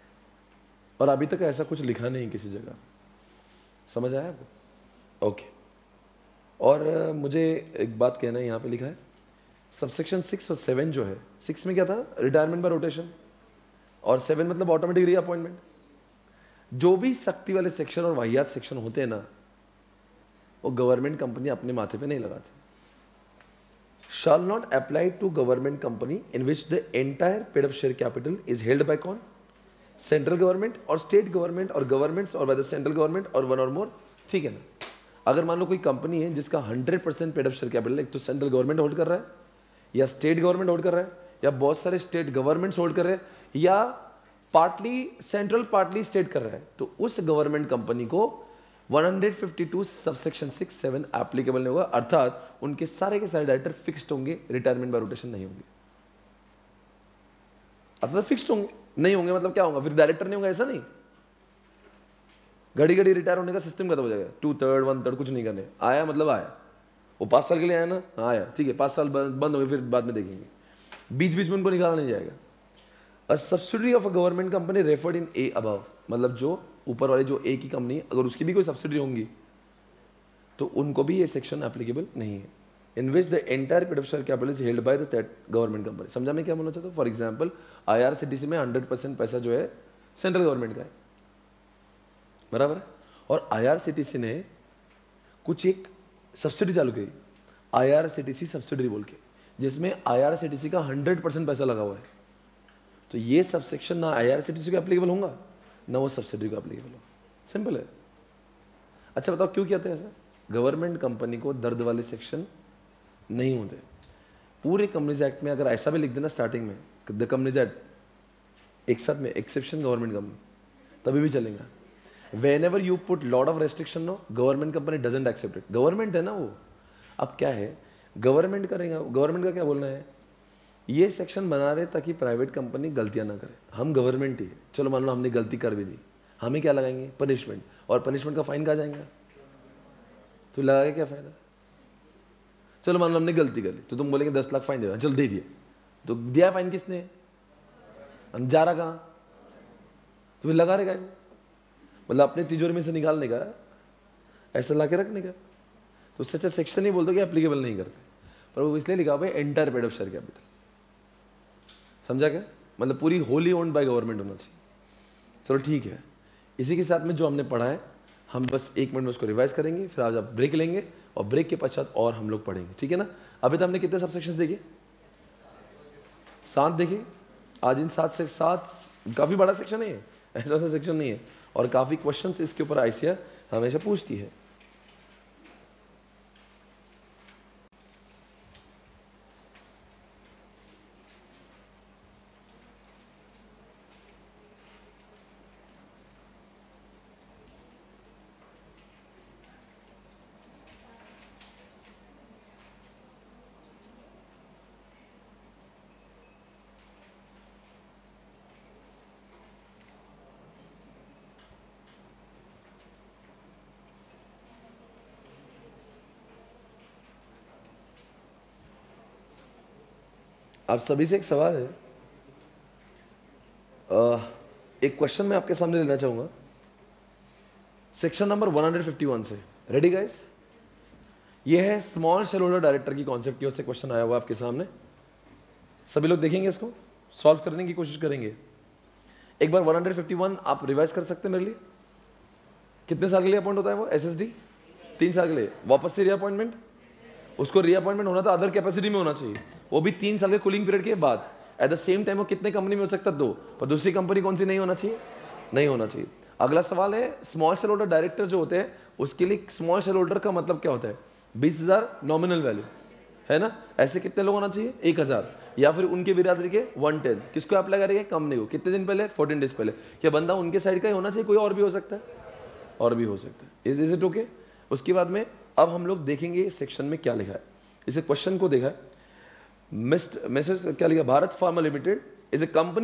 और अभी तक ऐसा कुछ लिखा नहीं किसी जगह, समझ आया आपको? ओके। और मुझे एक बात कहना है, यहाँ पे लिखा है सबसेक्शन 6 और 7 जो है, 6 में क्या था, रिटायरमेंट बाय रोटेशन, और 7 मतलब ऑटोमेटिक रीअपॉइंटमेंट। जो भी सख्ती वाले सेक्शन और वाहियात सेक्शन होते हैं ना, वो गवर्नमेंट कंपनी अपने माथे पे नहीं लगाती। Shall not apply to government company in which the entire paid up share capital is held by कौन? सेंट्रल गवर्नमेंट और स्टेट गवर्नमेंट और गवर्नमेंट्स और बाय द सेंट्रल गवर्नमेंट और वन और मोर, ठीक है ना। अगर मान लो कोई कंपनी है जिसका 100% पेड अप शेयर कैपिटल एक तो सेंट्रल गवर्नमेंट होल्ड कर रहा है, या स्टेट गवर्नमेंट होल्ड कर रहा है, या बहुत सारे स्टेट गवर्नमेंट्स होल्ड कर रहे हैं, या पार्टली सेंट्रल पार्टली स्टेट कर रहा है, तो उस गवर्नमेंट कंपनी को 152 सबसेक्शन 6, 7 एप्लीकेबल नहीं होगा, अर्थात उनके सारे के सारे डायरेक्टर फिक्स्ड होंगे, रिटायरमेंट बाय रोटेशन नहीं होंगे। अर्थात फिक्स्ड होंगे, नहीं होंगे मतलब क्या होगा, फिर डायरेक्टर नहीं होगा ऐसा नहीं, घड़ी घड़ी रिटायर होने का सिस्टम खत्म हो जाएगा। 2/3 1/3 कुछ नहीं करने, आया मतलब आया, वो 5 साल के लिए आया ना, आया ठीक है, 5 साल बंद हो गए, फिर बाद में देखेंगे, बीच बीच में उनको निकाला नहीं जाएगा। A subsidiary of a government company referred in A above, मतलब जो ऊपर वाले जो ए की कंपनी, अगर उसकी भी कोई सब्सिडरी होंगी तो उनको भी ये सेक्शन एप्लीकेबल नहीं है। In which the entire paid up share capital is held by the government company. समझा मैं क्या बोलना चाहता हूँ? फॉर एग्जाम्पल IRCTC में 100% पैसा जो है सेंट्रल गवर्नमेंट का है, बराबर है, और IRCTC ने कुछ एक सब्सिडी चालू की, IRCTC सब्सिडी बोल के, जिसमें IRCTC का 100% पैसा लगा हुआ है, तो ये सबसेक्शन ना IRCTC को एप्लीकेबल होगा ना वो सब्सिडी को एप्लीकेबल होगा। सिंपल है। अच्छा बताओ क्यों कहते हैं ऐसा? गवर्नमेंट कंपनी को दर्द वाले सेक्शन नहीं होते। पूरे कंपनीज एक्ट में अगर ऐसा भी लिख देना स्टार्टिंग में, द कंपनीज एक्ट एक साथ में एक्सेप्शन गवर्नमेंट कंपनी, तभी भी चलेगा। Whenever you put lot of restriction, no, government company doesn't accept it. Government है ना वो। अब क्या है, गवर्नमेंट करेगा, गवर्नमेंट का क्या बोलना है, ये सेक्शन बना रहे ताकि प्राइवेट कंपनी गलतियां ना करे। हम गवर्नमेंट ही है, चलो मान लो हमने गलती कर भी दी, हमें क्या लगाएंगे, पनिशमेंट, और पनिशमेंट का फाइन कहाँ जाएगा, तो लगा के क्या फायदा। चलो मान लो हमने गलती कर ली, तो तुम बोलेंगे 10 लाख फाइन देगा, चलो दे दिया, तो दिया फाइन किसने, हम जा रहा कहाँ, तो फिर लगा रहेगा, मतलब अपने तिजोरी में से निकालने का, ऐसा ला के रखने का। तो उससे अच्छा सेक्शन ही बोल दो कि एप्लीकेबल नहीं करते, पर वो इसलिए लिखा हुआ है entire paid up share capital. समझा क्या? मतलब पूरी होली ओन्ड बाय गवर्नमेंट होना चाहिए। चलो ठीक है, इसी के साथ में जो हमने पढ़ा है हम बस 1 मिनट में उसको रिवाइज करेंगे, फिर आज आप ब्रेक लेंगे और ब्रेक के पश्चात और हम लोग पढ़ेंगे, ठीक है ना। अभी तो हमने कितने सबसेक्शंस देखे, 7 देखे। आज इन 7 से 7 काफी बड़ा सेक्शन है, ऐसा ऐसा सेक्शन नहीं है, और काफी क्वेश्चंस इसके ऊपर आईसीआर हमेशा पूछती है। आप सभी से एक सवाल है, एक क्वेश्चन मैं आपके सामने लेना चाहूंगा सेक्शन नंबर 151 से। Ready guys? ये है स्मॉल शेयर होल्डर डायरेक्टर की कॉन्सेप्ट की ओर से क्वेश्चन आया हुआ आपके सामने। सभी लोग देखेंगे, इसको सॉल्व करने की कोशिश करेंगे। एक बार 151 आप रिवाइज कर सकते हैं मेरे लिए? कितने साल के लिए अपॉइंट होता है वो एसएसडी? 3 साल के लिए। वापस से रीअपॉइंटमेंट, उसको रीअपॉइंटमेंट होना था अदर कैपेसिटी में होना चाहिए, वो भी 3 साल के कूलिंग पीरियड के बाद। एट द सेम टाइम वो कितने कंपनी में हो सकता है? 2, पर दूसरी कंपनी कौन सी नहीं होना चाहिए? नहीं होना चाहिए। अगला सवाल है स्मॉल शेयर होल्डर डायरेक्टर जो होते हैं उसके लिए स्मॉल शेयर होल्डर का मतलब क्या होता है? 20,000 नॉमिनल वैल्यू है ना? ऐसे कितने लोग होना चाहिए? 1,000, या फिर उनके बिरादरी के 110। किसको अप्लाई करेंगे? कंपनी को। कितने दिन पहले? 14 डेज पहले। क्या बंदा उनके साइड का ही होना चाहिए? कोई और भी हो सकता है? और भी हो सकता है। Is it okay? उसके बाद में अब हम लोग देखेंगे इस सेक्शन में क्या लिखा है। इसे क्वेश्चन को देखा है, मैसेज क्या लिखा? Bharat pharma limited is a company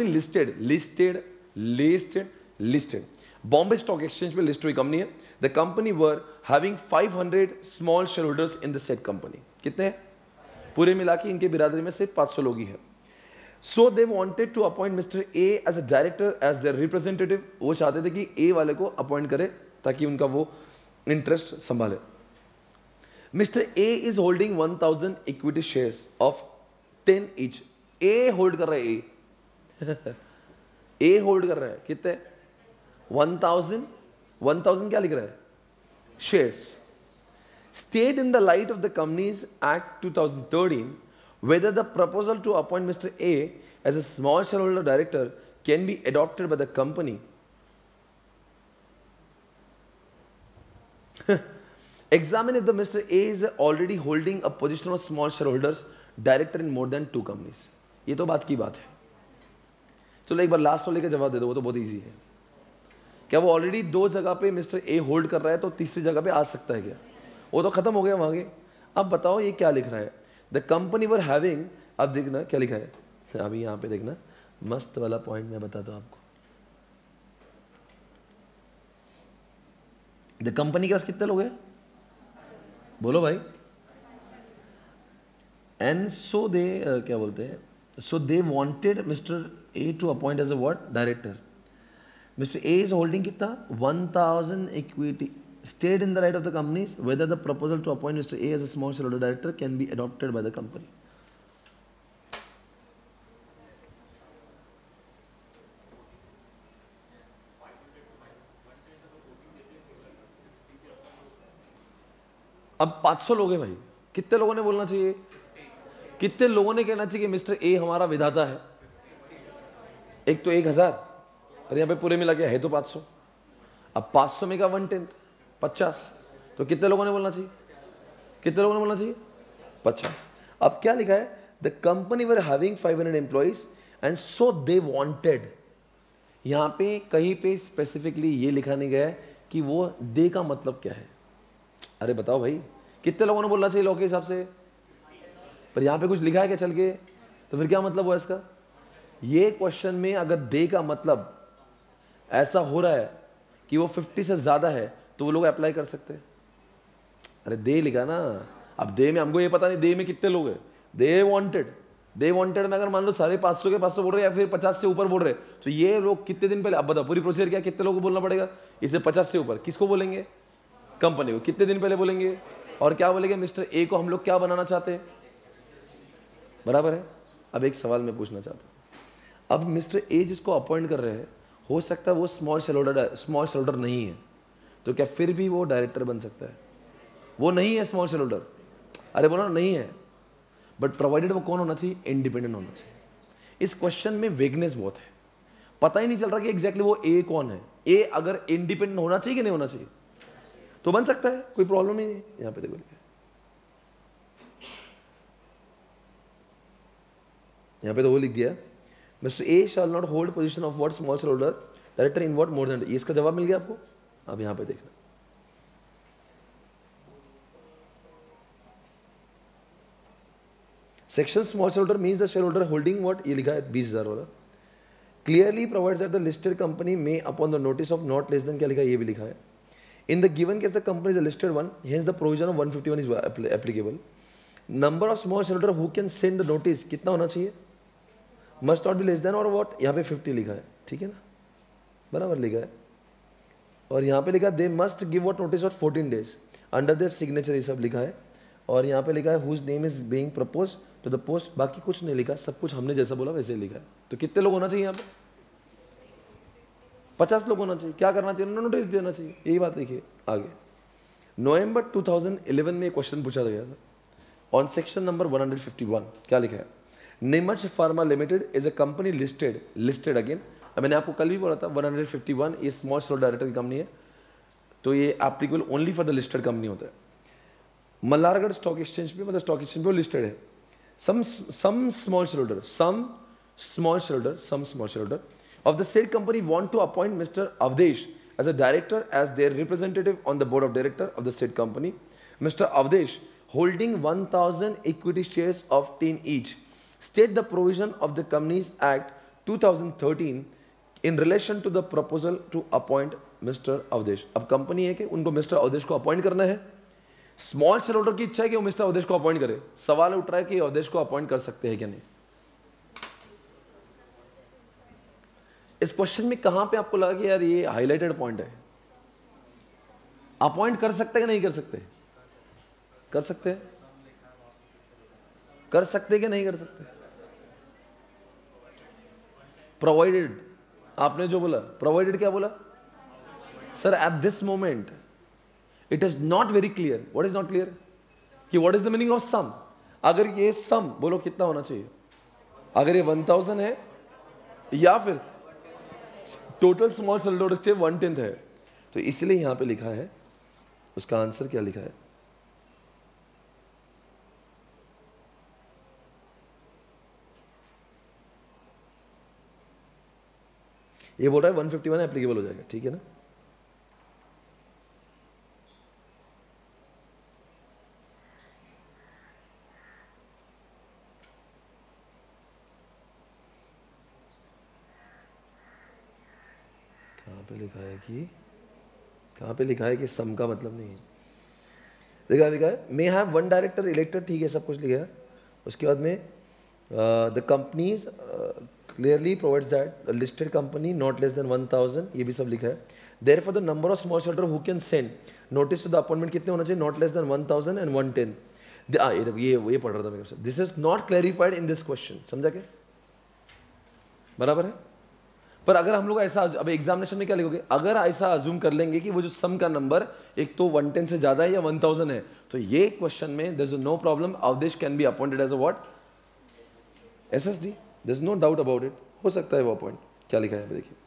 listed Bombay stock exchange पे लिस्ट हुई कंपनी है। The company were having 500 small shareholders in the said company. कितने हैं? पूरे मिला के इनके बिरादरी में सिर्फ 500 लोग ही है। So they wanted to appoint mister A as a director as their representative. वो चाहते थे कि ए वाले को अपॉइंट करे ताकि उनका वो इंटरेस्ट संभाले। Mister A is holding 1000 equity shares of 10 each. A hold कर रहा है, ए होल्ड कर रहा है कितने? 1000 क्या लिख रहा है? Shares. State in the light of the Companies Act 2013 whether the proposal to appoint Mr. A as a small shareholder director can be adopted by the company. Examine if the Mr. A is already holding a position of small shareholders director in more than 2 companies. ये तो बात की बात है। चलो एक बार last वाले का जवाब दे दो, वो तो बहुत इजी है। क्या वो ऑलरेडी 2 जगह पे मिस्टर ए होल्ड कर रहा है तो तीसरी जगह पे आ सकता है क्या? वो तो खत्म हो गया वहां के। अब बताओ ये क्या लिख रहा है? द कंपनी वर हैविंग, अब देखना क्या लिखा है, अभी यहां पे देखना मस्त वाला पॉइंट मैं बताता हूं आपको। द कंपनी के पास कितने लोग हैं? बोलो भाई। एंड सो दे क्या बोलते हैं, so they wanted mister A to appoint as a what? Director. Mister A is holding कितना? 1000 equity. Stayed in the right of the companies whether the proposal to appoint Mr. A as a small shareholder director can be adopted by the company. अब 500 लोग हैं भाई, कितने लोगों ने बोलना चाहिए? कितने लोगों ने कहना चाहिए कि मिस्टर ए हमारा विधाता है? एक तो 1000, पर यहां पे पूरे मिला के है तो 500। अब 500 में का 1/10 50, तो कितने लोगों ने बोलना चाहिए? कितने लोगों ने बोलना चाहिए? 50। अब क्या लिखा है? The company were having 500 employees and so they wanted. यहां पे कहीं पे स्पेसिफिकली ये लिखा नहीं गया है कि वो दे का मतलब क्या है। अरे बताओ भाई, कितने लोगों ने बोलना चाहिए लॉ के हिसाब से? पर यहां पे कुछ लिखा है क्या चल के? तो फिर क्या मतलब हुआ इसका? ये क्वेश्चन में अगर दे का मतलब ऐसा हो रहा है कि वो 50 से ज्यादा है तो वो लोग अप्लाई कर सकते हैं। अरे दे लिखा ना, अब दे में हमको ये पता नहीं दे में कितने लोग हैं। दे वांटेड में अगर मान लो सारे 500 के 500 बोल रहे हैं या फिर 50 से ऊपर बोल रहे हैं, तो ये लोग कितने दिन पहले, अब बताओ पूरी प्रोसीजर क्या, कितने लोगों को बोलना पड़ेगा? इसे 50 से ऊपर किसको बोलेंगे? कंपनी को। कितने दिन पहले बोलेंगे? और क्या बोलेंगे? मिस्टर ए को हम लोग क्या बनाना चाहते हैं? बराबर है। अब एक सवाल मैं पूछना चाहता हूं, अब मिस्टर ए जिसको अपॉइंट कर रहे हैं, हो सकता है वो स्मॉल शेयर होल्डर नहीं है, तो क्या फिर भी वो डायरेक्टर बन सकता है? वो नहीं है स्मॉल शेयर होल्डर, अरे बोलो नहीं है, बट प्रोवाइडेड वो कौन होना चाहिए? इंडिपेंडेंट होना चाहिए। इस क्वेश्चन में वेगनेस बहुत है, पता ही नहीं चल रहा कि एग्जैक्टली वो ए कौन है। ए अगर इंडिपेंडेंट होना चाहिए कि नहीं होना चाहिए? तो बन सकता है, कोई प्रॉब्लम ही नहीं। यहां पे देखो, यहां पे तो वो लिख दिया, mister A shall not hold position of what small shareholder director in what more than. इसका जवाब मिल गया आपको। अब यहां पे देखना, section small shareholder means the shareholder holding what, ये लिखा है 20,000 वाला, clearly provides that the listed company में upon the notice of not less than, क्या लिखा है? ये भी लिखा है। In the given case the company is a listed one, hence the provision of 151 is applicable. Number of small shareholder who can send the notice कितना होना चाहिए? Must not be less than और what, यहाँ पे 50 लिखा है, ठीक है ना, बराबर लिखा है। और यहाँ पे लिखा they must give what notice of 14 days under this signature, ये सब लिखा है। और यहाँ पे लिखा है whose name is being propose to the post, बाकी कुछ नहीं लिखा, सब कुछ हमने जैसा बोला वैसे ही लिखा है। तो कितने लोग होना चाहिए यहाँ पे? 50 लोग होना चाहिए। क्या करना चाहिए? नोटिस देना चाहिए, यही बात लिखिए आगे। नवंबर 2011 में क्वेश्चन पूछा गया था ऑन सेक्शन नंबर 151, क्या लिखा है? Neemuch pharma limited is a company listed again. मैंने आपको कल भी बोला था 151 ये स्मॉल शेयर डायरेक्टर की कंपनी है, तो ये applicable only for the listed company होता है। मल्हारगढ़ स्टॉक एक्सचेंज पे, मतलब स्टॉक एक्सचेंज पे लिस्टेड है। some small shareholder of the state company want to appoint Mr. Avdesh as a director as their representative on the board of director of the state company. Mr. Avdesh holding 1000 equity shares of 10 each state the provision of the Companies Act 2013 in relation to the proposal to appoint Mr. Avdesh. अब company है कि उनको mister Awadhesh को appoint करना है। Small share holder की इच्छा है कि वो मिस्टर अवधेश को अपॉइंट करे। सवाल उठ रहा है कि अवधेश को अपॉइंट कर सकते हैं क्या नहीं। इस क्वेश्चन में कहां पे आपको लगा कि यार ये हाईलाइटेड पॉइंट है? अपॉइंट कर सकते हैं कि नहीं कर सकते? कर सकते हैं, कर सकते कि नहीं कर सकते? प्रोवाइडेड, आपने जो बोला प्रोवाइडेड, क्या बोला sir? At this moment it is not very clear. What is not clear? कि what is the meaning of some. अगर ये सम बोलो कितना होना चाहिए? अगर ये 1000 है या फिर टोटल स्मॉल शेयर होल्डर्स के 1/10 है, तो इसलिए यहां पे लिखा है, उसका आंसर क्या लिखा है? ये बोल रहा है 151 एप्लीकेबल हो जाएगा, ठीक है ना। कहां पे लिखा है कि सम का मतलब नहीं है। लिखा है may have one director elected, ठीक है, सब कुछ लिखा है। उसके बाद में the companies clearly provides that listed company not less than 1000, ये भी सब लिखा है। Therefore the number of small shareholder who can send notice to the appointment कितने होना चाहिए? Not less than 1000 and 1/10। ये देखो ये पढ़ रहा था मैं, this is not clarified in this question. समझा क्या? बराबर है। पर अगर हम लोग ऐसा, अब एग्जामिनेशन में क्या लिखोगे? अगर ऐसा अज्यूम कर लेंगे कि वो जो सम का नंबर एक तो 1/10 से ज्यादा है या 1000 है, तो ये क्वेश्चन में there is no problem, Avdhesh can be appointed as a what? SSD. There is no doubt about it, हो सकता है वो अपॉइंट। क्या लिखा है देखिए,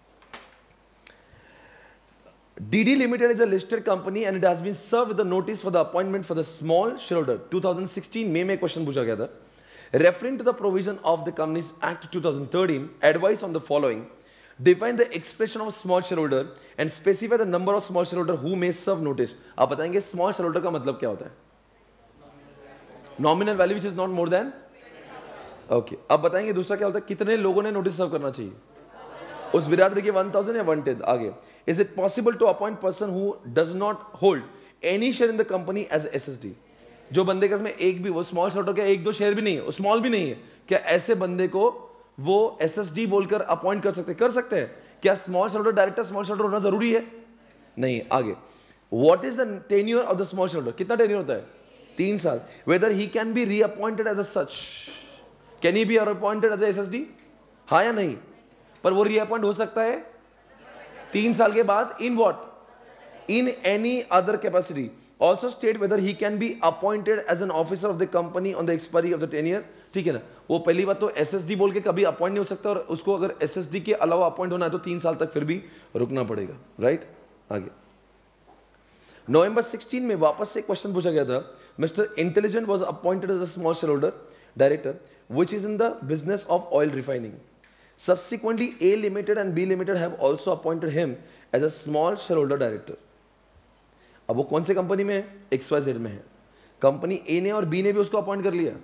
DD Limited is a listed company and it has been served with the notice for the appointment for the small shareholder 2016 में question पूछा गया था। Referring to the provision of the Companies Act 2013, advice on the following: define the expression of small shareholder and specify the number of small shareholder who may serve notice. आप बताएंगे small shareholder का मतलब क्या होता है? Nominal value which is not more than, okay. अब बताएंगे दूसरा क्या होता है? कितने लोगों ने नोटिस सर्व करना चाहिए उस बिरादरी के? 1000 या 1/10। आगे, is it possible to appoint person who does not hold any share in the company as SSD? जो बंदे के इसमें एक भी, वो स्मॉल शेयर होल्डर का 1-2 शेयर भी नहीं है, वो स्मॉल भी नहीं है, क्या ऐसे बंदे को वो एसएसडी बोलकर अपॉइंट कर सकते? कर सकते हैं। क्या small shareholder director small shareholder होना जरूरी है? नहीं। आगे, what is the tenure of the small shareholder? कितना टेन्योर होता है? 3 साल। Whether he can be reappointed as a such, can he be appointed as a SSD? हाँ या नहीं? पर वो रीअपॉइंट हो सकता है 3 साल के बाद। In what? In any other capacity. Also state whether he can be appointed as an officer of the company on the expiry of the tenure, ठीक है ना। वो पहली बात तो SSD बोल के कभी अपॉइंट नहीं हो सकता, और उसको अगर SSD के अलावा अपॉइंट होना है तो 3 साल तक फिर भी रुकना पड़ेगा, राइट। आगे, नवंबर 16 में वापस से क्वेश्चन पूछा गया था। Mister intelligent was appointed as a small shareholder director which is in the business of oil refining. Subsequently, A Limited and B Limited have also appointed him as a small shareholder director. अब वो कौन से company में है? XYZ में है। Company ए ने और बी ने भी उसको अपॉइंट कर लिया।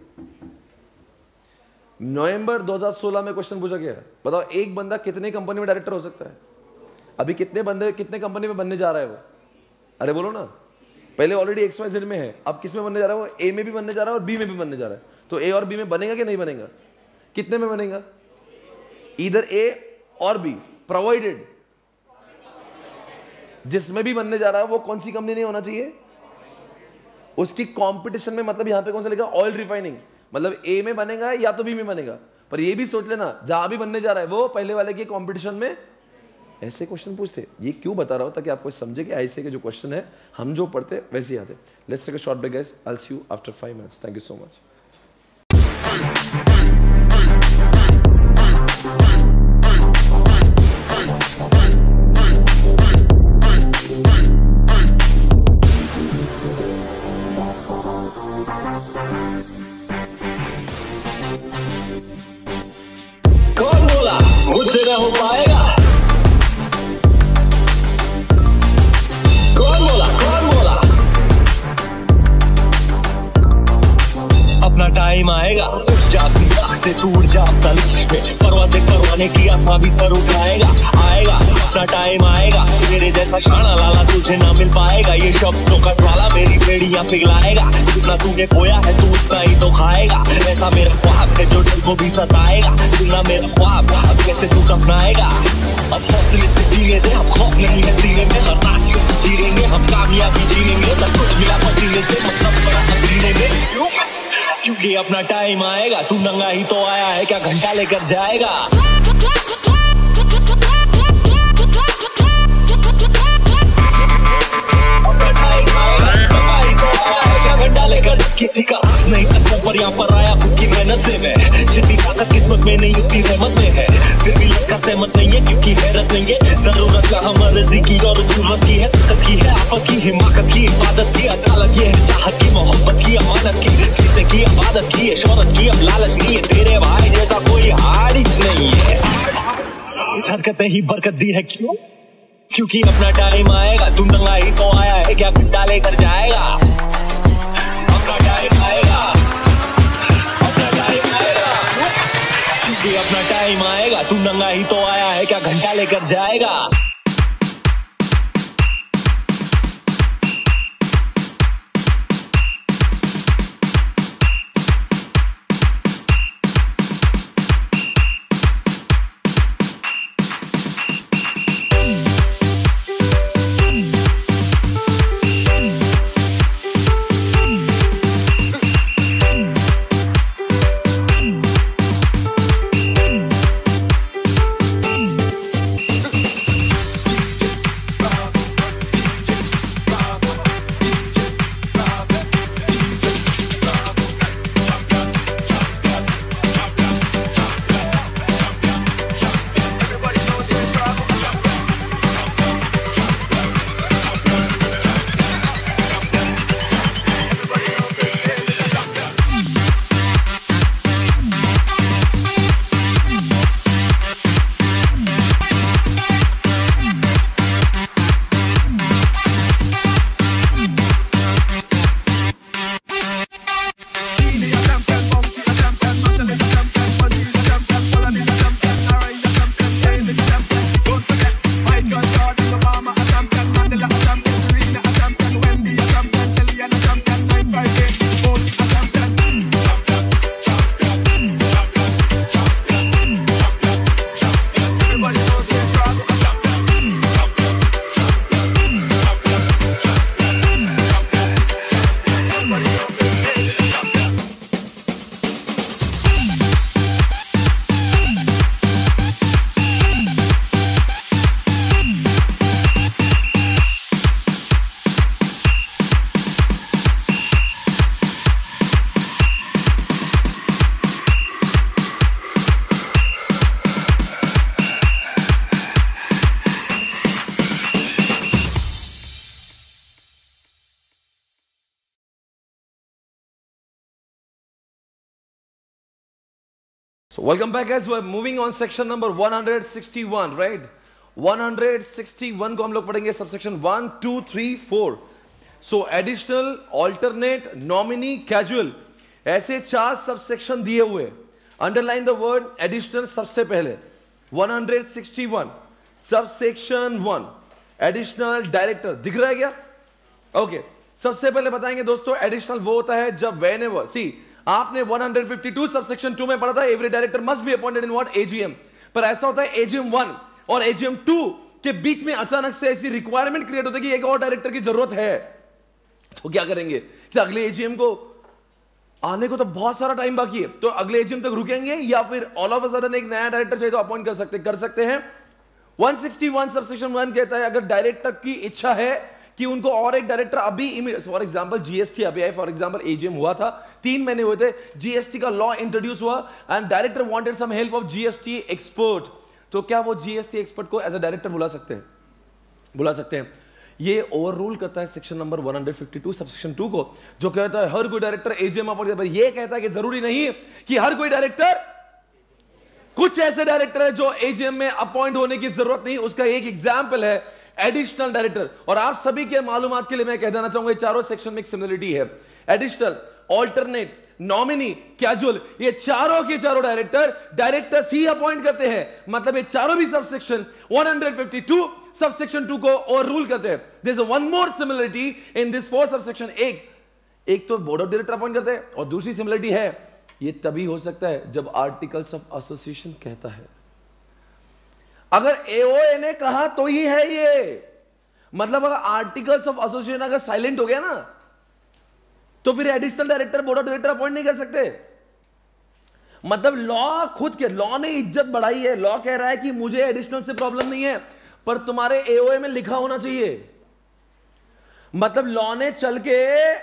नवंबर 2016 में क्वेश्चन पूछा गया, बताओ एक बंदा कितने कंपनी में डायरेक्टर हो सकता है? अभी कितने बंदे कितने कंपनी में बनने जा रहा है वो? अरे बोलो ना। पहले ऑलरेडी XYZ में है, अब किस में बनने जा रहा है वो? ए में भी बनने जा रहा है और बी में भी बनने जा रहा है। तो ए और बी में बनेगा कि नहीं बनेगा? कितने में बनेगा? इधर ए और बी, प्रोवाइडेड जिसमें भी बनने जा रहा है वो कौन सी कंपनी नहीं होना चाहिए? उसकी कंपटीशन में, मतलब यहां पे कौन सा लिखा? ऑयल रिफाइनिंग, मतलब ए में बनेगा या तो बी में बनेगा। पर ये भी सोच लेना जहां भी बनने जा रहा है वो पहले वाले के कंपटीशन में। ऐसे क्वेश्चन पूछते, ये क्यों बता रहा हूं? ताकि आपको समझे कि ऐसे के जो क्वेश्चन है हम जो पढ़ते वैसे ही आते। Let's take a short break guys, I will see you after 5 minutes. Thank you so much. कौन बोला मुझसे न हो पाएगा? कौन बोला? अपना टाइम आएगा, उठ जा अपनी आँख से दूर जा तलाश में, परवाज़ें करवाने की आसमां भी सर उठाएगा। आएगा अपना टाइम आएगा, मेरे जैसा शाना लाला तुझे ना मिल पाएगा। ये शब्दों का ज्वाला मेरी बेड़ियां पिघलाएगा, जितना तूने खोया है तू उतना ही तो खाएगा। ऐसा मेरा ख्वाब है जो दिल को भी सताएगा, सुनना मेरा ख्वाब अब कैसे तू दफनाएगा। अब हौसले से जीने दे, अब खौफ नहीं है सीने में, हर रात को जीनेंगे हम, कामयाबी जीनेंगे, सब कुछ मिला पसीने से, मतलब बड़ा जीने में। क्योंकि अपना टाइम आएगा, तू नंगा ही तो आया है, क्या घंटा लेकर जाएगा? अपना टाइम आएगा, नंगा ही तो आया है, क्या घंटा लेकर? किसी का हाथ नहीं था सर पर यहाँ पर आया खुद की मेहनत से मैं। जितनी ताकत किस्मत में नहीं उतनी रहमत में है, फिर भी इसका सहमत नहीं है क्योंकि हैरत नहीं है। जरूरत का हम मर्जी की और जरूरत की है, ताकत की है, आफत की, हिमाकत की, इबादत की, अदालत की है, चाहत की, मोहब्बत की, अमानत की, जीते की, इबादत की है, शोहरत की, अब लालच नहीं है। तेरे भाई जैसा कोई हारिज नहीं है, इस हरकत ने ही बरकत दी है। क्यों? क्योंकि अपना टाइम आएगा, तू नंगा ही तो आया है, क्या घंटा लेकर जाएगा? अपना टाइम आएगा, अपना टाइम आएगा, क्योंकि अपना टाइम आएगा, तू नंगा ही तो आया है, क्या घंटा लेकर जाएगा? So welcome back guys, we're moving on section number 161, right? 161 को हम लोग पढ़ेंगे subsection 1, 2, 3, 4. So additional, alternate, nominee, casual, ऐसे 4 सबसेक्शन दिए हुए. Underline the word additional सबसे पहले. 161 सबसेक्शन 1 एडिशनल डायरेक्टर दिख रहा है क्या? ओके, सबसे पहले बताएंगे दोस्तों एडिशनल वो होता है जब whenever, see आपने 152 सबसेक्शन 2 में पढ़ा था, every director must be appointed in what, AGM. पर ऐसा होता है एजीएम 1 और एजीएम 2 के बीच में अचानक से ऐसी रिक्वायरमेंट क्रिएट होती है कि एक और डायरेक्टर की जरूरत है, तो क्या करेंगे कि अगले एजीएम को आने को तो बहुत सारा टाइम बाकी है, तो अगले एजीएम तक रुकेंगे या फिर ऑल ऑफ अ सडन एक नया डायरेक्टर चाहिए तो अपॉइंट कर सकते हैं। 161 सबसेक्शन 1 कहता है अगर डायरेक्टर की इच्छा है कि उनको और एक डायरेक्टर अभी, फॉर एग्जांपल जीएसटी अभी आए, फॉर एग्जांपल एजीएम हुआ था, 3 महीने हुए थे, जीएसटी का लॉ इंट्रोड्यूस हुआ and director wanted some help of GST expert, तो क्या वो जीएसटी एक्सपर्ट को एज अ डायरेक्टर बुला सकते हैं। ये ओवर रूल करता है सेक्शन नंबर 152 सबसेक्शन 2 को, जो कहता है हर कोई डायरेक्टर एजीएम अपॉइंट करता है। ये कहता है कि जरूरी नहीं कि हर कोई डायरेक्टर, कुछ ऐसे डायरेक्टर है जो एजीएम में अपॉइंट होने की जरूरत नहीं। उसका एक एग्जांपल है एडिशनल डायरेक्टर, और आप सभी के मालूमात के लिए मैं कह देना चाहूंगा चारों सेक्शन में एक सिमिलरिटी है। एडिशनल, ऑल्टरनेट, नॉमिनी, कैजुअल, ये चारों के चारों डायरेक्टर्स ही अपॉइंट करते हैं। मतलब ये चारों भी सबसेक्शन 152 सबसेक्शन 2 को ओवर रूल करते हैं। There is one more similarity in this 4 subsection. एक तो बोर्ड ऑफ डायरेक्टर अपॉइंट करते हैं, और दूसरी सिमिलरिटी है ये तभी हो सकता है जब आर्टिकल्स ऑफ एसोसिएशन कहता है। अगर एओए ने कहा तो ही है ये, मतलब अगर आर्टिकल्स ऑफ एसोसिएशन अगर साइलेंट हो गया ना, तो फिर additional director board of director appoint नहीं कर सकते। मतलब लॉ खुद के, लॉ ने इज्जत बढ़ाई है। लॉ कह रहा है कि मुझे एडिशनल से प्रॉब्लम नहीं है, पर तुम्हारे एओए में लिखा होना चाहिए। मतलब लॉ ने चल के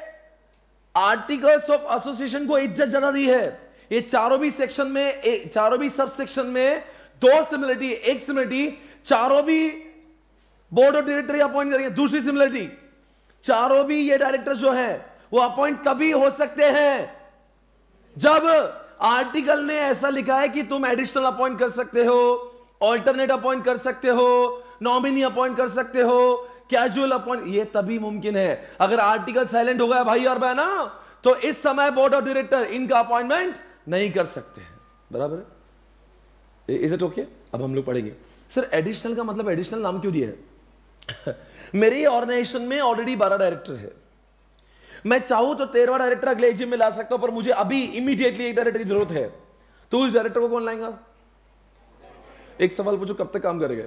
आर्टिकल्स ऑफ एसोसिएशन को इज्जत ज्यादा दी है। ये चारों भी सेक्शन में, चारों भी सब सेक्शन में 2 सिमिलरिटी, एक सिमिलरिटी चारों भी बोर्ड ऑफ डायरेक्टर अपॉइंट करेंगे। दूसरी सिमिलरिटी, चारों भी ये डायरेक्टर जो है वो अपॉइंट तभी हो सकते हैं जब आर्टिकल ने ऐसा लिखा है कि तुम एडिशनल अपॉइंट कर सकते हो, ऑल्टरनेट अपॉइंट कर सकते हो, नॉमिनी अपॉइंट कर सकते हो, कैजुअल अपॉइंट, ये तभी मुमकिन है। अगर आर्टिकल साइलेंट हो गया भाई और बहना, तो इस समय बोर्ड ऑफ डायरेक्टर इनका अपॉइंटमेंट नहीं कर सकते हैं। बराबर है? Is it okay? अब हम लोग पढ़ेंगे सर एडिशनल का मतलब, एडिशनल नाम क्यों दिया है? मेरी ऑर्गेनाइजेशन में ऑलरेडी 12 डायरेक्टर है। मैं चाहूं तो 13वां डायरेक्टर अगले एजीएम में ला सकता हूं, पर मुझे अभी इमीडिएटली एक डायरेक्टर की जरूरत है, तो उस डायरेक्टर को कौन लाएगा? एक सवाल पूछो, कब तक काम करेगा?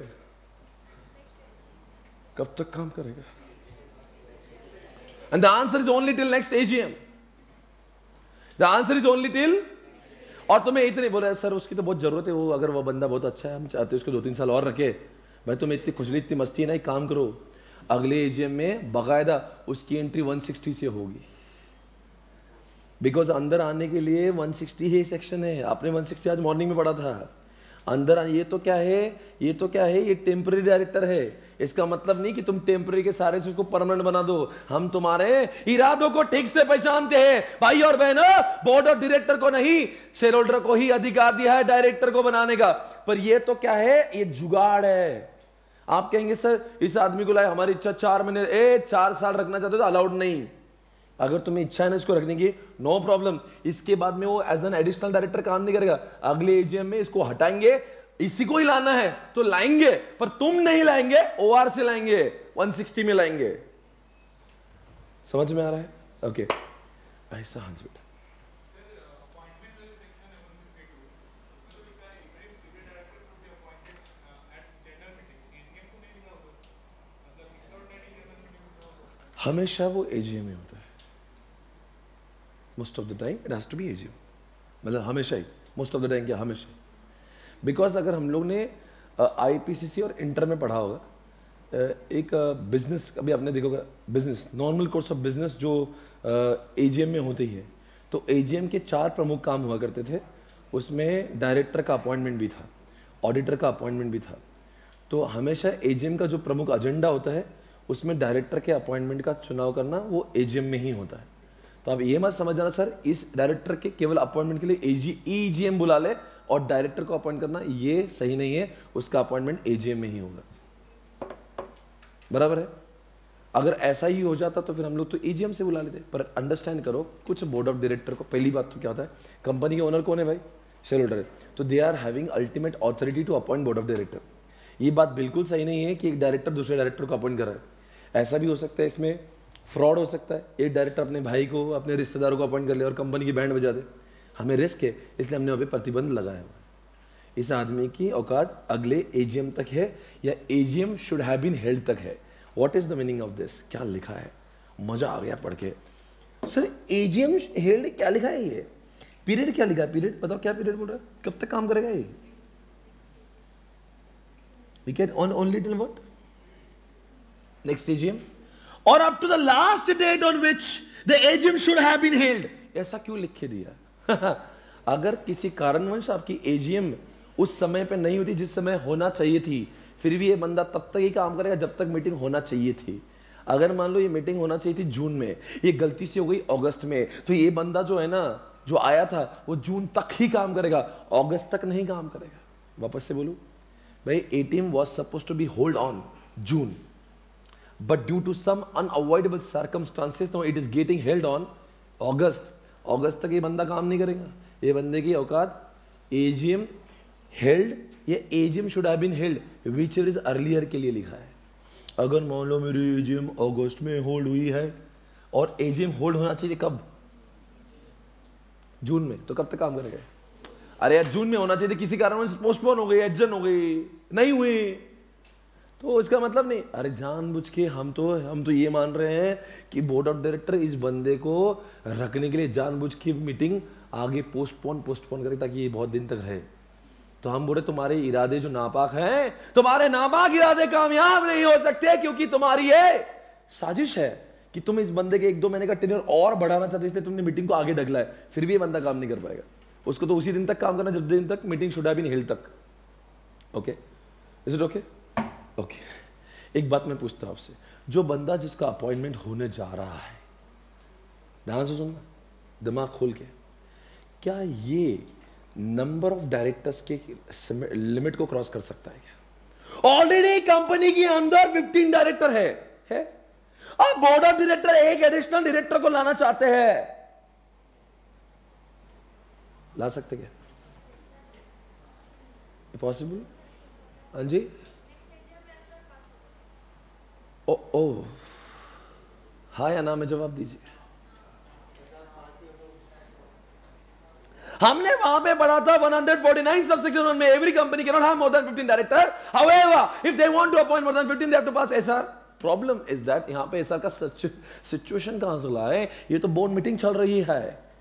कब तक काम करेगा? And the answer is only till next AGM. The answer is only till, और तुम्हें इतने बोल रहे सर उसकी तो बहुत जरूरत है, वो अगर वो बंदा बहुत अच्छा है, हम चाहते हैं उसको 2-3 साल और रखे। भाई तुम्हें इतनी खुजली, इतनी मस्ती है ना, एक काम करो, अगले एजीएम में बाकायदा उसकी एंट्री 160 से होगी, बिकॉज अंदर आने के लिए 160 ही सेक्शन है। आपने 160 आज मॉर्निंग में पढ़ा था। अंदर ये तो क्या है, ये टेम्पररी डायरेक्टर है। इसका मतलब नहीं कि तुम टेम्पररी के सारे से उसको परमानेंट बना दो। हम तुम्हारे इरादों को ठीक से पहचानते हैं भाई और बहनों। बोर्ड ऑफ डायरेक्टर को नहीं, शेयर होल्डर को ही अधिकार दिया है डायरेक्टर को बनाने का। पर ये तो क्या है, ये जुगाड़ है। आप कहेंगे सर इस आदमी को लाए, हमारी इच्छा 4 महीने 4 साल रखना चाहते हो तो अलाउड नहीं। अगर तुम्हें इच्छा है ना इसको रखने की, नो प्रॉब्लम। इसके बाद में वो एज एन एडिशनल डायरेक्टर काम नहीं करेगा। अगले एजीएम में इसको हटाएंगे, इसी को ही लाना है तो लाएंगे, पर तुम नहीं लाएंगे, ओआर से लाएंगे, 160 में लाएंगे। समझ में आ रहा है? ओके ऐसा। हाँ जी हमेशा वो एजीएम में होता है। Most of the time it has to be AGM, मतलब हमेशा ही, मोस्ट ऑफ द टाइम क्या, हमेशा। बिकॉज अगर हम लोग ने आईपीसीसी और इंटर में पढ़ा होगा, एक बिजनेस, अभी आपने देखोगा business, normal course of business जो एजीएम में होती है, तो एजीएम के 4 प्रमुख काम हुआ करते थे। उसमें डायरेक्टर का अपॉइंटमेंट भी था, ऑडिटर का अपॉइंटमेंट भी था। तो हमेशा एजीएम का जो प्रमुख एजेंडा होता है उसमें डायरेक्टर के अपॉइंटमेंट का चुनाव करना वो एजीएम में ही होता है। तो आप ये मत समझ जाना सर इस डायरेक्टर के केवल अपॉइंटमेंट के लिए ईजीएम बुला ले और डायरेक्टर को अपॉइंट करना, ये सही नहीं है। उसका अपॉइंटमेंट एजीएम में ही होगा। बराबर है? अगर ऐसा ही हो जाता तो फिर हम लोग तो एजीएम से बुला लेते। पर अंडरस्टैंड करो, कुछ बोर्ड ऑफ डायरेक्टर को, पहली बात तो क्या होता है, कंपनी के ओनर कौन है भाई? शेयर होल्डर है। तो they are having ultimate authority to appoint board of director. ये बात बिल्कुल सही नहीं है कि एक डायरेक्टर दूसरे डायरेक्टर को अपॉइंट कर रहा है। ऐसा भी हो सकता है इसमें फ्रॉड हो सकता है, एक डायरेक्टर अपने भाई को, अपने रिश्तेदारों को अपॉइंट कर ले और कंपनी की बैंड बजा दे। हमें रिस्क है, इसलिए हमने वहाँ पे प्रतिबंध लगाया हुआ है। इस आदमी की औकात अगले एजीएम तक है या AGM should have been held तक है। What is the meaning of this? क्या लिखा है? मजा आ गया पढ़ के। सर एजीएम हेल्ड क्या लिखा है? ये पीरियड क्या लिखा है? पीरियड बताओ, क्या पीरियड बोल रहा है? कब तक काम करेगा ये? We can only till what? Next AGM? Or up to the last date on which the AGM should have been held. ऐसा क्यों लिख के दिया? अगर किसी कारणवश आपकी AGM उस समय पे नहीं होती जिस समय होना चाहिए थी, फिर भी ये बंदा तब तक ही काम करेगा जब तक मीटिंग होना चाहिए थी। अगर मान लो ये मीटिंग होना चाहिए थी जून में, ये गलती से हो गई अगस्त में, तो ये बंदा जो है ना, जो आया था, वो जून तक ही काम करेगा, अगस्त तक नहीं काम करेगा। वापस से बोलूं भाई, ATM was supposed to be hold on June, but due to some unavoidable circumstances now it is getting held on August. अगस्त तक ये बंदा काम नहीं करेगा। ये बंदे की औकात AGM held या AGM should have been held whichever is earlier के लिए लिखा है। अगर मान लो मेरी AGM अगस्त में होल्ड हुई है और AGM होल्ड होना चाहिए कब? जून में, तो कब तक काम करेगा? अरे यार जून में होना चाहिए था, किसी कारण से पोस्टपोन हो गई, एडजन हो गई, नहीं हुई, तो इसका मतलब नहीं। अरे जानबूझ के हम तो ये मान रहे हैं कि बोर्ड ऑफ डायरेक्टर इस बंदे को रखने के लिए जानबूझ की मीटिंग आगे पोस्टपोन करे ताकि ये बहुत दिन तक रहे। तो हम बोले तुम्हारे इरादे जो नापाक हैं, तुम्हारे नापाक इरादे कामयाब नहीं हो सकते, क्योंकि तुम्हारी ये साजिश है कि तुम इस बंदे के 1-2 महीने का टेन्योर और बढ़ाना चाहते हो, इसलिए तुमने मीटिंग को आगे ढकला है। फिर भी ये बंदा काम नहीं कर पाएगा। उसको तो उसी दिन तक काम करना जब दिन तक meeting should have been held तक। Okay, is it okay? Okay, एक बात मैं पूछता हूं आपसे, जो बंदा जिसका अपॉइंटमेंट होने जा रहा है, ध्यान से सुनना, दिमाग खोल के, क्या ये नंबर ऑफ डायरेक्टर्स के लिमिट को क्रॉस कर सकता है क्या? ऑलरेडी कंपनी के अंदर 15 डायरेक्टर है? अब बोर्ड ऑफ डायरेक्टर एक एडिशनल डायरेक्टर को लाना चाहते हैं, ला सकते क्या? पॉसिबल? हाँ जी। ओ हाँ या ना में जवाब दीजिए। हमने वहां पे पढ़ा था 149 सबसेक्शन 1 में every company can not have more than 15 director, however if they want to appoint more than 15 they have to pass SR. Problem is that यहां पे एसआर का सिचुएशन कहां से लाए? ये तो बोर्ड मीटिंग चल रही है,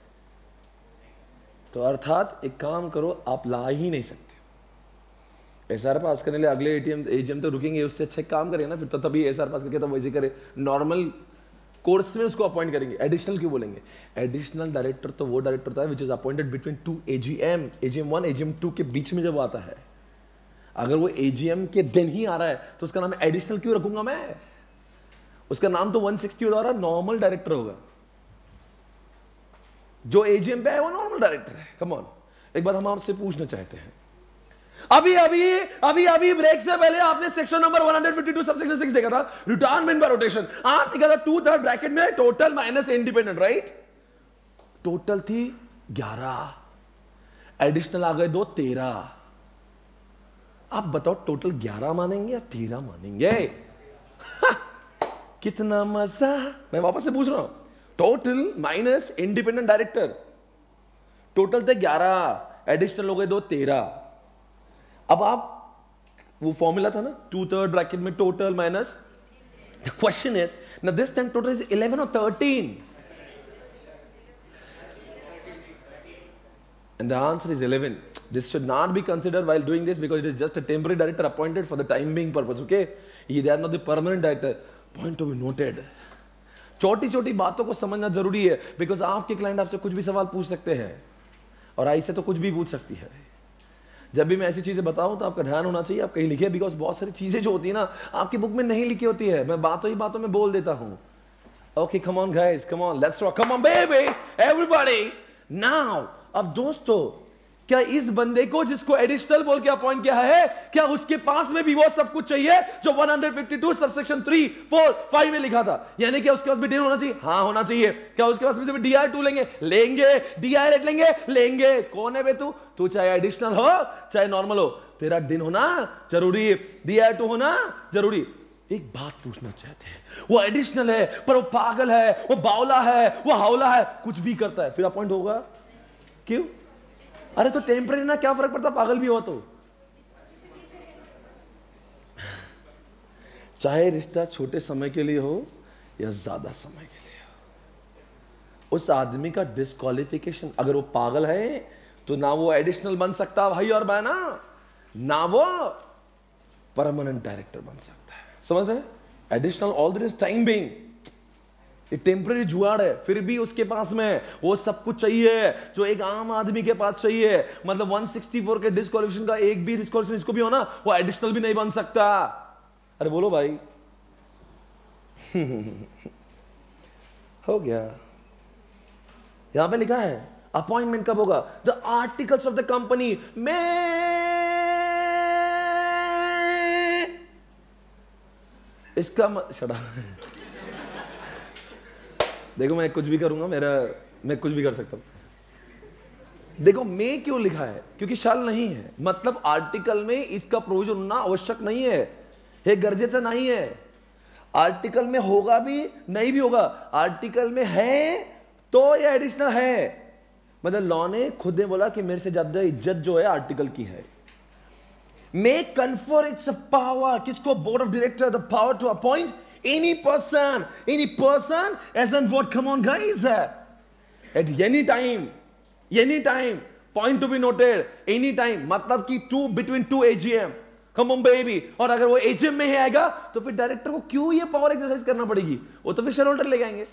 तो अर्थात एक काम करो, आप ला ही नहीं सकते। एसआर पास करने लिए अगले एजीएम तो रुकेंगे, उससे अच्छा काम करेंगे ना, फिर तो तभी एसआर पास करके तब वैसे करे, नॉर्मल कोर्स में उसको अपॉइंट करेंगे। एडिशनल क्यों बोलेंगे? एडिशनल डायरेक्टर तो वो डायरेक्टर होता है which is appointed between 2 AGM, AGM 1 AGM 2 के बीच में जब आता है। अगर वो AGM के दिन ही आ रहा है तो उसका नाम एडिशनल क्यों रखूंगा मैं? उसका नाम तो 160 द्वारा नॉर्मल डायरेक्टर होगा। जो AGM पे है वो नॉर्मल डायरेक्टर है। कम ऑन, एक बात हम आपसे पूछना चाहते हैं, अभी ब्रेक से पहले आपने सेक्शन नंबर 152 सबसेक्शन 6 देखा था, रिटायरमेंट बाय रोटेशन। आपने कहा था 2/3 ब्रैकेट में total minus independent, right? Total थी 11, एडिशनल आ गए 2, 13। आप बताओ टोटल 11 मानेंगे या 13 मानेंगे? कितना मजा। मैं वापस से पूछ रहा हूं, total minus independent director, total थे 11, एडिशनल हो गए 2, 13। अब आप वो फॉर्मूला था ना 2/3 ब्रैकेट में total minus, the question is now this time total is 11 or 13, and the answer is 11. This should not be considered while doing this because it is just a temporary director appointed for the time being purpose. Okay, they are not the permanent director. Point to be noted. छोटी छोटी बातों को समझना जरूरी है, because आपके client आपसे कुछ भी सवाल पूछ सकते हैं और आई से तो कुछ भी पूछ सकती है। जब भी मैं ऐसी चीजें बताऊं तो आपका ध्यान होना चाहिए, आप कहीं लिखे, बिकॉज बहुत सारी चीजें जो होती है ना आपकी बुक में नहीं लिखी होती है, मैं बातों ही बातों में बोल देता हूं। Okay, come on guys, come on, let's rock, come on baby, everybody now. अब दोस्तों, क्या इस बंदे को जिसको एडिशनल बोल के अपॉइंट किया है, क्या उसके पास में भी वो सब कुछ चाहिए जो 152 सबसेक्शन 3, 4, 5 में लिखा था? यानी कि उसके पास भी दिन होना चाहिए? हाँ, होना चाहिए। क्या उसके पास भी DIR2 लेंगे? DIR8 लेंगे। कौन है बे तू? तू चाहे एडिशनल हो चाहे नॉर्मल हो, तेरा दिन होना जरूरी है, DIR2 होना जरूरी। एक बात पूछना चाहते हैं, वो एडिशनल है पर वो पागल है, वो बावला है, वो हावला है, कुछ भी करता है, फिर अपॉइंट होगा क्यों? अरे तो टेम्परेरी ना, क्या फर्क पड़ता पागल भी हो तो। चाहे रिश्ता छोटे समय के लिए हो या ज्यादा समय के लिए हो, उस आदमी का डिस्क्वालिफिकेशन, अगर वो पागल है तो ना वो एडिशनल बन सकता भाई और बहना, ना वो परमानेंट डायरेक्टर बन सकता है। समझ रहे? Additional all there is time being, ये टेम्परेरी जुगाड़ है, फिर भी उसके पास में वो सब कुछ चाहिए जो एक आम आदमी के पास चाहिए। मतलब 164 के डिस्क्वालिफिकेशन का एक भी डिस्क्वालिफिकेशन इसको भी हो ना, वो एडिशनल भी नहीं बन सकता। अरे बोलो भाई। हो गया। यहां पे लिखा है अपॉइंटमेंट कब होगा? The articles of the company में, इसका शड़ा देखो मैं कुछ भी करूंगा, मैं कुछ भी कर सकता हूं। देखो मैं क्यों लिखा है, क्योंकि शल नहीं है, मतलब आर्टिकल में इसका प्रोविजन होना आवश्यक नहीं है, ये गर्जे से नहीं है। आर्टिकल में होगा भी नहीं भी होगा, आर्टिकल में है तो ये एडिशनल है। मतलब लॉ ने खुद ने बोला कि मेरे से ज्यादा इज्जत जो है आर्टिकल की है। मे कन्फर इट्स पावर, किसको? Board of director the power to appoint any person as in what? Come on guys, at any time, point to be noted, any time, मतलब कि between two AGM, come on baby। और अगर वो AGM में ही आएगा तो फिर director को क्यों ये पावर एक्सरसाइज करना पड़ेगी? वो तो फिर शेयर होल्डर ले जाएंगे।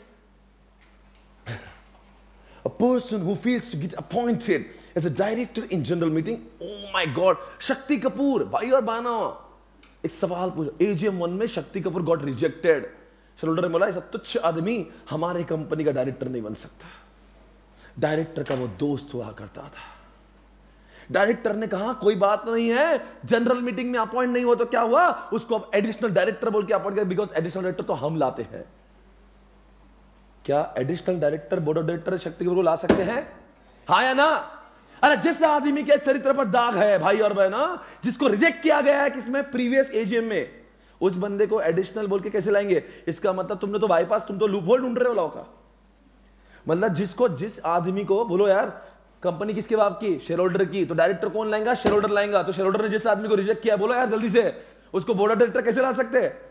A person who fails to get appointed as a director in general meeting, oh my god, Shakti Kapoor भाई और बहनों, एक सवाल पूछा, AGM 1 में Shakti Kapoor got rejected. Shareholder ने बोला ऐसा तुच्छ आदमी हमारे कंपनी का डायरेक्टर नहीं बन सकता। डायरेक्टर का वो दोस्त हुआ करता था। डायरेक्टर ने कहा कोई बात नहीं है, जनरल मीटिंग में अपॉइंट नहीं हुआ तो क्या हुआ, उसको अब एडिशनल डायरेक्टर बोल के अपॉइंट कर, बिकॉज एडिशनल डायरेक्टर तो हम लाते हैं। क्या additional director board of director Shakti Kapoor को ला सकते हैं? हाँ या ना? अरे जिस आदमी के चरित्र पर दाग है भाई और बहना, जिसको रिजेक्ट किया गया है किसमें? प्रीवियस एजीएम में, उस बंदे को एडिशनल बोल के कैसे लाएंगे? इसका मतलब तुमने तो बाईपास, तुम तो लूपहोल ढूंढ रहे हो लॉ का। मतलब जिस आदमी को बोलो यार कंपनी किसके बाप की? शेयर होल्डर की, तो डायरेक्टर कौन लाएगा? शेयर होल्डर लाएगा। तो शेयर होल्डर ने जिस आदमी को रिजेक्ट किया, बोलो यार जल्दी से, उसको बोर्ड ऑफ डायरेक्टर कैसे ला सकते हैं?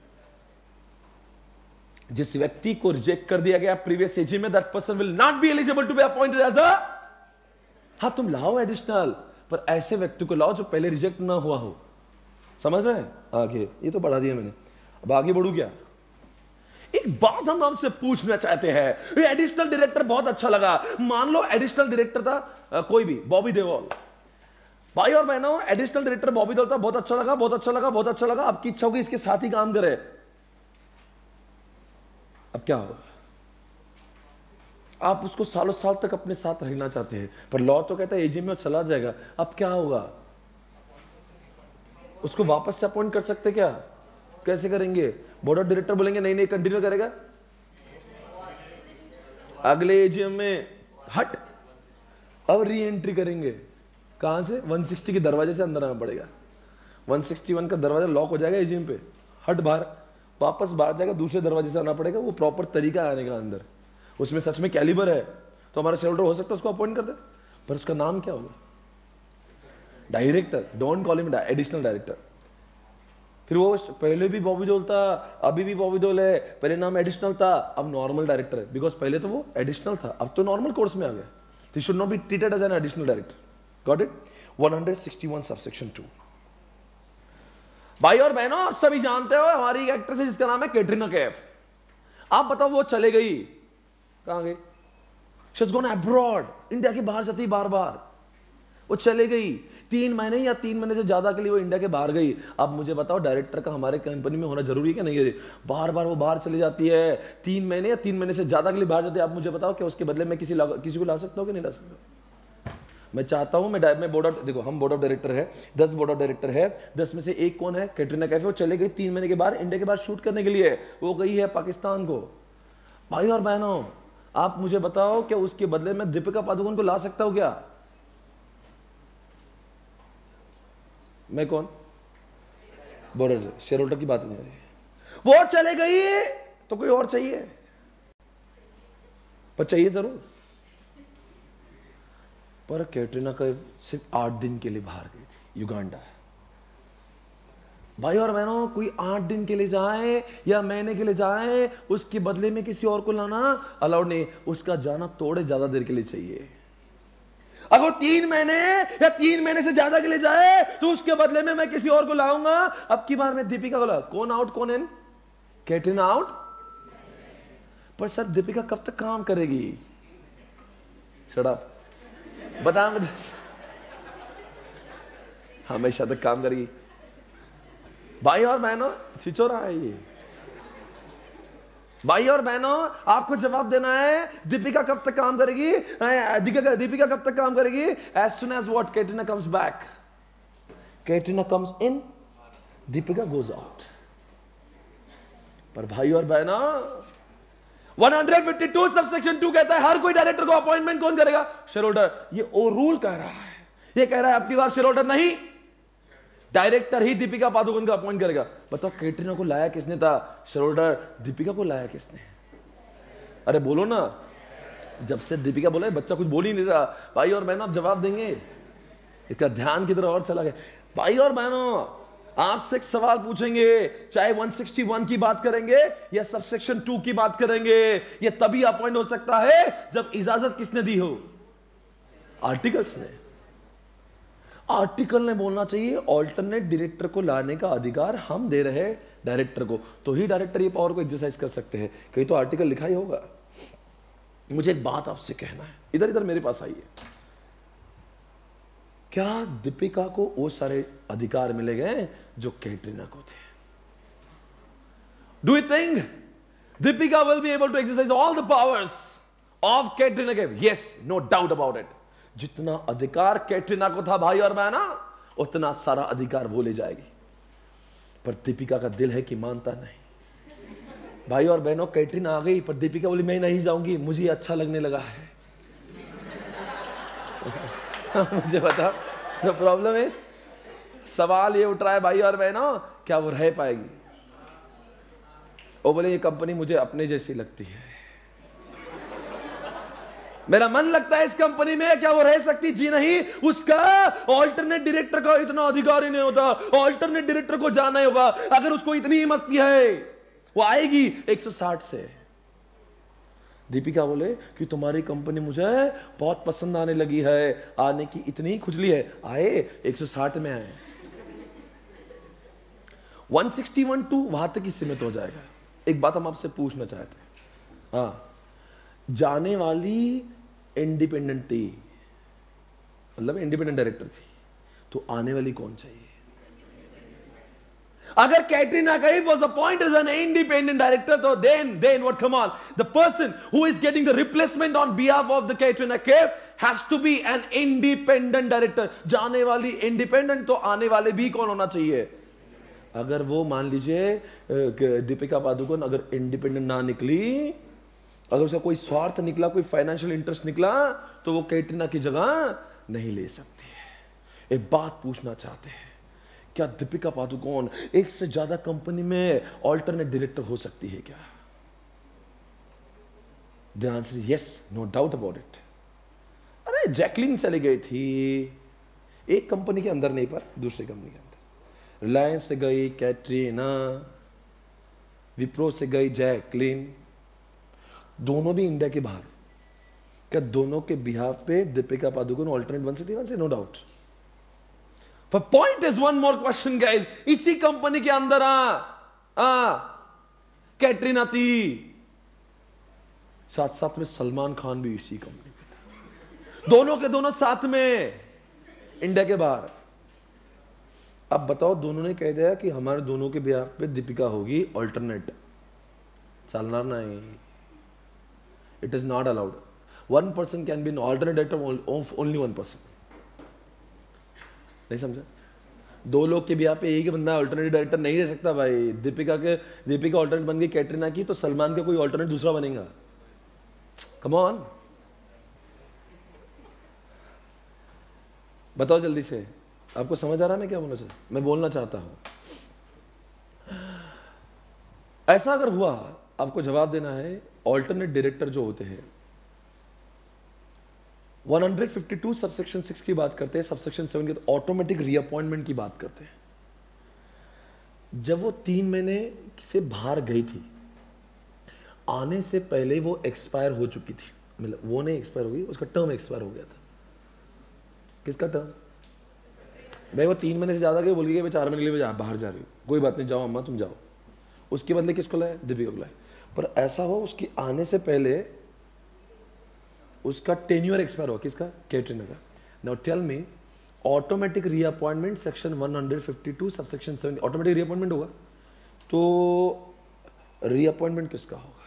जिस व्यक्ति को रिजेक्ट कर दिया गया प्रीवियस एजीएम में, that person will not be eligible to be appointed as a, हाँ तुम लाओ एडिशनल, पर ऐसे व्यक्ति को लाओ जो पहले रिजेक्ट ना हुआ हो। समझ रहे हैं? आगे ये तो बढ़ा दिया मैंने, अब आगे बढ़ू क्या? एक बात हम आपसे पूछना चाहते हैं, ये एडिशनल डायरेक्टर बहुत अच्छा लगा। मान लो एडिशनल डायरेक्टर था कोई भी, बॉबी देओल। भाई और बहनों, एडिशनल डायरेक्टर बॉबी देओल था, बहुत अच्छा लगा, बहुत अच्छा लगा, बहुत अच्छा लगा। आपकी इच्छा होगी इसके साथ ही काम करे, अब क्या होगा? आप उसको सालों साल तक अपने साथ रहना चाहते हैं, पर लॉ तो कहता है एजीएम में चला जाएगा। अब क्या होगा? उसको वापस से अपॉइंट कर सकते क्या? कैसे करेंगे? बोर्ड ऑफ डायरेक्टर बोलेंगे नहीं नहीं कंटिन्यू करेगा, अगले एजीएम में हट, अब री एंट्री करेंगे। कहां से? 160 के दरवाजे से अंदर आना पड़ेगा। 161 का दरवाजा लॉक हो जाएगा एजीएम पे, हट बाहर, वापस बाहर जाएगा, दूसरे दरवाजे से आना पड़ेगा। वो प्रॉपर तरीका आने का अंदर, उसमें सच में कैलिबर है तो हमारा शेयर होल्डर हो सकता है उसको अपॉइंट कर दे, पर उसका नाम क्या होगा? Director. Don't call him additional director. फिर वो पहले भी बॉबी देओल था, अभी भी बॉबी देओल है, पहले नाम एडिशनल था, अब नॉर्मल डायरेक्टर है, बिकॉज पहले तो वो एडिशनल था, अब तो नॉर्मल कोर्स में आ गया। तो should not be treated as an additional director. Got it? 161 subsection 2। भाई और बहनों, आप सभी जानते हो हमारी एक एक्ट्रेस है जिसका नाम है कैटरीना कैफ। आप बताओ वो चले गई, कहां गई? She has gone abroad, India के बाहर जाती बार बार, वो चले गई 3 महीने या 3 महीने से ज्यादा के लिए वो इंडिया के बाहर गई। अब मुझे बताओ डायरेक्टर का हमारे कंपनी में होना जरूरी है क्या? नहीं है। बार बार वो बाहर चली जाती है, 3 महीने या 3 महीने से ज्यादा के लिए बाहर जाती है। आप मुझे बताओ क्या उसके बदले में किसी को ला सकता हूँ कि नहीं ला सकता? मैं चाहता हूं मैं बोर्ड ऑफ, देखो हम बोर्ड ऑफ डायरेक्टर है, 10 बोर्ड ऑफ डायरेक्टर है, 10 में से एक कौन है? कैटरीना कैफ। वो चले गई 3 महीने के बाद इंडिया के बाद शूट करने के लिए, वो गई है पाकिस्तान को। भाई और बहनों, आप मुझे बताओ क्या उसके बदले में दीपिका पादुकोण को ला सकता हूं क्या? मैं कौन? बोर्ड शेयर होल्डर की बात नहीं आ रही। वो चले गई तो कोई और चाहिए, पर चाहिए जरूर। पर कैटरीना कैफ सिर्फ 8 दिन के लिए बाहर गई थी, युगांडा। भाई और बहनों, कोई 8 दिन के लिए जाए या महीने के लिए जाए, उसके बदले में किसी और को लाना अलाउड नहीं। उसका जाना थोड़े ज्यादा देर के लिए चाहिए। अगर 3 महीने या 3 महीने से ज्यादा के लिए जाए तो उसके बदले में मैं किसी और को लाऊंगा। अब की बार में दीपिका को ला, कौन आउट कौन इन? कैटरीना आउट। पर सर दीपिका कब तक काम करेगी? शट अप, बता मुझे। हमेशा तक काम करेगी। भाई और बहनों, छिचोरा है ये। भाई और बहनों, आपको जवाब देना है, दीपिका कब तक काम करेगी? दीपिका कब तक काम करेगी? As soon as what Katrina comes back. Katrina comes in, Deepika goes out. पर भाई और बहनों, 152 सबसेक्शन 2 कहता है हर कोई डायरेक्टर को अपॉइंटमेंट कौन करेगा? Share holder. ये ओ रूल कह रहा है, ये कह रहा है आपकी बार शेयर होल्डर नहीं, डायरेक्टर ही दीपिका पादुकोण को अपॉइंट करेगा। बताओ कैटरीना को लाया किसने था शेयर होल्डर? दीपिका को लाया किसने? अरे बोलो ना। जब से दीपिका बोला बच्चा कुछ बोल ही नहीं रहा। भाई और बहनों, आप जवाब देंगे? इसका ध्यान किधर और चला गया। भाई और बहनों, आपसे एक सवाल पूछेंगे, चाहे 161 की बात करेंगे या सबसेक्शन 2 की बात करेंगे, ये तभी अपॉइंट हो सकता है जब इजाजत किसने दी हो? आर्टिकल्स ने। आर्टिकल ने बोलना चाहिए ऑल्टरनेट डायरेक्टर को लाने का अधिकार हम दे रहे हैं डायरेक्टर को, तो ही डायरेक्टर ये पावर को एक्सरसाइज कर सकते हैं। कहीं तो आर्टिकल लिखा ही होगा। मुझे एक बात आपसे कहना है, इधर इधर मेरे पास आइए। क्या दीपिका को वो सारे अधिकार मिले गए जो कैटरीना को थे? Do you think Deepika will be able to exercise all the powers of Katrina Kaif? Yes, no doubt about it. जितना अधिकार कैटरीना को था भाई और बहना, उतना सारा अधिकार वो ले जाएगी। पर दीपिका का दिल है कि मानता नहीं। भाई और बहनों, कैटरीना आ गई पर दीपिका बोली मैं नहीं जाऊंगी, मुझे अच्छा लगने लगा है। मुझे बता, द प्रॉब्लम इज, सवाल ये उठ रहा है भाई और बहनों, क्या वो रह पाएगी? वो बोले ये कंपनी मुझे अपने जैसी लगती है, मेरा मन लगता है इस कंपनी में, क्या वो रह सकती? जी नहीं। उसका ऑल्टरनेट डायरेक्टर का इतना अधिकार ही नहीं होता। ऑल्टरनेट डायरेक्टर को जाना ही होगा। अगर उसको इतनी ही मस्ती है, वो आएगी 160 से। दीपिका बोले कि तुम्हारी कंपनी मुझे बहुत पसंद आने लगी है, आने की इतनी खुजली है, आए 160 में आए। 161 टू वहां तक ही सीमित हो जाएगा। एक बात हम आपसे पूछना चाहते हैं। हाँ, जाने वाली इंडिपेंडेंट थी, मतलब इंडिपेंडेंट डायरेक्टर थी, तो आने वाली कौन चाहिए? अगर Katrina Kaif was appointed as an independent director, तो then what? Come on, the person who is getting the replacement on behalf of the Katrina Kaif has to be an independent director. जाने वाली इंडिपेंडेंट, तो आने वाले भी कौन होना चाहिए? अगर वो मान लीजिए दीपिका पादुकोण अगर इंडिपेंडेंट ना निकली, अगर उसका कोई स्वार्थ निकला, कोई फाइनेंशियल इंटरेस्ट निकला, तो वो कैटरीना की जगह नहीं ले सकती है। एक बात पूछना चाहते हैं, क्या दीपिका पादुकोण एक से ज्यादा कंपनी में ऑल्टरनेट डायरेक्टर हो सकती है क्या? The answer is yes, no doubt about it. अरे जैकलिन चली गई थी, एक कंपनी के अंदर नहीं, पर दूसरी कंपनी के अंदर। रिलायंस से गई कैटरीना, विप्रो से गई जैकलिन, दोनों भी इंडिया के बाहर। क्या दोनों के बिहाफ पे दीपिका पादुकोण ऑल्टरनेट बन सकती है? No doubt. पर point is one more question guys, इसी कंपनी के अंदर कैटरीना थी, साथ साथ में सलमान खान भी इसी कंपनी में था, दोनों के दोनों साथ में इंडिया के बाहर। अब बताओ, दोनों ने कह दिया कि हमारे दोनों के बिहाफ पे दीपिका होगी ऑल्टरनेट, चलना नहीं। It is not allowed. One person can be an alternate director of only one person. नहीं समझा? 2 लोग के भी यहाँ पे एक ही बंदा ऑल्टरनेट डायरेक्टर नहीं रह सकता भाई। दीपिका ऑल्टरनेट बन गई कैटरीना की, तो सलमान का कोई ऑल्टरनेट दूसरा बनेगा। कम ऑन, बताओ जल्दी से, आपको समझ आ रहा है मैं क्या बोलना चाहता? मैं बोलना चाहता हूं ऐसा अगर हुआ, आपको जवाब देना है। ऑल्टरनेट डायरेक्टर जो होते हैं 152 सबसेक्शन 6 की बात करते हैं, सबसेक्शन 7 की तो ऑटोमेटिक रीअपॉइंटमेंट की बात करते हैं। जब वो 3 महीने से बाहर गई थी, आने से पहले वो एक्सपायर हो चुकी थी, मतलब वो नहीं एक्सपायर हो गई, उसका टर्म एक्सपायर हो गया था। किसका टर्म? भाई वो 3 महीने से ज्यादा गए, बोल गई मैं 4 महीने के लिए बाहर जा रही हूँ, कोई बात नहीं, जाओ अम्मा तुम जाओ। उसके बदले किसको लाए? दीपिका को लाए। पर ऐसा हुआ उसकी आने से पहले उसका टेन्योर एक्सपायर हुआ। किसका? कैटरीना का। Now tell me, automatic reappointment section 152 subsection 7 automatic reappointment होगा, तो रीअपॉइंटमेंट किसका होगा?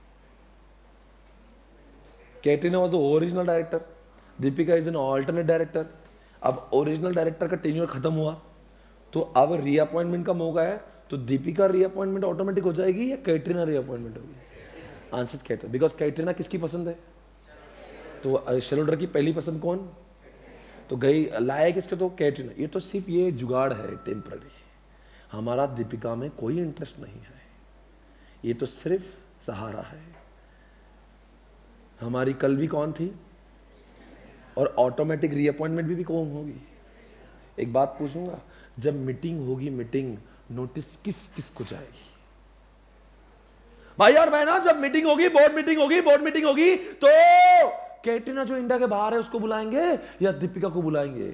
Katrina was the original director, Deepika is an alternate director. अब ओरिजिनल डायरेक्टर का टेन्योर खत्म हुआ, तो अब रीअपॉइंटमेंट का मौका है, तो दीपिका रीअपॉइंटमेंट ऑटोमेटिक हो जाएगी या कैटरीना रीअपॉइंटमेंट होगी? आंसर कैटरीना, बिकॉज कैटरीना किसकी पसंद है? तो शेलोडर की पहली पसंद कौन? तो गई लाया किसके? तो कैटरीना। ये तो सिर्फ ये जुगाड़ है टेम्पररी, हमारा दीपिका में कोई इंटरेस्ट नहीं है, ये तो सिर्फ सहारा है। हमारी कल भी कौन थी? और ऑटोमेटिक रीअपॉइंटमेंट भी कौन होगी? एक बात पूछूंगा, जब मीटिंग होगी, मीटिंग नोटिस किस किस को जाएगी? भाई और बहना, जब मीटिंग होगी, बोर्ड मीटिंग होगी, बोर्ड मीटिंग होगी, तो कैटरीना जो इंडिया के बाहर है उसको बुलाएंगे या दीपिका को बुलाएंगे?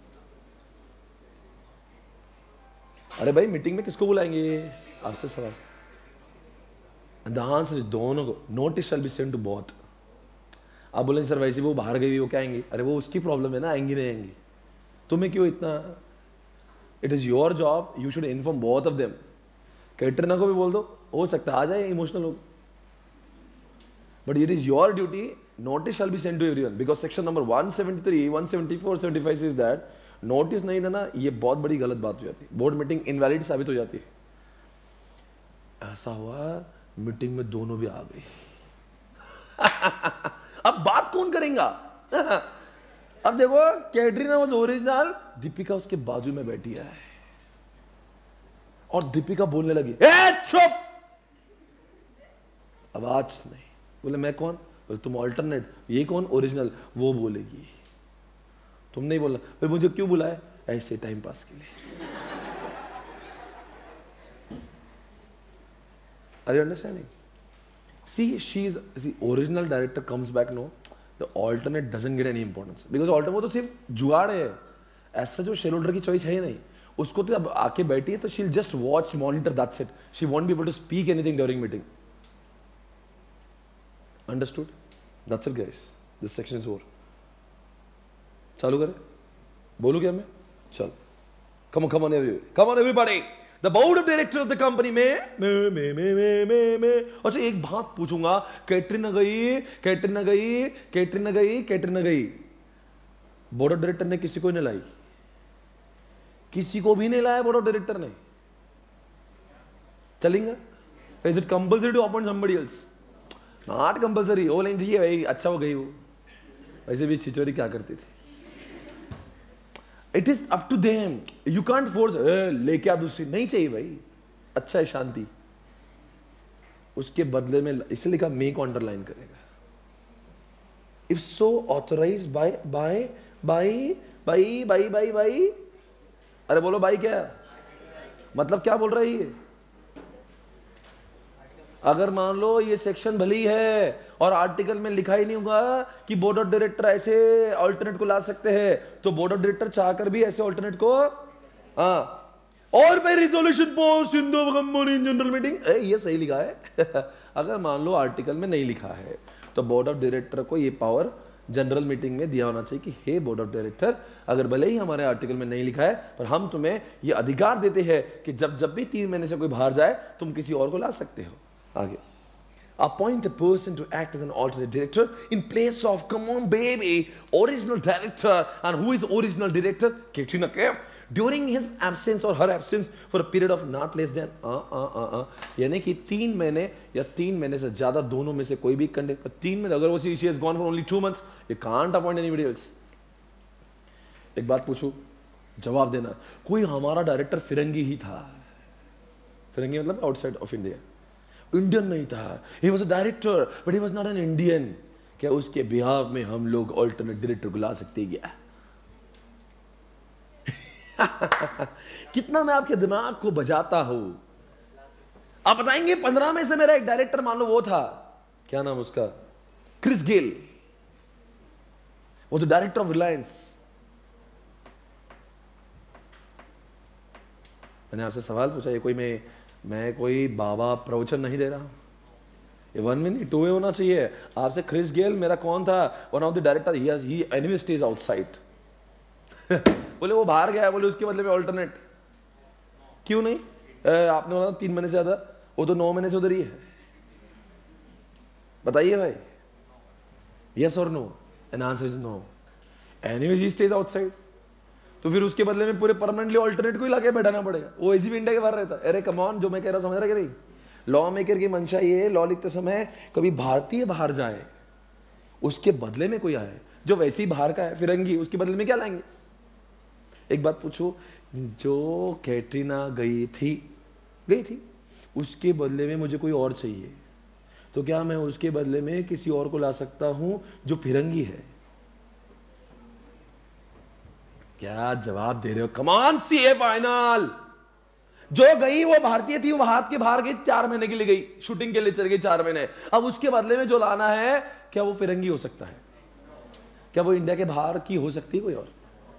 अरे भाई मीटिंग में किसको बुलाएंगे? आपसे सवाल। द आंसर इज दोनों को। Notice shall be send to both. आप बोलेंगे सर वैसे वो बाहर गई, वो क्या आएंगी? अरे वो उसकी प्रॉब्लम है ना, आएंगी नहीं आएंगी, तुम्हें क्यों इतना? It is your job, you should inform both of them. Katrina को भी बोल दो, हो सकता है आ जाए, इमोशनल हो, but it is your duty. Notice shall be send to everyone, because section number 173, 174, 75 is that notice नहीं देना, ये बहुत बड़ी गलत बात हो जाती है, बोर्ड मीटिंग इनवैलिड साबित हो जाती है। ऐसा हुआ मीटिंग में दोनों भी आ गई। अब बात कौन करेगा? अब देखो, कैटरीना वाज ओरिजिनल, दीपिका उसके बाजू में बैठी है और दीपिका बोलने लगी, ए चुप, आवाज नहीं। बोले मैं कौन? बोले तुम ऑल्टरनेट। ये कौन? ओरिजिनल। वो बोलेगी, तुम नहीं बोलना। फिर मुझे क्यों बुलाया? ऐसे टाइम पास के लिए। Are you understanding? See, the original director comes back, no, the alternate doesn't get any importance because alternate वो तो सिर्फ जुगाड़ है, ऐसा जो शेयरहोल्डर की चॉइस है ही नहीं। उसको तो अब आके बैठी है तो she'll just watch, monitor, that's it. She won't be able to speak anything during meeting. Understood? That's it, guys. This section is over. चालू करें? बोलूं क्या मैं? चल, come on everybody. The board of directors of the company में अच्छा एक बात पूछूंगा, कैटरीना गई, बोर्ड ऑफ डायरेक्टर ने किसी को नहीं लाई, किसी को भी नहीं लाया बोर्ड ऑफ डायरेक्टर ने, चलेंगे? Is it compulsory to appoint somebody else? Not compulsory। वो लेकिन चाहिए भाई, अच्छा हो गई वो, वैसे भी छिचोरी क्या करती थी। It is up to them. You can't force लेके आ दूसरी, नहीं चाहिए भाई, अच्छा है शांति। उसके बदले में इसे लिखा मे को अंडरलाइन करेगा। If so authorized by अरे बोलो भाई क्या मतलब, क्या बोल रही है? अगर मान लो ये सेक्शन भली है और आर्टिकल में लिखा ही नहीं होगा कि बोर्ड ऑफ डायरेक्टर ऐसे ऑल्टरनेट को ला सकते हैं, तो बोर्ड ऑफ डायरेक्टर चाहकर भी ऐसे ऑल्टरनेट को और by resolution post in the company general meeting, ये सही लिखा है। अगर मान लो आर्टिकल में नहीं लिखा है तो बोर्ड ऑफ डायरेक्टर को ये पावर जनरल मीटिंग में दिया होना चाहिए कि हे बोर्ड ऑफ डायरेक्टर, अगर भले ही हमारे आर्टिकल में नहीं लिखा है पर हम तुम्हें ये अधिकार देते हैं कि जब भी 3 महीने से कोई बाहर जाए तुम किसी और को ला सकते हो। आगे, appoint a person to act as an alternate director in place of, come on baby, original director. And who is original director? Katrina Kaif. During his absence or her absence for a period of not less than यानी कि 3 महीने या 3 महीने से ज्यादा, दोनों में से कोई भी कंडे, 3 महीने अगर वो she has gone for only 2 months, you can't appoint anybody else. एक बात पूछूं, जवाब देना। कोई हमारा डायरेक्टर फिरंगी ही था, फिरंगी मतलब आउटसाइड ऑफ इंडिया, इंडियन नहीं था, he was a director but he was not an Indian. क्या उसके बिहाफ में हम लोग ऑल्टरनेट डायरेक्टर को ला सकते क्या? कितना मैं आपके दिमाग को बजाता हूं। आप बताएंगे 15 में से मेरा एक डायरेक्टर मान लो वो था, क्या नाम उसका, क्रिस गेल, वो तो डायरेक्टर ऑफ रिलायंस। मैंने आपसे सवाल पूछा, ये कोई मैं कोई बाबा प्रवचन नहीं दे रहा, ये 1 में नहीं 2 में होना चाहिए। आपसे क्रिस गेल मेरा कौन था, one of the director, he anyway stays outside. बोले वो बाहर गया, बोले उसके बदले में ऑल्टरनेट क्यों नहीं? आपने बोला 3 महीने से ज्यादा, वो तो 9 महीने से उधर ही है। बताइए भाई, यस और no? An answer is no. Anyway he stays outside, तो फिर उसके बदले में पूरे परमानेंटली ऑल्टरनेट को ही लाके बैठाना पड़ेगा। वो ऐसी भी इंडिया के बाहर रहता है। अरे कम ऑन, जो मैं कह रहा हूं समझ रहा कि नहीं? लॉ मेकर की मंशा ये है, लॉ लिखते समय कभी भारतीय बाहर जाए, उसके बदले में कोई आए जो वैसे ही बाहर का है, फिरंगी, उसके बदले में क्या लाएंगे? एक बात पूछो, जो कैटरीना गई थी, उसके बदले में मुझे कोई और चाहिए, तो क्या मैं उसके बदले में किसी और को ला सकता हूं जो फिरंगी है? क्या जवाब दे रहे हो? Come on, CA final. जो गई वो भारतीय थी, वो हाथ के बाहर गई, 4 महीने के लिए गई, शूटिंग के लिए चल गई 4 महीने। अब उसके बदले में जो लाना है, क्या वो फिरंगी हो सकता है? क्या वो इंडिया के बाहर की हो सकती है कोई और?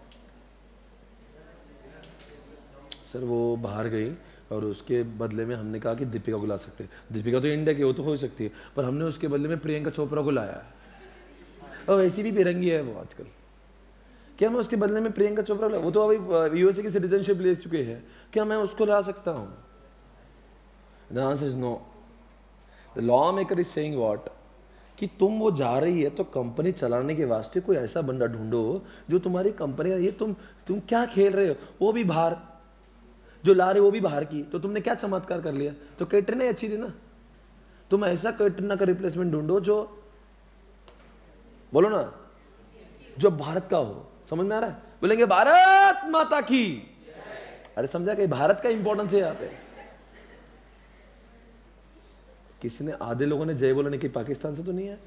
सर वो बाहर गई और उसके बदले में हमने कहा कि दीपिका को ला सकते हैं। दीपिका तो इंडिया की, वो तो हो सकती है, पर हमने उसके बदले में प्रियंका चोपड़ा को लाया है, और वैसी भी फिरंगी है वो आजकल। क्या मैं उसके बदले में प्रियंका चोपड़ा, वो तो अभी यूएसए की सिटीजनशिप ले चुके हैं, क्या मैं उसको ला सकता हूं? The answer is no. The law maker is saying what, कि तुम वो जा रही है तो कंपनी चलाने के वास्ते कोई ऐसा बंदा ढूंढो जो तुम्हारी कंपनी, ये तुम क्या खेल रहे हो? वो भी बाहर, जो ला रहे वो भी बाहर की, तो तुमने क्या चमत्कार कर लिया? तो कैटरीना अच्छी थी ना, तुम ऐसा कैटरीना का रिप्लेसमेंट ढूंढो जो, बोलो ना, जो भारत का हो। समझ में आ रहा है? बोलेंगे भारत माता की। अरे समझा कि भारत का इंपॉर्टेंस है यहाँ पे। किसी ने, आधे लोगों ने जय बोला नहीं कि पाकिस्तान से तो नहीं है।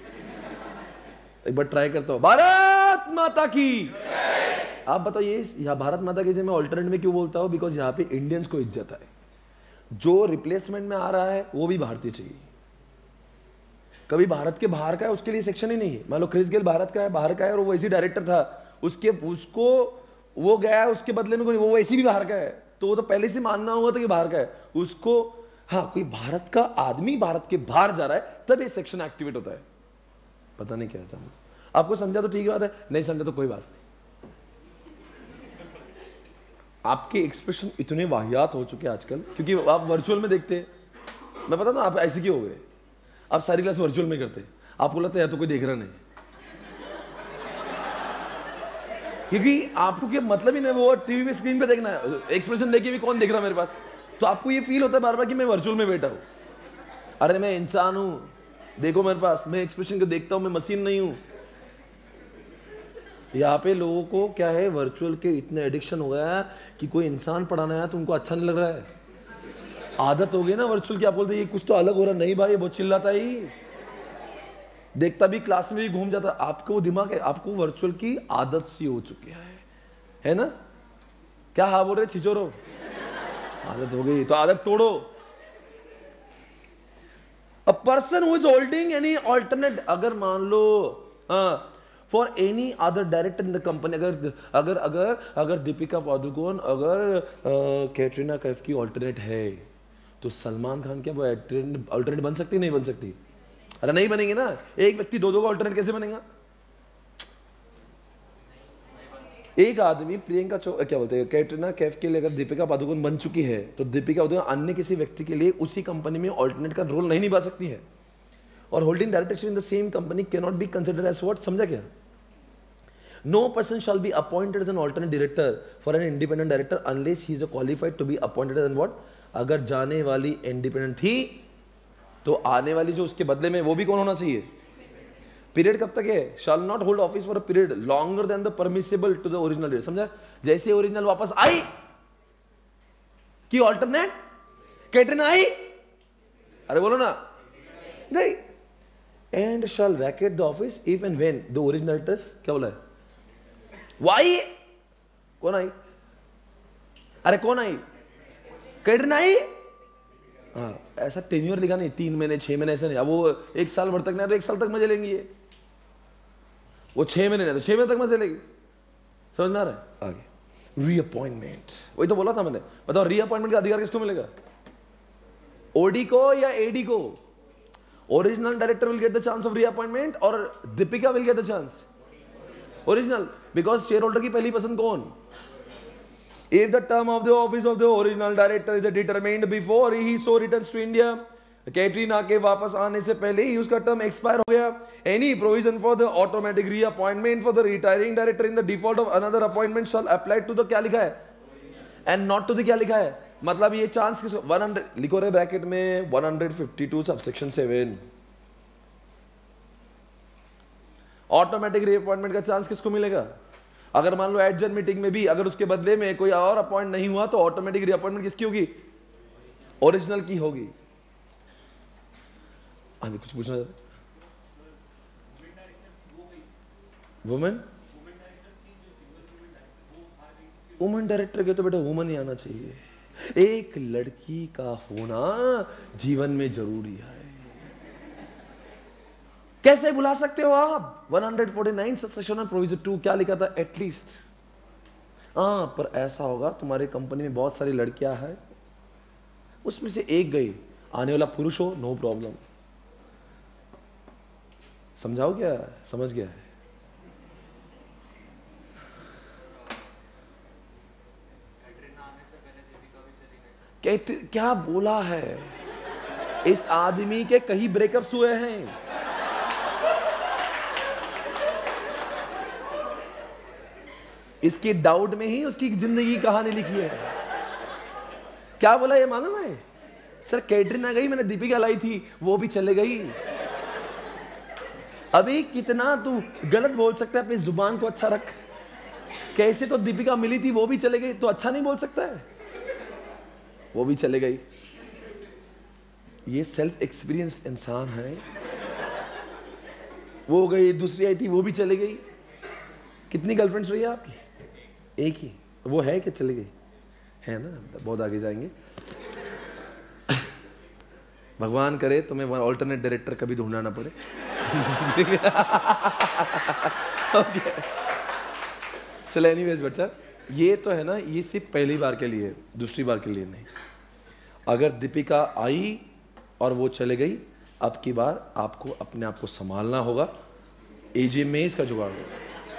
एक बार ट्राई करता हूं, भारत माता की। आप बताओ, ये यहाँ भारत माता की जय मैं ऑल्टरनेट में क्यों बोलता हूं? बिकॉज यहाँ पे इंडियंस को इज्जत है। जो रिप्लेसमेंट में आ रहा है वो भी भारतीय चाहिए। कभी भारत के बाहर का है उसके लिए सेक्शन ही नहीं है। मान लो क्रिस गेल भारत का है, बाहर का है, और वो वैसी डायरेक्टर था, उसको वो गया, उसके बदले में कोई, वो वैसी भी बाहर का है, तो वो तो पहले से मानना हुआ था कि बाहर का है उसको। हाँ, कोई भारत का आदमी भारत के बाहर जा रहा है तब ये सेक्शन एक्टिवेट होता है। पता नहीं क्या था, आपको समझा तो ठीक बात है, नहीं समझा तो कोई बात नहीं। आपके एक्सप्रेशन इतने वाहियात हो चुके हैं आजकल, क्योंकि आप वर्चुअल में देखते हैं। मैं पता ना आप ऐसे क्यों हो गए, आप सारी क्लास वर्चुअल में करते हैं, आपको लगता है या तो कोई देख रहा नहीं, क्योंकि आपको क्या मतलब ही नहीं वो टीवी पे स्क्रीन पे देखना है, एक्सप्रेशन देखिए भी कौन देख रहा है मेरे पास, तो आपको ये फील होता है बार बार कि मैं वर्चुअल में बैठा हूं। अरे मैं इंसान हूं, देखो मेरे पास, मैं एक्सप्रेशन को देखता हूं, मैं मशीन नहीं हूं। यहाँ पे लोगों को क्या है, वर्चुअल के इतने एडिक्शन हो गया है कि कोई इंसान पढ़ाना है तो उनको अच्छा नहीं लग रहा है। आदत हो गई ना वर्चुअल की, आप बोलते ये कुछ तो अलग हो रहा, नहीं भाई बहुत चिल्लाता ही, देखता भी क्लास में भी घूम जाता। आपको दिमाग है, आपको वर्चुअल की आदत सी हो चुकी है ना? क्या हाँ बोल रहे छिचोरो? आदत हो गई तो आदत तोड़ो। A person who is holding any alternate, अगर मान लो for any other director in the company, अगर दीपिका पादुकोण, अगर कैटरीना कैफ की ऑल्टरनेट है, तो सलमान खान क्या वो ऑल्टरनेट बन सकती नहीं बन सकती? अरे नहीं बनेंगे ना। एक व्यक्ति दो का ऑल्टरनेट कैसे बनेगा? एक आदमी प्रियंका क्या बोलते हैं, कैटरीना कैफ के लिए अगर दीपिका पादुकोण बन चुकी है, तो दीपिका पादुकोण अन्य किसी व्यक्ति के लिए उसी कंपनी में ऑल्टरनेट का रोल नहीं निभा सकती है। और holding directorship in the same company can not be considered as what, समझा क्या? No person shall be appointed as an alternate director for an independent director unless he is qualified to be appointed as what? अगर जाने वाली independent थी तो आने वाली जो उसके बदले में वो भी कौन होना चाहिए? पीरियड कब तक है? Shall not hold office for a period longer than the permissible to the original date. समझा? जैसे ओरिजिनल वापस आई कि ऑल्टरनेट कैटरीना आई, अरे बोलो ना, नहीं। And shall vacate the office if and when the original directors, क्या बोला है? वाई, कौन आई? अरे कौन आई? कैटरीना आई। हाँ, ऐसा टेन्योर लिखा नहीं, 3 महीने 6 महीने ऐसा नहीं। अब वो 1 साल भर तक नहीं तो 1 साल तक मजे लेंगी ये, वो 6 महीने नहीं तो 6 महीने तक मजे लेगी। समझ में आ रहा है? आगे रीअपॉइंटमेंट, वही तो बोला था मैंने। बताओ रीअपॉइंटमेंट का अधिकार किसको मिलेगा? ओडी को या एडी को? Original director will get the chance of reappointment और Deepika will get the chance? Original, because share holder की पहली पसंद कौन? If the term of the office of the original director is determined before he so returns to India, Katrina के वापस आने से पहले ही उसका टर्म एक्सपायर हो गया, any provision for the automatic reappointment for the retiring director in the default of another appointment shall apply to the, क्या लिखा है? And not to the, क्या लिखा है? मतलब ये चांस किसको? 100 लिखो रे ब्रैकेट में, 152 सबसेक्शन 7, ऑटोमेटिक रीअपॉइंटमेंट का चांस किसको मिलेगा? अगर मान लो एडजन मीटिंग में भी अगर उसके बदले में कोई और अपॉइंट नहीं हुआ तो ऑटोमेटिक रीअपॉइंटमेंट किसकी होगी? ओरिजिनल की होगी। हाँ जी, कुछ पूछना चाहते? वुमेन, वुमेन डायरेक्टर के तो बेटा वुमन ही आना चाहिए। एक लड़की का होना जीवन में जरूरी है। कैसे बुला सकते हो आप? 149 सबसेक्शन में प्रोविजन 2 क्या लिखा था? एटलीस्ट। हाँ, पर ऐसा होगा तुम्हारी कंपनी में बहुत सारी लड़कियां हैं, उसमें से एक गई, आने वाला पुरुष हो, नो प्रॉब्लम। समझाओ क्या? समझ गया है? क्या बोला है? इस आदमी के कई ब्रेकअप्स हुए हैं। इसकी डाउट में ही उसकी जिंदगी की कहानी लिखी है। क्या बोला ये मालूम है? सर कैटरीना गई, मैंने दीपिका लाई थी, वो भी चले गई। अभी कितना तू गलत बोल सकता है? अपनी जुबान को अच्छा रख। कैसे तो दीपिका मिली थी, वो भी चले गई, तो अच्छा नहीं बोल सकता है? वो भी चले गई। ये सेल्फ एक्सपीरियंस्ड इंसान है। वो गई, दूसरी आई थी, वो भी चले गई। कितनी गर्लफ्रेंड्स रही है आपकी? एक ही। वो है कि चली गई? है ना, बहुत आगे जाएंगे। भगवान करे तुम्हें ऑल्टरनेट डायरेक्टर कभी ढूंढना ना पड़े। चलो एनीवेज बेटा, ये तो है ना, ये सिर्फ पहली बार के लिए, दूसरी बार के लिए नहीं। अगर दीपिका आई और वो चले गई, अब की बार आपको अपने आप को संभालना होगा। एजीएम में इसका जुगाड़ होगा।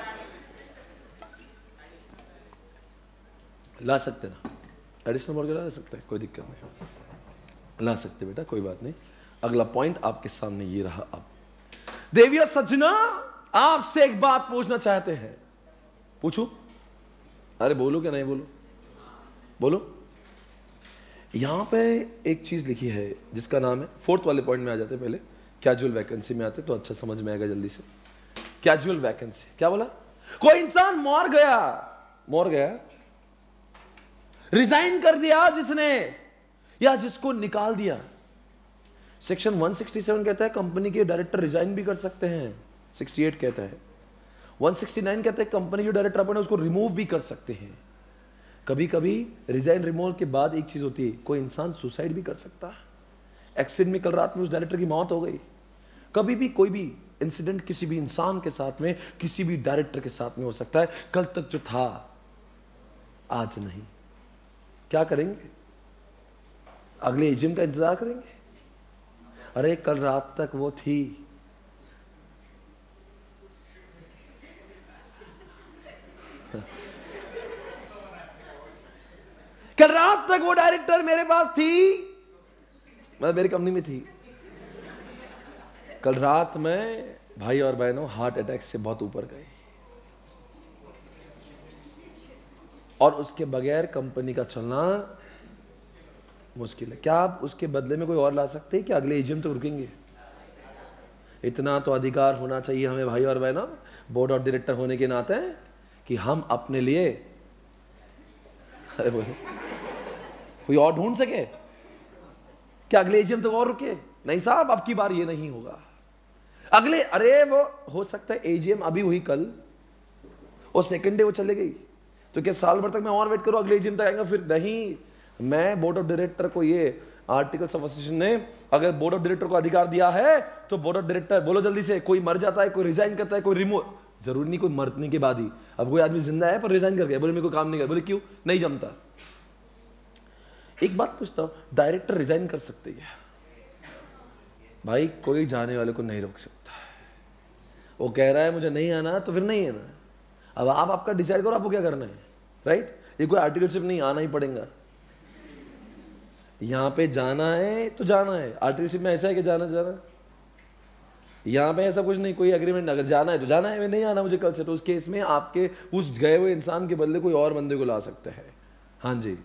ला सकते ना, एडिशनल मॉर्गेज ला सकते हैं, कोई दिक्कत नहीं, ला सकते बेटा, कोई बात नहीं। अगला पॉइंट आपके सामने ये रहा। अब देविया सज्जना, आपसे एक बात पूछना चाहते हैं। पूछू? अरे बोलो क्या नहीं बोलो? बोलो। यहां पे एक चीज लिखी है जिसका नाम है, 4th वाले पॉइंट में आ जाते पहले, कैजुअल वैकेंसी में आते तो अच्छा समझ में आएगा जल्दी से। कैजुअल वैकेंसी क्या बोला? कोई इंसान मर गया, रिजाइन कर दिया जिसने, या जिसको निकाल दिया। सेक्शन 167 कहता है कंपनी के डायरेक्टर रिजाइन भी कर सकते हैं। 68 कहता है, 169 कहता है कंपनी जो डायरेक्टर अपन है उसको रिमूव भी कर सकते हैं। कभी कभी रिजाइन रिमूवल के बाद एक चीज होती है, कोई इंसान सुसाइड भी कर सकता है। एक्सीडेंट में कल रात में उस डायरेक्टर की मौत हो गई। कभी भी कोई भी इंसिडेंट किसी भी इंसान के साथ में, किसी भी डायरेक्टर के साथ में हो सकता है। कल तक जो था आज नहीं। क्या करेंगे? अगले एजीएम का इंतजार करेंगे? अरे कल रात तक वो थी, कल रात तक वो डायरेक्टर मेरे पास थी, मतलब मेरी कंपनी में थी। कल रात में भाई और बहनों हार्ट अटैक से बहुत ऊपर गए, और उसके बगैर कंपनी का चलना मुश्किल है। क्या आप उसके बदले में कोई और ला सकते हैं? क्या अगले एजीएम तक रुकेंगे? इतना तो अधिकार होना चाहिए हमें भाई और बहनों, बोर्ड ऑफ डायरेक्टर होने के नाते, कि हम अपने लिए, अरे बोलो, कोई और ढूंढ सके। क्या अगले एजीएम तक और रुके? नहीं साहब, अब की बार ये नहीं होगा। अगले, अरे वो हो सकता है एजीएम अभी हुई कल और सेकंड डे वो चले गई, तो क्या साल भर तक मैं और वेट करूं अगले एजीएम तक आएगा? फिर नहीं। मैं बोर्ड ऑफ डायरेक्टर को, ये आर्टिकल्स ऑफ एसोसिएशन ने अगर बोर्ड ऑफ डायरेक्टर को अधिकार दिया है तो बोर्ड ऑफ डायरेक्टर, बोलो जल्दी से, कोई मर जाता है, कोई रिजाइन करता है, कोई रिमूव, जरूरी नहीं कोई मरने के बाद ही। अब कोई आदमी जिंदा है पर रिजाइन कर गया, बोले मेरे को काम नहीं कर, बोले क्यों नहीं जमता। एक बात पूछता हूं, डायरेक्टर रिजाइन कर सकते हैं भाई? कोई जाने वाले को नहीं रोक सकता। वो कह रहा है मुझे नहीं आना तो फिर नहीं आना। अब आप आपका डिसाइड करो आपको क्या करना है, राइट? ये कोई आर्टिकलशिप नहीं, आना ही पड़ेगा। यहां पे जाना है तो जाना है। आर्टिकलशिप में ऐसा है कि जाना जाना, यहां पे ऐसा कुछ नहीं, कोई एग्रीमेंट। अगर जाना है तो जाना है, नहीं आना मुझे कल से, तो उस केस में आपके उस गए हुए इंसान के बदले कोई और बंदे को ला सकते हैं। हाँ जी,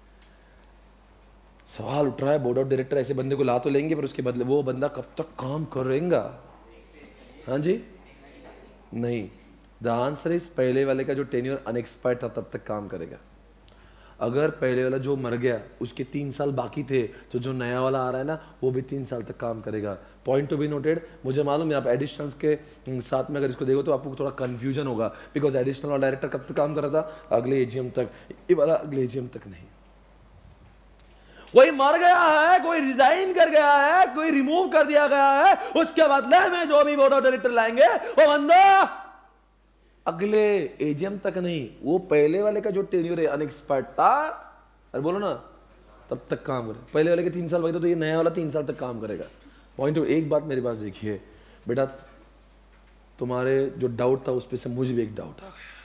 सवाल उठ रहा है बोर्ड ऑफ डायरेक्टर ऐसे बंदे को ला तो लेंगे पर उसके बदले वो बंदा कब तक काम करेगा? हाँ जी, नहीं। द आंसर इज पहले वाले का जो टेन्योर अनएक्सपायर्ड था तब तक काम करेगा। अगर पहले वाला जो मर गया उसके 3 साल बाकी थे, तो जो नया वाला आ रहा है ना वो भी 3 साल तक काम करेगा। Point to be noted. मुझे मालूम है आप एडिशनल्स के साथ में अगर इसको देखो तो आपको थोड़ा कंफ्यूजन होगा, बिकॉज एडिशनल और डायरेक्टर कब तक काम कर रहा था? अगले एजीएम तक। ये वाला अगले एजीएम तक नहीं। कोई मर गया है, कोई रिजाइन कर गया है, कोई रिमूव कर दिया गया है, उसके बदले में जो भी बोर्ड ऑफ डायरेक्टर लाएंगे वो बंदा अगले एजीएम तक नहीं, वो पहले वाले का जो टेन्योर है अनएक्सपायर्ड था, अरे बोलो ना, तब तक काम करे। पहले वाले के 3 साल बाकी तो ये नया वाला 3 साल तक काम करेगा। पॉइंट। एक बात मेरे पास देखिए बेटा, तुम्हारे जो डाउट था उस पर से मुझे भी एक डाउट आ गया।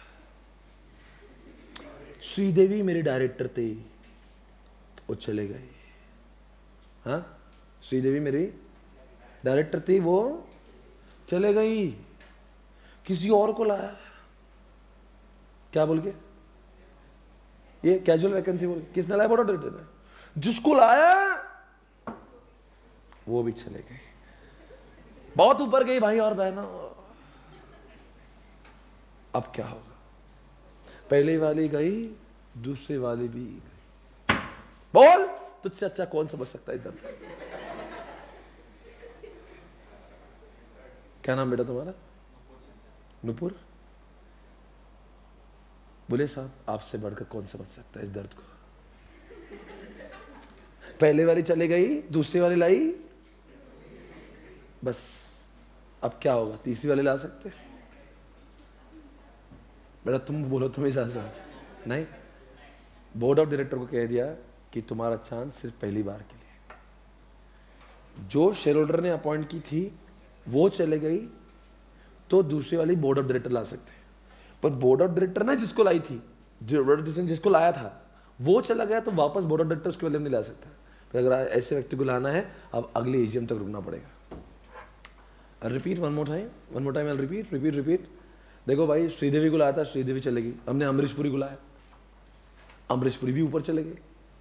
श्रीदेवी मेरे डायरेक्टर थे, वो चले गए। हाँ, श्रीदेवी मेरी डायरेक्टर थी, वो चले गई, किसी और को लाया। क्या बोल के? ये कैजुअल वैकेंसी बोल के किसने लाया? बोर्ड ऑफ डायरेक्टर ने। जिसको लाया वो भी चले गए। बहुत ऊपर गई भाई और बहनों। अब क्या होगा? पहले वाली गई, दूसरे वाली भी गई। बोल, तुझसे अच्छा कौन समझ सकता है इधर? क्या नाम बेटा तुम्हारा? नुपुर। बोले साहब आपसे बढ़कर कौन समझ सकता है इस दर्द को? पहले वाली चले गई, दूसरी वाली लाई, बस अब क्या होगा? तीसरी वाली ला सकते? बेटा तुम बोलो, तुम्हें समझ नहीं। बोर्ड ऑफ डायरेक्टर को कह दिया कि तुम्हारा चांस सिर्फ पहली बार के लिए। जो शेयर होल्डर ने अपॉइंट की थी वो चले गई, तो दूसरी वाली बोर्ड ऑफ डायरेक्टर ला सकते हैं। पर बोर्ड ऑफ डायरेक्टर ने जिसको लाई थी, जिसको लाया था वो चला गया, तो वापस बोर्ड ऑफ डायरेक्टर उसके बदले नहीं ला सकता। पर अगर ऐसे व्यक्ति को लाना है, अब अगले एजीएम तक रुकना पड़ेगा। Repeat one more time I repeat. देखो भाई, श्रीदेवी को लाया था, श्रीदेवी चलेगी। हमने अमरीश पुरी को लाया, अमरीश पुरी भी ऊपर चले गए।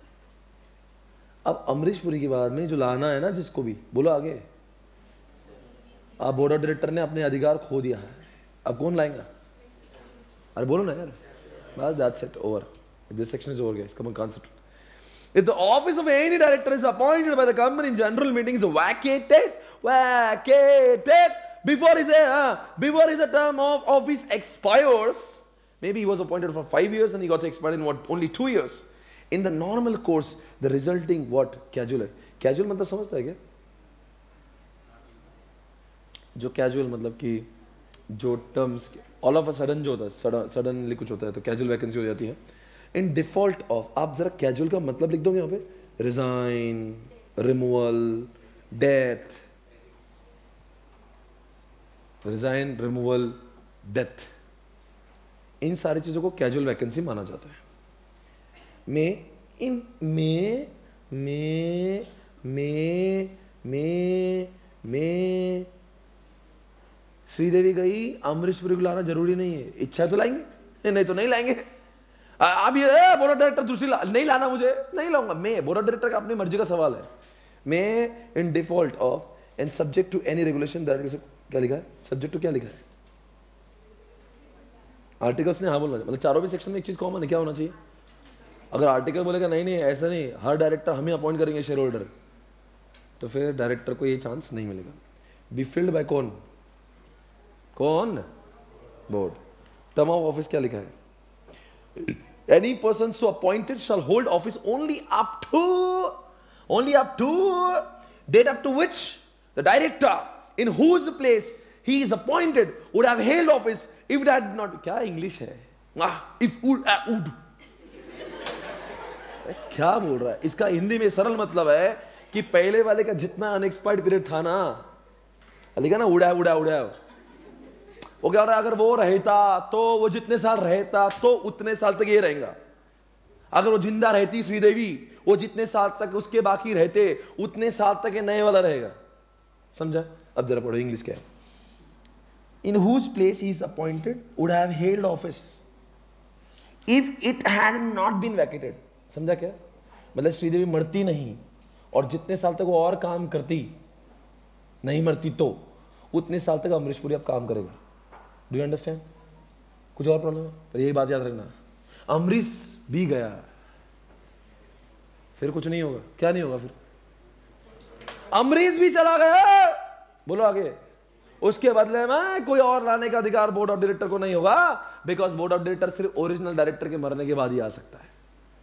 अब अमरीश पुरी के बाद में जो लाना है ना, जिसको भी बोलो आगे, अब बोर्ड ऑफ डायरेक्टर ने अपने अधिकार खो दिया है, अब कौन लाएगा? अरे बोलो ना यार, बस that's it, over, this section is over guys, come on concentrate. If the office of any director is appointed by the company in general meetings vacated before his term of office expires, maybe he was appointed for 5 years and he got expired in what, only 2 years. In the normal course, the resulting what casual है? Casual मतलब समझता है क्या? जो casual मतलब कि जो terms all of a sudden जो होता है, सडनली कुछ होता है तो कैजुअल वैकेंसी हो जाती है। इन डिफॉल्ट ऑफ, आप जरा कैजुअल का मतलब लिख दोगे यहाँ पे, resign, removal, death, resign, removal, death, इन सारी चीजों को कैजुअल वैकेंसी माना जाता है। श्रीदेवी गई, अमरीश पुरी को लाना जरूरी नहीं है, इच्छा तो लाएंगे, नहीं तो नहीं लाएंगे। अब ये बोर्ड ऑफ डायरेक्टर दूसरी नहीं लाना, मुझे नहीं लाऊंगा मैं। बोर्ड ऑफ डायरेक्टर का अपनी मर्जी का सवाल है। मैं in default of and subject to any regulation, क्या लिखा है? सब्जेक्ट टू क्या लिखा है? आर्टिकल्स ने हाँ बोलना, मतलब चारों भी सेक्शन में एक चीज कॉमन है, क्या होना चाहिए? अगर आर्टिकल बोलेगा नहीं ऐसा नहीं, हर डायरेक्टर हम ही अपॉइंट करेंगे शेयर होल्डर, तो फिर डायरेक्टर को ये चांस नहीं मिलेगा। बी फिल्ड बाय कौन? कौन? बोर्ड। टर्म ऑफ ऑफिस क्या लिखा है? Any person so appointed shall hold office only up to date up to which the director in whose place he is appointed would have held office if it had not. क्या English है? If would क्या बोल रहा है? इसका हिंदी में सरल मतलब है कि पहले वाले का जितना अनएक्सपायर्ड पीरियड था ना, लिखा ना उड़ा वो क्या हो रहा है? अगर वो रहता तो वो जितने साल रहता तो उतने साल तक ये रहेगा। अगर वो जिंदा रहती श्रीदेवी, वो जितने साल तक उसके बाकी रहते उतने साल तक ये नए वाला रहेगा। समझा? अब जरा पढ़ो इंग्लिश क्या है। In whose place he is appointed would have held office if it had not been vacated. समझा क्या? मतलब श्रीदेवी मरती नहीं और जितने साल तक वो और काम करती, नहीं मरती तो उतने साल तक अमरीश पुरी अब काम करेगा। Do you understand? कुछ और प्रॉब्लम है? पर यही बात याद रखना, अमरीश भी गया फिर कुछ नहीं होगा। क्या नहीं होगा? फिर अमरीश भी चला गया, बोलो आगे। उसके बदले में कोई और लाने का अधिकार बोर्ड ऑफ डायरेक्टर को नहीं होगा, बिकॉज बोर्ड ऑफ डायरेक्टर सिर्फ ओरिजिनल डायरेक्टर के मरने के बाद ही आ सकता है।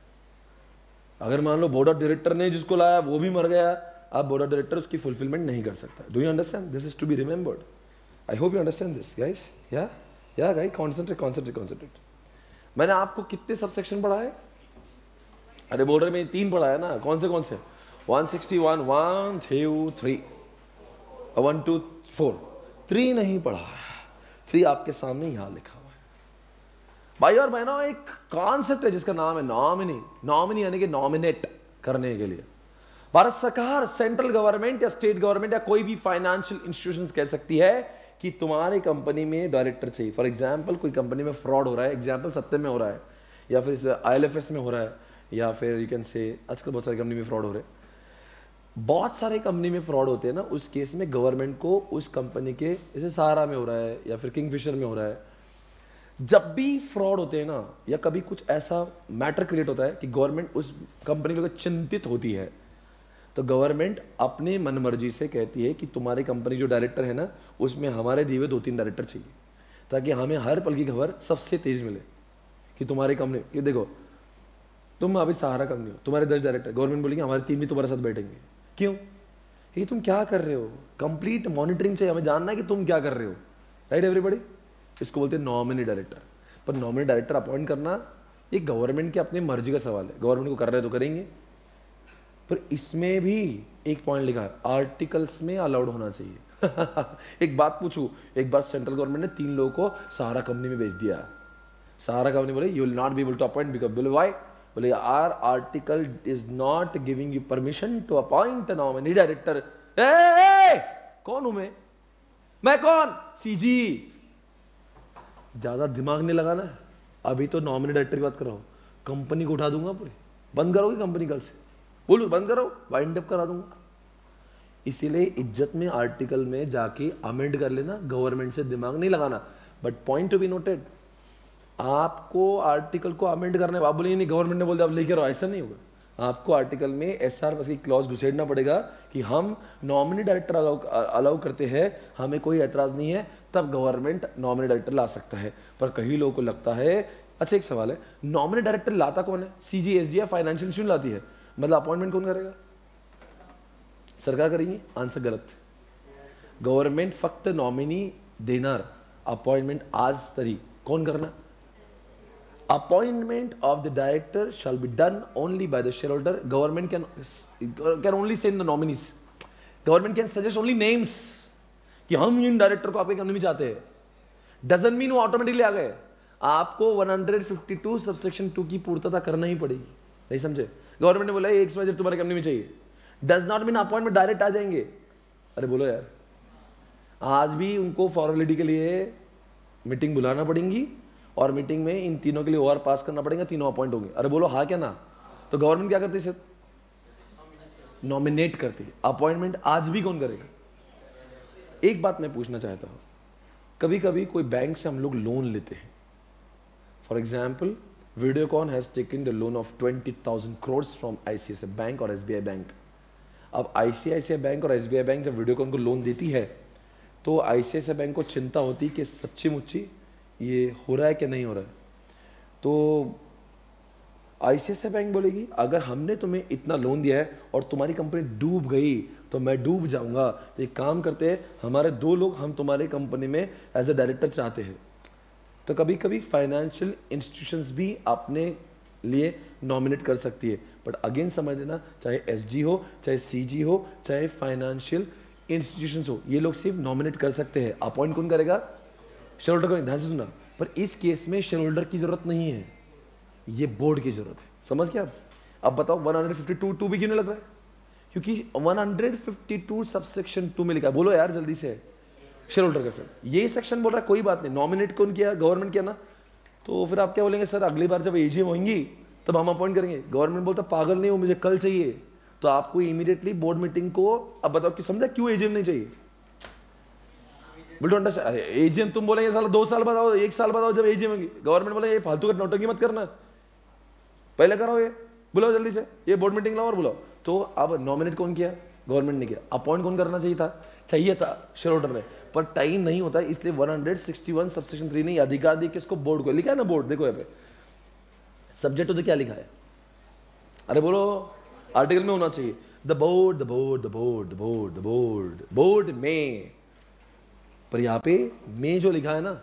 अगर मान लो बोर्ड ऑफ डायरेक्टर ने जिसको लाया वो भी मर गया, अब बोर्ड ऑफ डायरेक्टर उसकी फुलफिलमेंट नहीं कर सकता। Do you understand? This is to be remembered. I hope you understand this, guys. Yeah, guys, concentrate. मैंने आपको कितने सबसेक्शन पढ़ा है? अरे बोल रहे मैं 3 पढ़ा है ना। कौन से 161, 1, 2, 3, 1, 2, 4। 3 नहीं पढ़ा है। 3 आपके सामने यहाँ लिखा हुआ है। भाई और बहनों, एक कॉन्सेप्ट है जिसका नाम है नॉमिनी यानी कि नॉमिनेट करने के लिए भारत सरकार, सेंट्रल गवर्नमेंट या स्टेट गवर्नमेंट या कोई भी फाइनेंशियल इंस्टीट्यूशन कह सकती है कि तुम्हारी कंपनी में डायरेक्टर चाहिए। फॉर एग्जांपल कोई कंपनी में फ्रॉड हो रहा है, एग्जांपल सत्य में हो रहा है, या फिर IL&FS में हो रहा है, या फिर यू कैन से आजकल बहुत सारी कंपनी में फ्रॉड हो रहे हैं। बहुत सारे कंपनी में फ्रॉड होते हैं ना, उस केस में गवर्नमेंट को उस कंपनी के, जैसे सहारा में हो रहा है या फिर किंगफिशर में हो रहा है, जब भी फ्रॉड होते हैं ना या कभी कुछ ऐसा मैटर क्रिएट होता है कि गवर्नमेंट उस कंपनी को चिंतित होती है, तो गवर्नमेंट अपने मनमर्जी से कहती है कि तुम्हारी कंपनी जो डायरेक्टर है ना उसमें हमारे दिए हुए 2-3 डायरेक्टर चाहिए, ताकि हमें हर पल की खबर सबसे तेज मिले कि तुम्हारी कंपनी, कि देखो तुम अभी सहारा कंपनी हो, तुम्हारे 10 डायरेक्टर, गवर्नमेंट बोलेगी हमारे 3 भी तुम्हारे साथ बैठेंगे। क्यों? कि तुम क्या कर रहे हो, कंप्लीट मॉनिटरिंग चाहिए, हमें जानना है कि तुम क्या कर रहे हो। Right everybody? इसको बोलते हैं नॉमिनी डायरेक्टर। पर नॉमिनी डायरेक्टर अपॉइंट करना ये गवर्नमेंट के अपने मर्जी का सवाल है। गवर्नमेंट को कर रहे तो करेंगे, पर इसमें भी एक पॉइंट लिखा है, आर्टिकल्स में अलाउड होना चाहिए। एक बात पूछूं, एक बार सेंट्रल गवर्नमेंट ने 3 लोगों को सहारा कंपनी में भेज दिया। सहारा कंपनी बोले you will not be able to appoint because, बोले व्हाई? बोले our article is not giving you permission to appoint nominee director. कौन हूं मैं कौन? CG। ज्यादा दिमाग नहीं लगाना। अभी तो नॉमिनी डायरेक्टर की बात कर रहा हूं, कंपनी को उठा दूंगा पूरी, बंद करोगी कंपनी कल से, बोलो बंद करो, वाइंड अप करा दूंगा। इसीलिए इज्जत में आर्टिकल में जाके अमेंड कर लेना, गवर्नमेंट से दिमाग नहीं लगाना। But point to be noted, आपको आर्टिकल को अमेंड करने, आप बोलेंगे नहीं गवर्नमेंट ने बोल दिया आप लेकर आओ, ऐसा नहीं होगा। आपको आर्टिकल में SR बस की क्लॉज घुसेड़ना पड़ेगा कि हम नॉमिनी डायरेक्टर अलाउ करते हैं, हमें कोई ऐतराज नहीं है, तब गवर्नमेंट नॉमिनी डायरेक्टर ला सकता है। पर कई लोगों को लगता है, अच्छा एक सवाल है, नॉमिनी डायरेक्टर लाता कौन है? CG, SG या फाइनेंशियल इंस्टीट्यूशन लाती है, मतलब अपॉइंटमेंट कौन करेगा? सरकार करेगी? आंसर गलत। गवर्नमेंट फक्त नॉमिनी देणार, अपॉइंटमेंट आज तरी कौन करना? Appointment of the director shall be done only by the shareholder. Government can only send the nominees, government can suggest only names कि हम इन डायरेक्टर को आपके कंपनी में चाहते हैं। डजंट मीन वो ऑटोमेटिकली आ गए, आपको 152 सबसेक्शन 2 की पूर्तता करना ही पड़ेगी। नहीं समझे? गवर्नमेंट ने बोला XYZ तुम्हारे कंपनी में चाहिए, does not mean appointment direct आ जाएंगे। अरे बोलो यार, आज भी उनको फॉर्मेलिटी के लिए मीटिंग बुलाना पड़ेगी और मीटिंग में इन तीनों के लिए OR पास करना पड़ेगा, तीनों अपॉइंट होंगे। अरे बोलो हाँ क्या ना? तो गवर्नमेंट क्या करती है? नॉमिनेट करती है। अपॉइंटमेंट आज भी कौन करेगा? एक बात मैं पूछना चाहता हूं, कभी कभी कोई बैंक से हम लोग लोन लेते हैं। For example, Videocon has taken the loan of 20,000 crores from ICICI Bank or SBI Bank. अब आईसीआईसीआई बैंक और एसबीआई बैंक जब वीडियोकॉन को लोन देती है तो आईसीआईसीआई बैंक को चिंता होती कि सच्ची मुच्ची ये हो रहा है कि नहीं हो रहा है। तो आईसीआईसीआई बैंक बोलेगी अगर हमने तुम्हें इतना लोन दिया है और तुम्हारी कंपनी डूब गई तो मैं डूब जाऊंगा, तो एक काम करते हैं, हमारे 2 लोग हम तुम्हारी कंपनी में एज ए डायरेक्टर चाहते हैं। तो कभी कभी फाइनेंशियल इंस्टीट्यूशंस भी अपने लिए नॉमिनेट कर सकती है, बट अगेन समझ लेना, चाहे एसजी हो, चाहे सीजी हो, चाहे फाइनेंशियल इंस्टीट्यूशंस हो, ये लोग सिर्फ नॉमिनेट कर सकते हैं। अपॉइंट कौन करेगा? शेयर होल्डर को। ध्यान से सुनना, पर इस केस में शेयर होल्डर की जरूरत नहीं है, ये बोर्ड की जरूरत है। समझ गया? अब बताओ 152 भी क्यों नहीं लग रहा है? क्योंकि 152 सबसेक्शन 2 में लिखा है। बोलो यार जल्दी से, शेयर होल्डर का सर ये सेक्शन बोल रहा है कोई बात नहीं, नॉमिनेट कौन किया? गवर्नमेंट किया ना। तो फिर आप क्या बोलेंगे? सर अगली बार जब एजीएम होंगी तब हम अपॉइंट करेंगे। गवर्नमेंट बोलता पागल नहीं हो, मुझे कल चाहिए। तो आपको इमीडिएटली बोर्ड मीटिंग को, अब बताओ कि समझा क्यों एजीएम नहीं चाहिए? अंडरस्टैंड? अरे एजीएम तुम बोलेंगे साला 2 साल बाद आओ, 1 साल बाद आओ जब एजीएम होगी। गवर्नमेंट बोले ये फालतू का नौटंकी मत करना, पहले कराओ, ये बुलाओ जल्दी से, ये बोर्ड मीटिंग लाओ और बुलाओ। तो अब नॉमिनेट कौन किया? गवर्नमेंट ने किया। अपॉइंट कौन करना चाहिए था शेयर होल्डर ने, पर टाइम नहीं होता, इसलिए 161 सबसेक्शन 3 ने अधिकार दी किसको? बोर्ड को। लिखा है ना बोर्ड, देखो यहाँ पे सब्जेक्ट तो क्या लिखा है? अरे बोलो, आर्टिकल में होना चाहिए the board, the board, the board, the board, the board, board में, पर यहाँ पे मे जो लिखा है ना,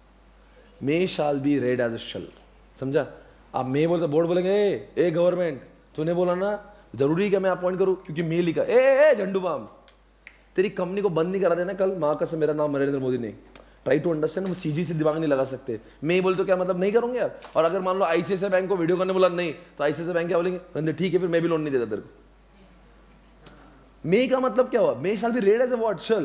may shall be read as a shall. समझा? आप मे बोलते, बोर्ड बोलेंगे ए गवर्नमेंट, तूने बोला ना जरूरी है कि मैं अपॉइंट करूं क्योंकि मे लिखा। ए झंडू बाम, तेरी कंपनी को बंद नहीं करा देना कल, माँ कसम मेरा नाम नरेंद्र मोदी ने। ट्राई टू अंडरस्टैंड, हम सीजी से दिमाग नहीं लगा सकते। मैं बोल तो क्या मतलब नहीं करूंगे यार। और अगर मान लो आईसीआईसीआई बैंक को वीडियो करने बोला नहीं, तो आईसीआईसीआई बैंक क्या बोलेंगे? ठीक है फिर मैं भी लोन नहीं देता तेरे को। मे का मतलब क्या हुआ? May shall be read as a what? Shall.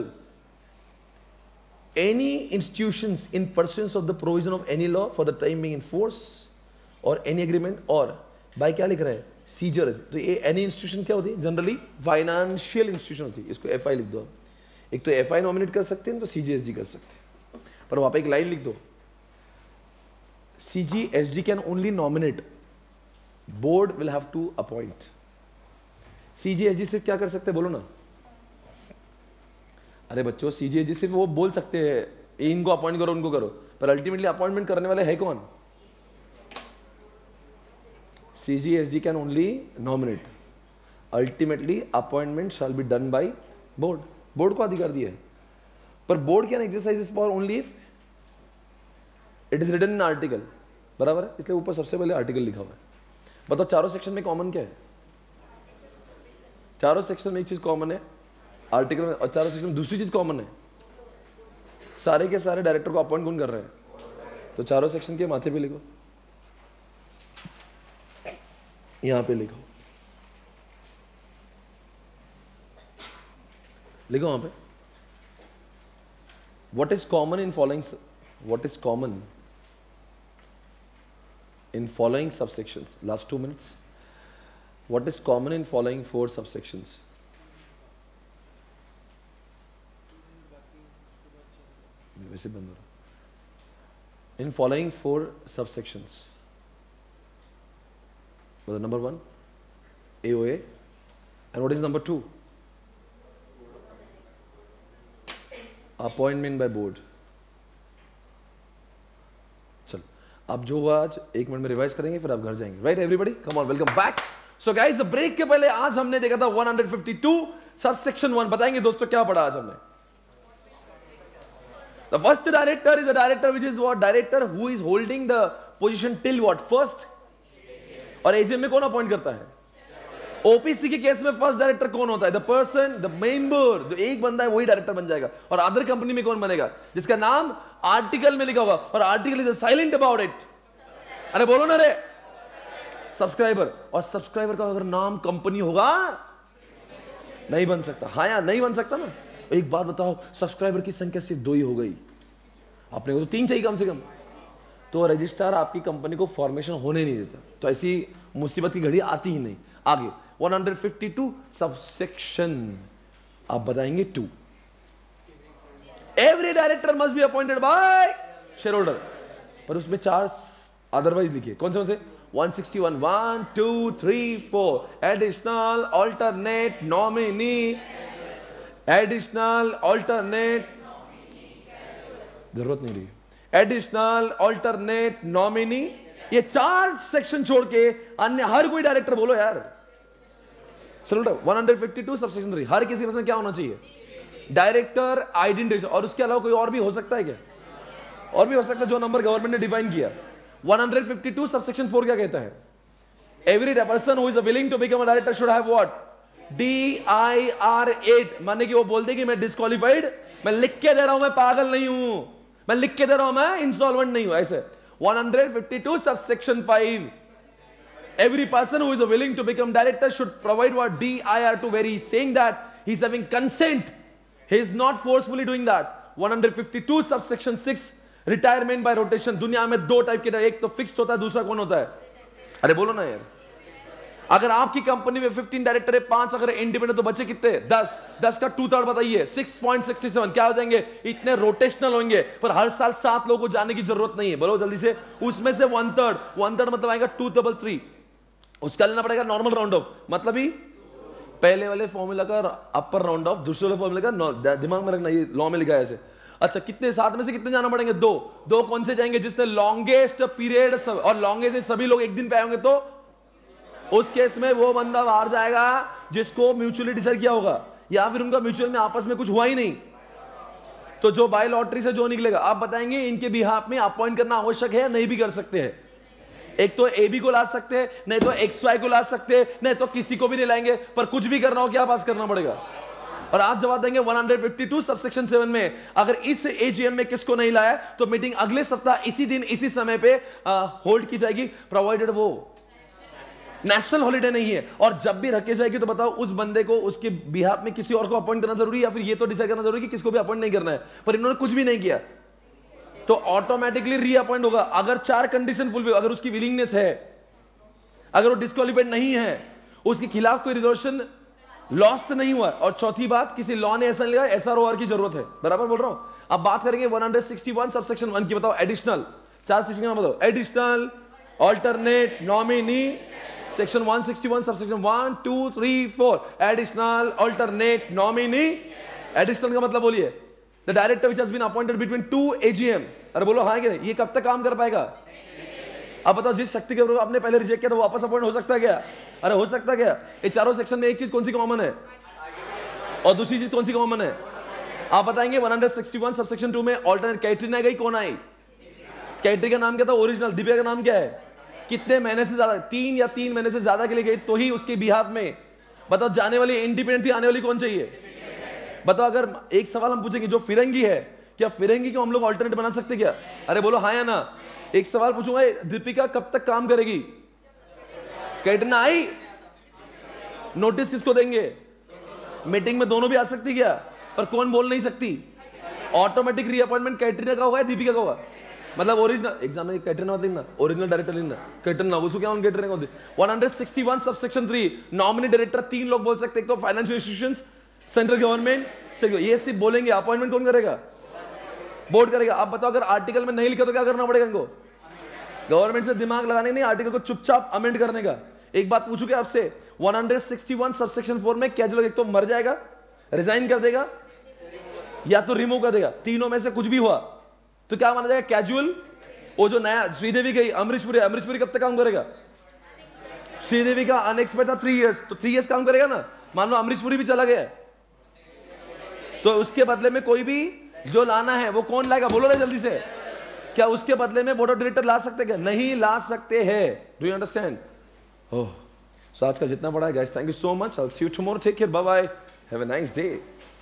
Any institutions in pursuance of the provision of any law for the time being in force or any agreement, or by क्या लिख रहा है? सीजर। तो ये एनी इंस्टीट्यूशन क्या होती है? Generally financial institution होती है। इसको एफआई लिख दो। एक तो एफआई नॉमिनेट कर सकते हैं, तो सीजीएसजी कर सकते हैं, पर वहां पे एक लाइन लिख दो, CG SG can only nominate, board will have to appoint. CG SG सिर्फ क्या कर सकते हैं? बोलो ना। अरे बच्चों, सीजीएसजी सिर्फ वो बोल सकते हैं इनको अपॉइंट करो, उनको करो, पर अल्टीमेटली अपॉइंटमेंट करने वाले है कौन? CGSG can only nominate. Ultimately, appointment shall be done by board. Board को अधिकार दिया है, पर board can exercise this power only if it is written in article. बराबर है? इसलिए ऊपर सबसे पहले आर्टिकल लिखा हुआ है। बताओ चारों सेक्शन में कॉमन क्या है? चारों सेक्शन में एक चीज कॉमन है आर्टिकल में, और चारों सेक्शन में दूसरी चीज कॉमन है। सारे के सारे डायरेक्टर को अपॉइंट कौन कर रहे हैं? तो चारों सेक्शन के माथे पे लिखो, यहां पे लिखो, लिखो वहां पे what is common in following, what is common in following subsections. Last 2 minutes, what is common in following 4 subsections? वैसे बंद हो रहा। In following 4 subsections, number 1 AOA, and what is number 2? Appointment by board. चल, अब जो हुआ आज 1 minute में रिवाइज करेंगे, फिर आप घर जाएंगे। Right everybody, come on, welcome back. So guys, the break के पहले आज हमने देखा था 152 सबसेक्शन 1। बताएंगे दोस्तों क्या पढ़ा आज हमने? The first director is a director which is what? Director who is holding the position till what? First। और एजीएम में कौन अपॉइंट करता है? ओपीसी के केस में फर्स्ट डायरेक्टर कौन होता है? द पर्सन, द मेंबर, जो एक बंदा है वही डायरेक्टर बन जाएगा। और अदर कंपनी में कौन बनेगा? जिसका नाम आर्टिकल में लिखा होगा, और article is silent about it. अरे बोलो ना रे, सब्सक्राइबर। और सब्सक्राइबर का अगर नाम कंपनी होगा नहीं बन सकता। हाँ यार, नहीं बन सकता ना। एक बात बताओ, सब्सक्राइबर की संख्या सिर्फ 2 ही हो गई, अपने को तो 3 चाहिए कम से कम। तो रजिस्ट्रार आपकी कंपनी को फॉर्मेशन होने नहीं देता। तो ऐसी मुसीबत की घड़ी आती ही नहीं। आगे 152 सबसेक्शन, आप बताएंगे 2। Every director must be appointed by shareholder, पर उसमें 4 अदरवाइज लिखिए। कौन से? 161 1 2 3 4 additional alternate nominee additional alternate जरूरत नहीं रही एडिशनल ऑल्टरनेट नॉमिनी ये 4 सेक्शन छोड़ के अन्य हर कोई डायरेक्टर बोलो यार चलो 152 सबसेक्शन 3 हर किसी में क्या होना चाहिए डायरेक्टर आइडेंटिटी और उसके अलावा कोई और भी हो सकता है क्या और भी हो सकता है जो नंबर गवर्नमेंट ने डिफाइन किया 152 सबसेक्शन 4 क्या कहता है every person who is willing to become a director should have what DIR 8 माने कि वो बोल दे कि मैं डिस्क्वालिफाइड मैं लिख के दे रहा हूं मैं पागल नहीं हूं मैं लिख के दे रहा हूं मैं इंसॉल्वेंट नहीं हूं ऐसे 152 subsection 5 every person who is willing to become director should provide what DIR to where he is saying that he is having consent he is not forcefully doing that 152 subsection 6 retirement by rotation दुनिया में 2 type के एक तो fixed होता है दूसरा कौन होता है अरे बोलो ना यार अगर आपकी कंपनी में 15 डायरेक्टर है 5 अगर इंडिपेंडेंट तो बचे कितने 10 का 2/3 बताइए 6.67 क्या हो जाएंगे इतने रोटेशनल होंगे पर हर साल 7 लोगों को जाने की जरूरत नहीं है बोलो जल्दी से उसमें से 1/3 मतलब आएगा 233 उसका लेना पड़ेगा नॉर्मल राउंड ऑफ मतलब ही पहले वाले फॉर्मूला का अपर राउंड ऑफ दूसरे वाले फॉर्मूला का दिमाग में रखना ये लॉ में लिखा है ऐसे अच्छा कितने 7 में से कितने जाना पड़ेंगे 2 कौन से जाएंगे जिसने लॉन्गेस्ट पीरियड और लॉन्गेस्ट सभी लोग एक दिन पे आएंगे तो उस केस में वो बंदा बाहर जाएगा जिसको म्यूचुअली डिसाइड किया होगा या फिर उनका म्यूचुअल में आपस में कुछ हुआ ही नहीं तो जो बाय लॉटरी से जो निकलेगा आप बताएंगे इनके बिहाफ में अपॉइंट करना आवश्यक है या नहीं भी कर सकते हैं एक तो AB को ला सकते हैं नहीं तो XY को ला सकते हैं नहीं तो किसी को भी नहीं लाएंगे पर कुछ भी करना हो क्या पास करना पड़ेगा और आप जवाब देंगे 152 सबसेक्शन 7 में अगर इस AGM में किसको नहीं लाया तो मीटिंग अगले सप्ताह इसी दिन इसी समय पे होल्ड की जाएगी प्रोवाइडेड वो नेशनल हॉलिडे नहीं है और जब भी रखी जाएगी तो बताओ उस बंदे को उसके बिहाफ में किसी और को अपॉइंट करना जरूरी है या फिर ये तो डिसाइड करना जरूरी है कि किसको भी अपॉइंट नहीं करना है पर इन्होंने कुछ भी नहीं किया तो ऑटोमेटिकली रीअपॉइंट होगा अगर 4 कंडीशन फुलफिल अगर उसकी विलिंगनेस है अगर वो डिस्क्वालिफाइड नहीं है उसके खिलाफ कोई रिजोल्यूशन लॉस्ट नहीं हुआ और चौथी बात किसी लॉ ने ऐसा लिया SROR की जरूरत है बराबर बोल रहा हूं अब बात करेंगे 161 सबसेक्शन 1 की बताओ एडिशनल 4 सेक्शन बताओ additional alternate nominee section 161 subsection 1 2 3 4 additional alternate nominee additional का मतलब बोलिए the director which has been appointed between 2 AGM अरे बोलो हाँ कि नहीं ये कब तक काम कर पाएगा अब बताओ जिस शक्ति के ऊपर आपने पहले रिजेक्ट किया था वो वापस अपॉइंट हो सकता है क्या अरे हो सकता है क्या ये चारों सेक्शन में एक चीज कौन सी कॉमन है और दूसरी चीज कौन सी कॉमन है आप बताएंगे 161 सबसेक्शन 2 में ऑल्टरनेट कैटरीना गई कौन आई कैटरी का नाम क्या था ओरिजिनल दीपिका का नाम क्या है कितने महीने से ज्यादा 3 या 3 महीने से ज्यादा के लिए गई तो ही उसके बिहाफ में बताओ जाने वाली इंडिपेंडेंट थी आने वाली कौन चाहिए बताओ अगर एक सवाल हम पूछेंगे जो फिरंगी है क्या फिरंगी को हम लोग ऑल्टरनेट बना सकते क्या अरे बोलो हाँ या ना एक सवाल पूछूंगा दीपिका कब तक काम करेगी कैटरीना आई नोटिस किसको देंगे मीटिंग में दोनों भी आ सकती क्या पर कौन बोल नहीं सकती ऑटोमेटिक रीअपॉइंटमेंट कैटरीना का हुआ है दीपिका का हुआ मतलब ओरिजिनल एग्जाम में कैटरीना होती ना ओरिजिनल डायरेक्टर लेना कैटरीना उसको क्या कैटरीना होती 161 सबसेक्शन 3 नॉमिनी डायरेक्टर 3 लोग बोल सकते हैं तो फाइनेंशियल इंस्टीट्यूशंस सेंट्रल गवर्नमेंट ये सिर्फ बोलेंगे अपॉइंटमेंट कौन करेगा बोर्ड करेगा आप बताओ अगर आर्टिकल में नहीं लिखा तो क्या करना पड़ेगा इनको गवर्नमेंट से दिमाग लगाने नहीं आर्टिकल को चुपचाप अमेंड करने का एक बात पूछूंगे आपसे 161 सबसेक्शन 4 में क्या जो एक तो मर जाएगा रिजाइन कर देगा या तो रिमूव कर देगा तीनों में से कुछ भी हुआ तो क्या माना जाएगा कैजुअल वो जो नया श्रीदेवी गई अमरीशपुरी कब तक काम करेगा श्रीदेवी का अनएक्सपेक्ट था 3 इयर्स तो 3 इयर्स काम करेगा ना मान लो अमरीशपुरी भी चला गया तो उसके बदले में कोई भी जो लाना है वो कौन लाएगा बोलो ना जल्दी से क्या उसके बदले में बोर्ड ऑफ डायरेक्टर ला सकते क्या नहीं ला सकते हैं डू यू अंडरस्टैंड सो आज का जितना बड़ा है guys thank you so much I will see you tomorrow take care bye bye have a nice day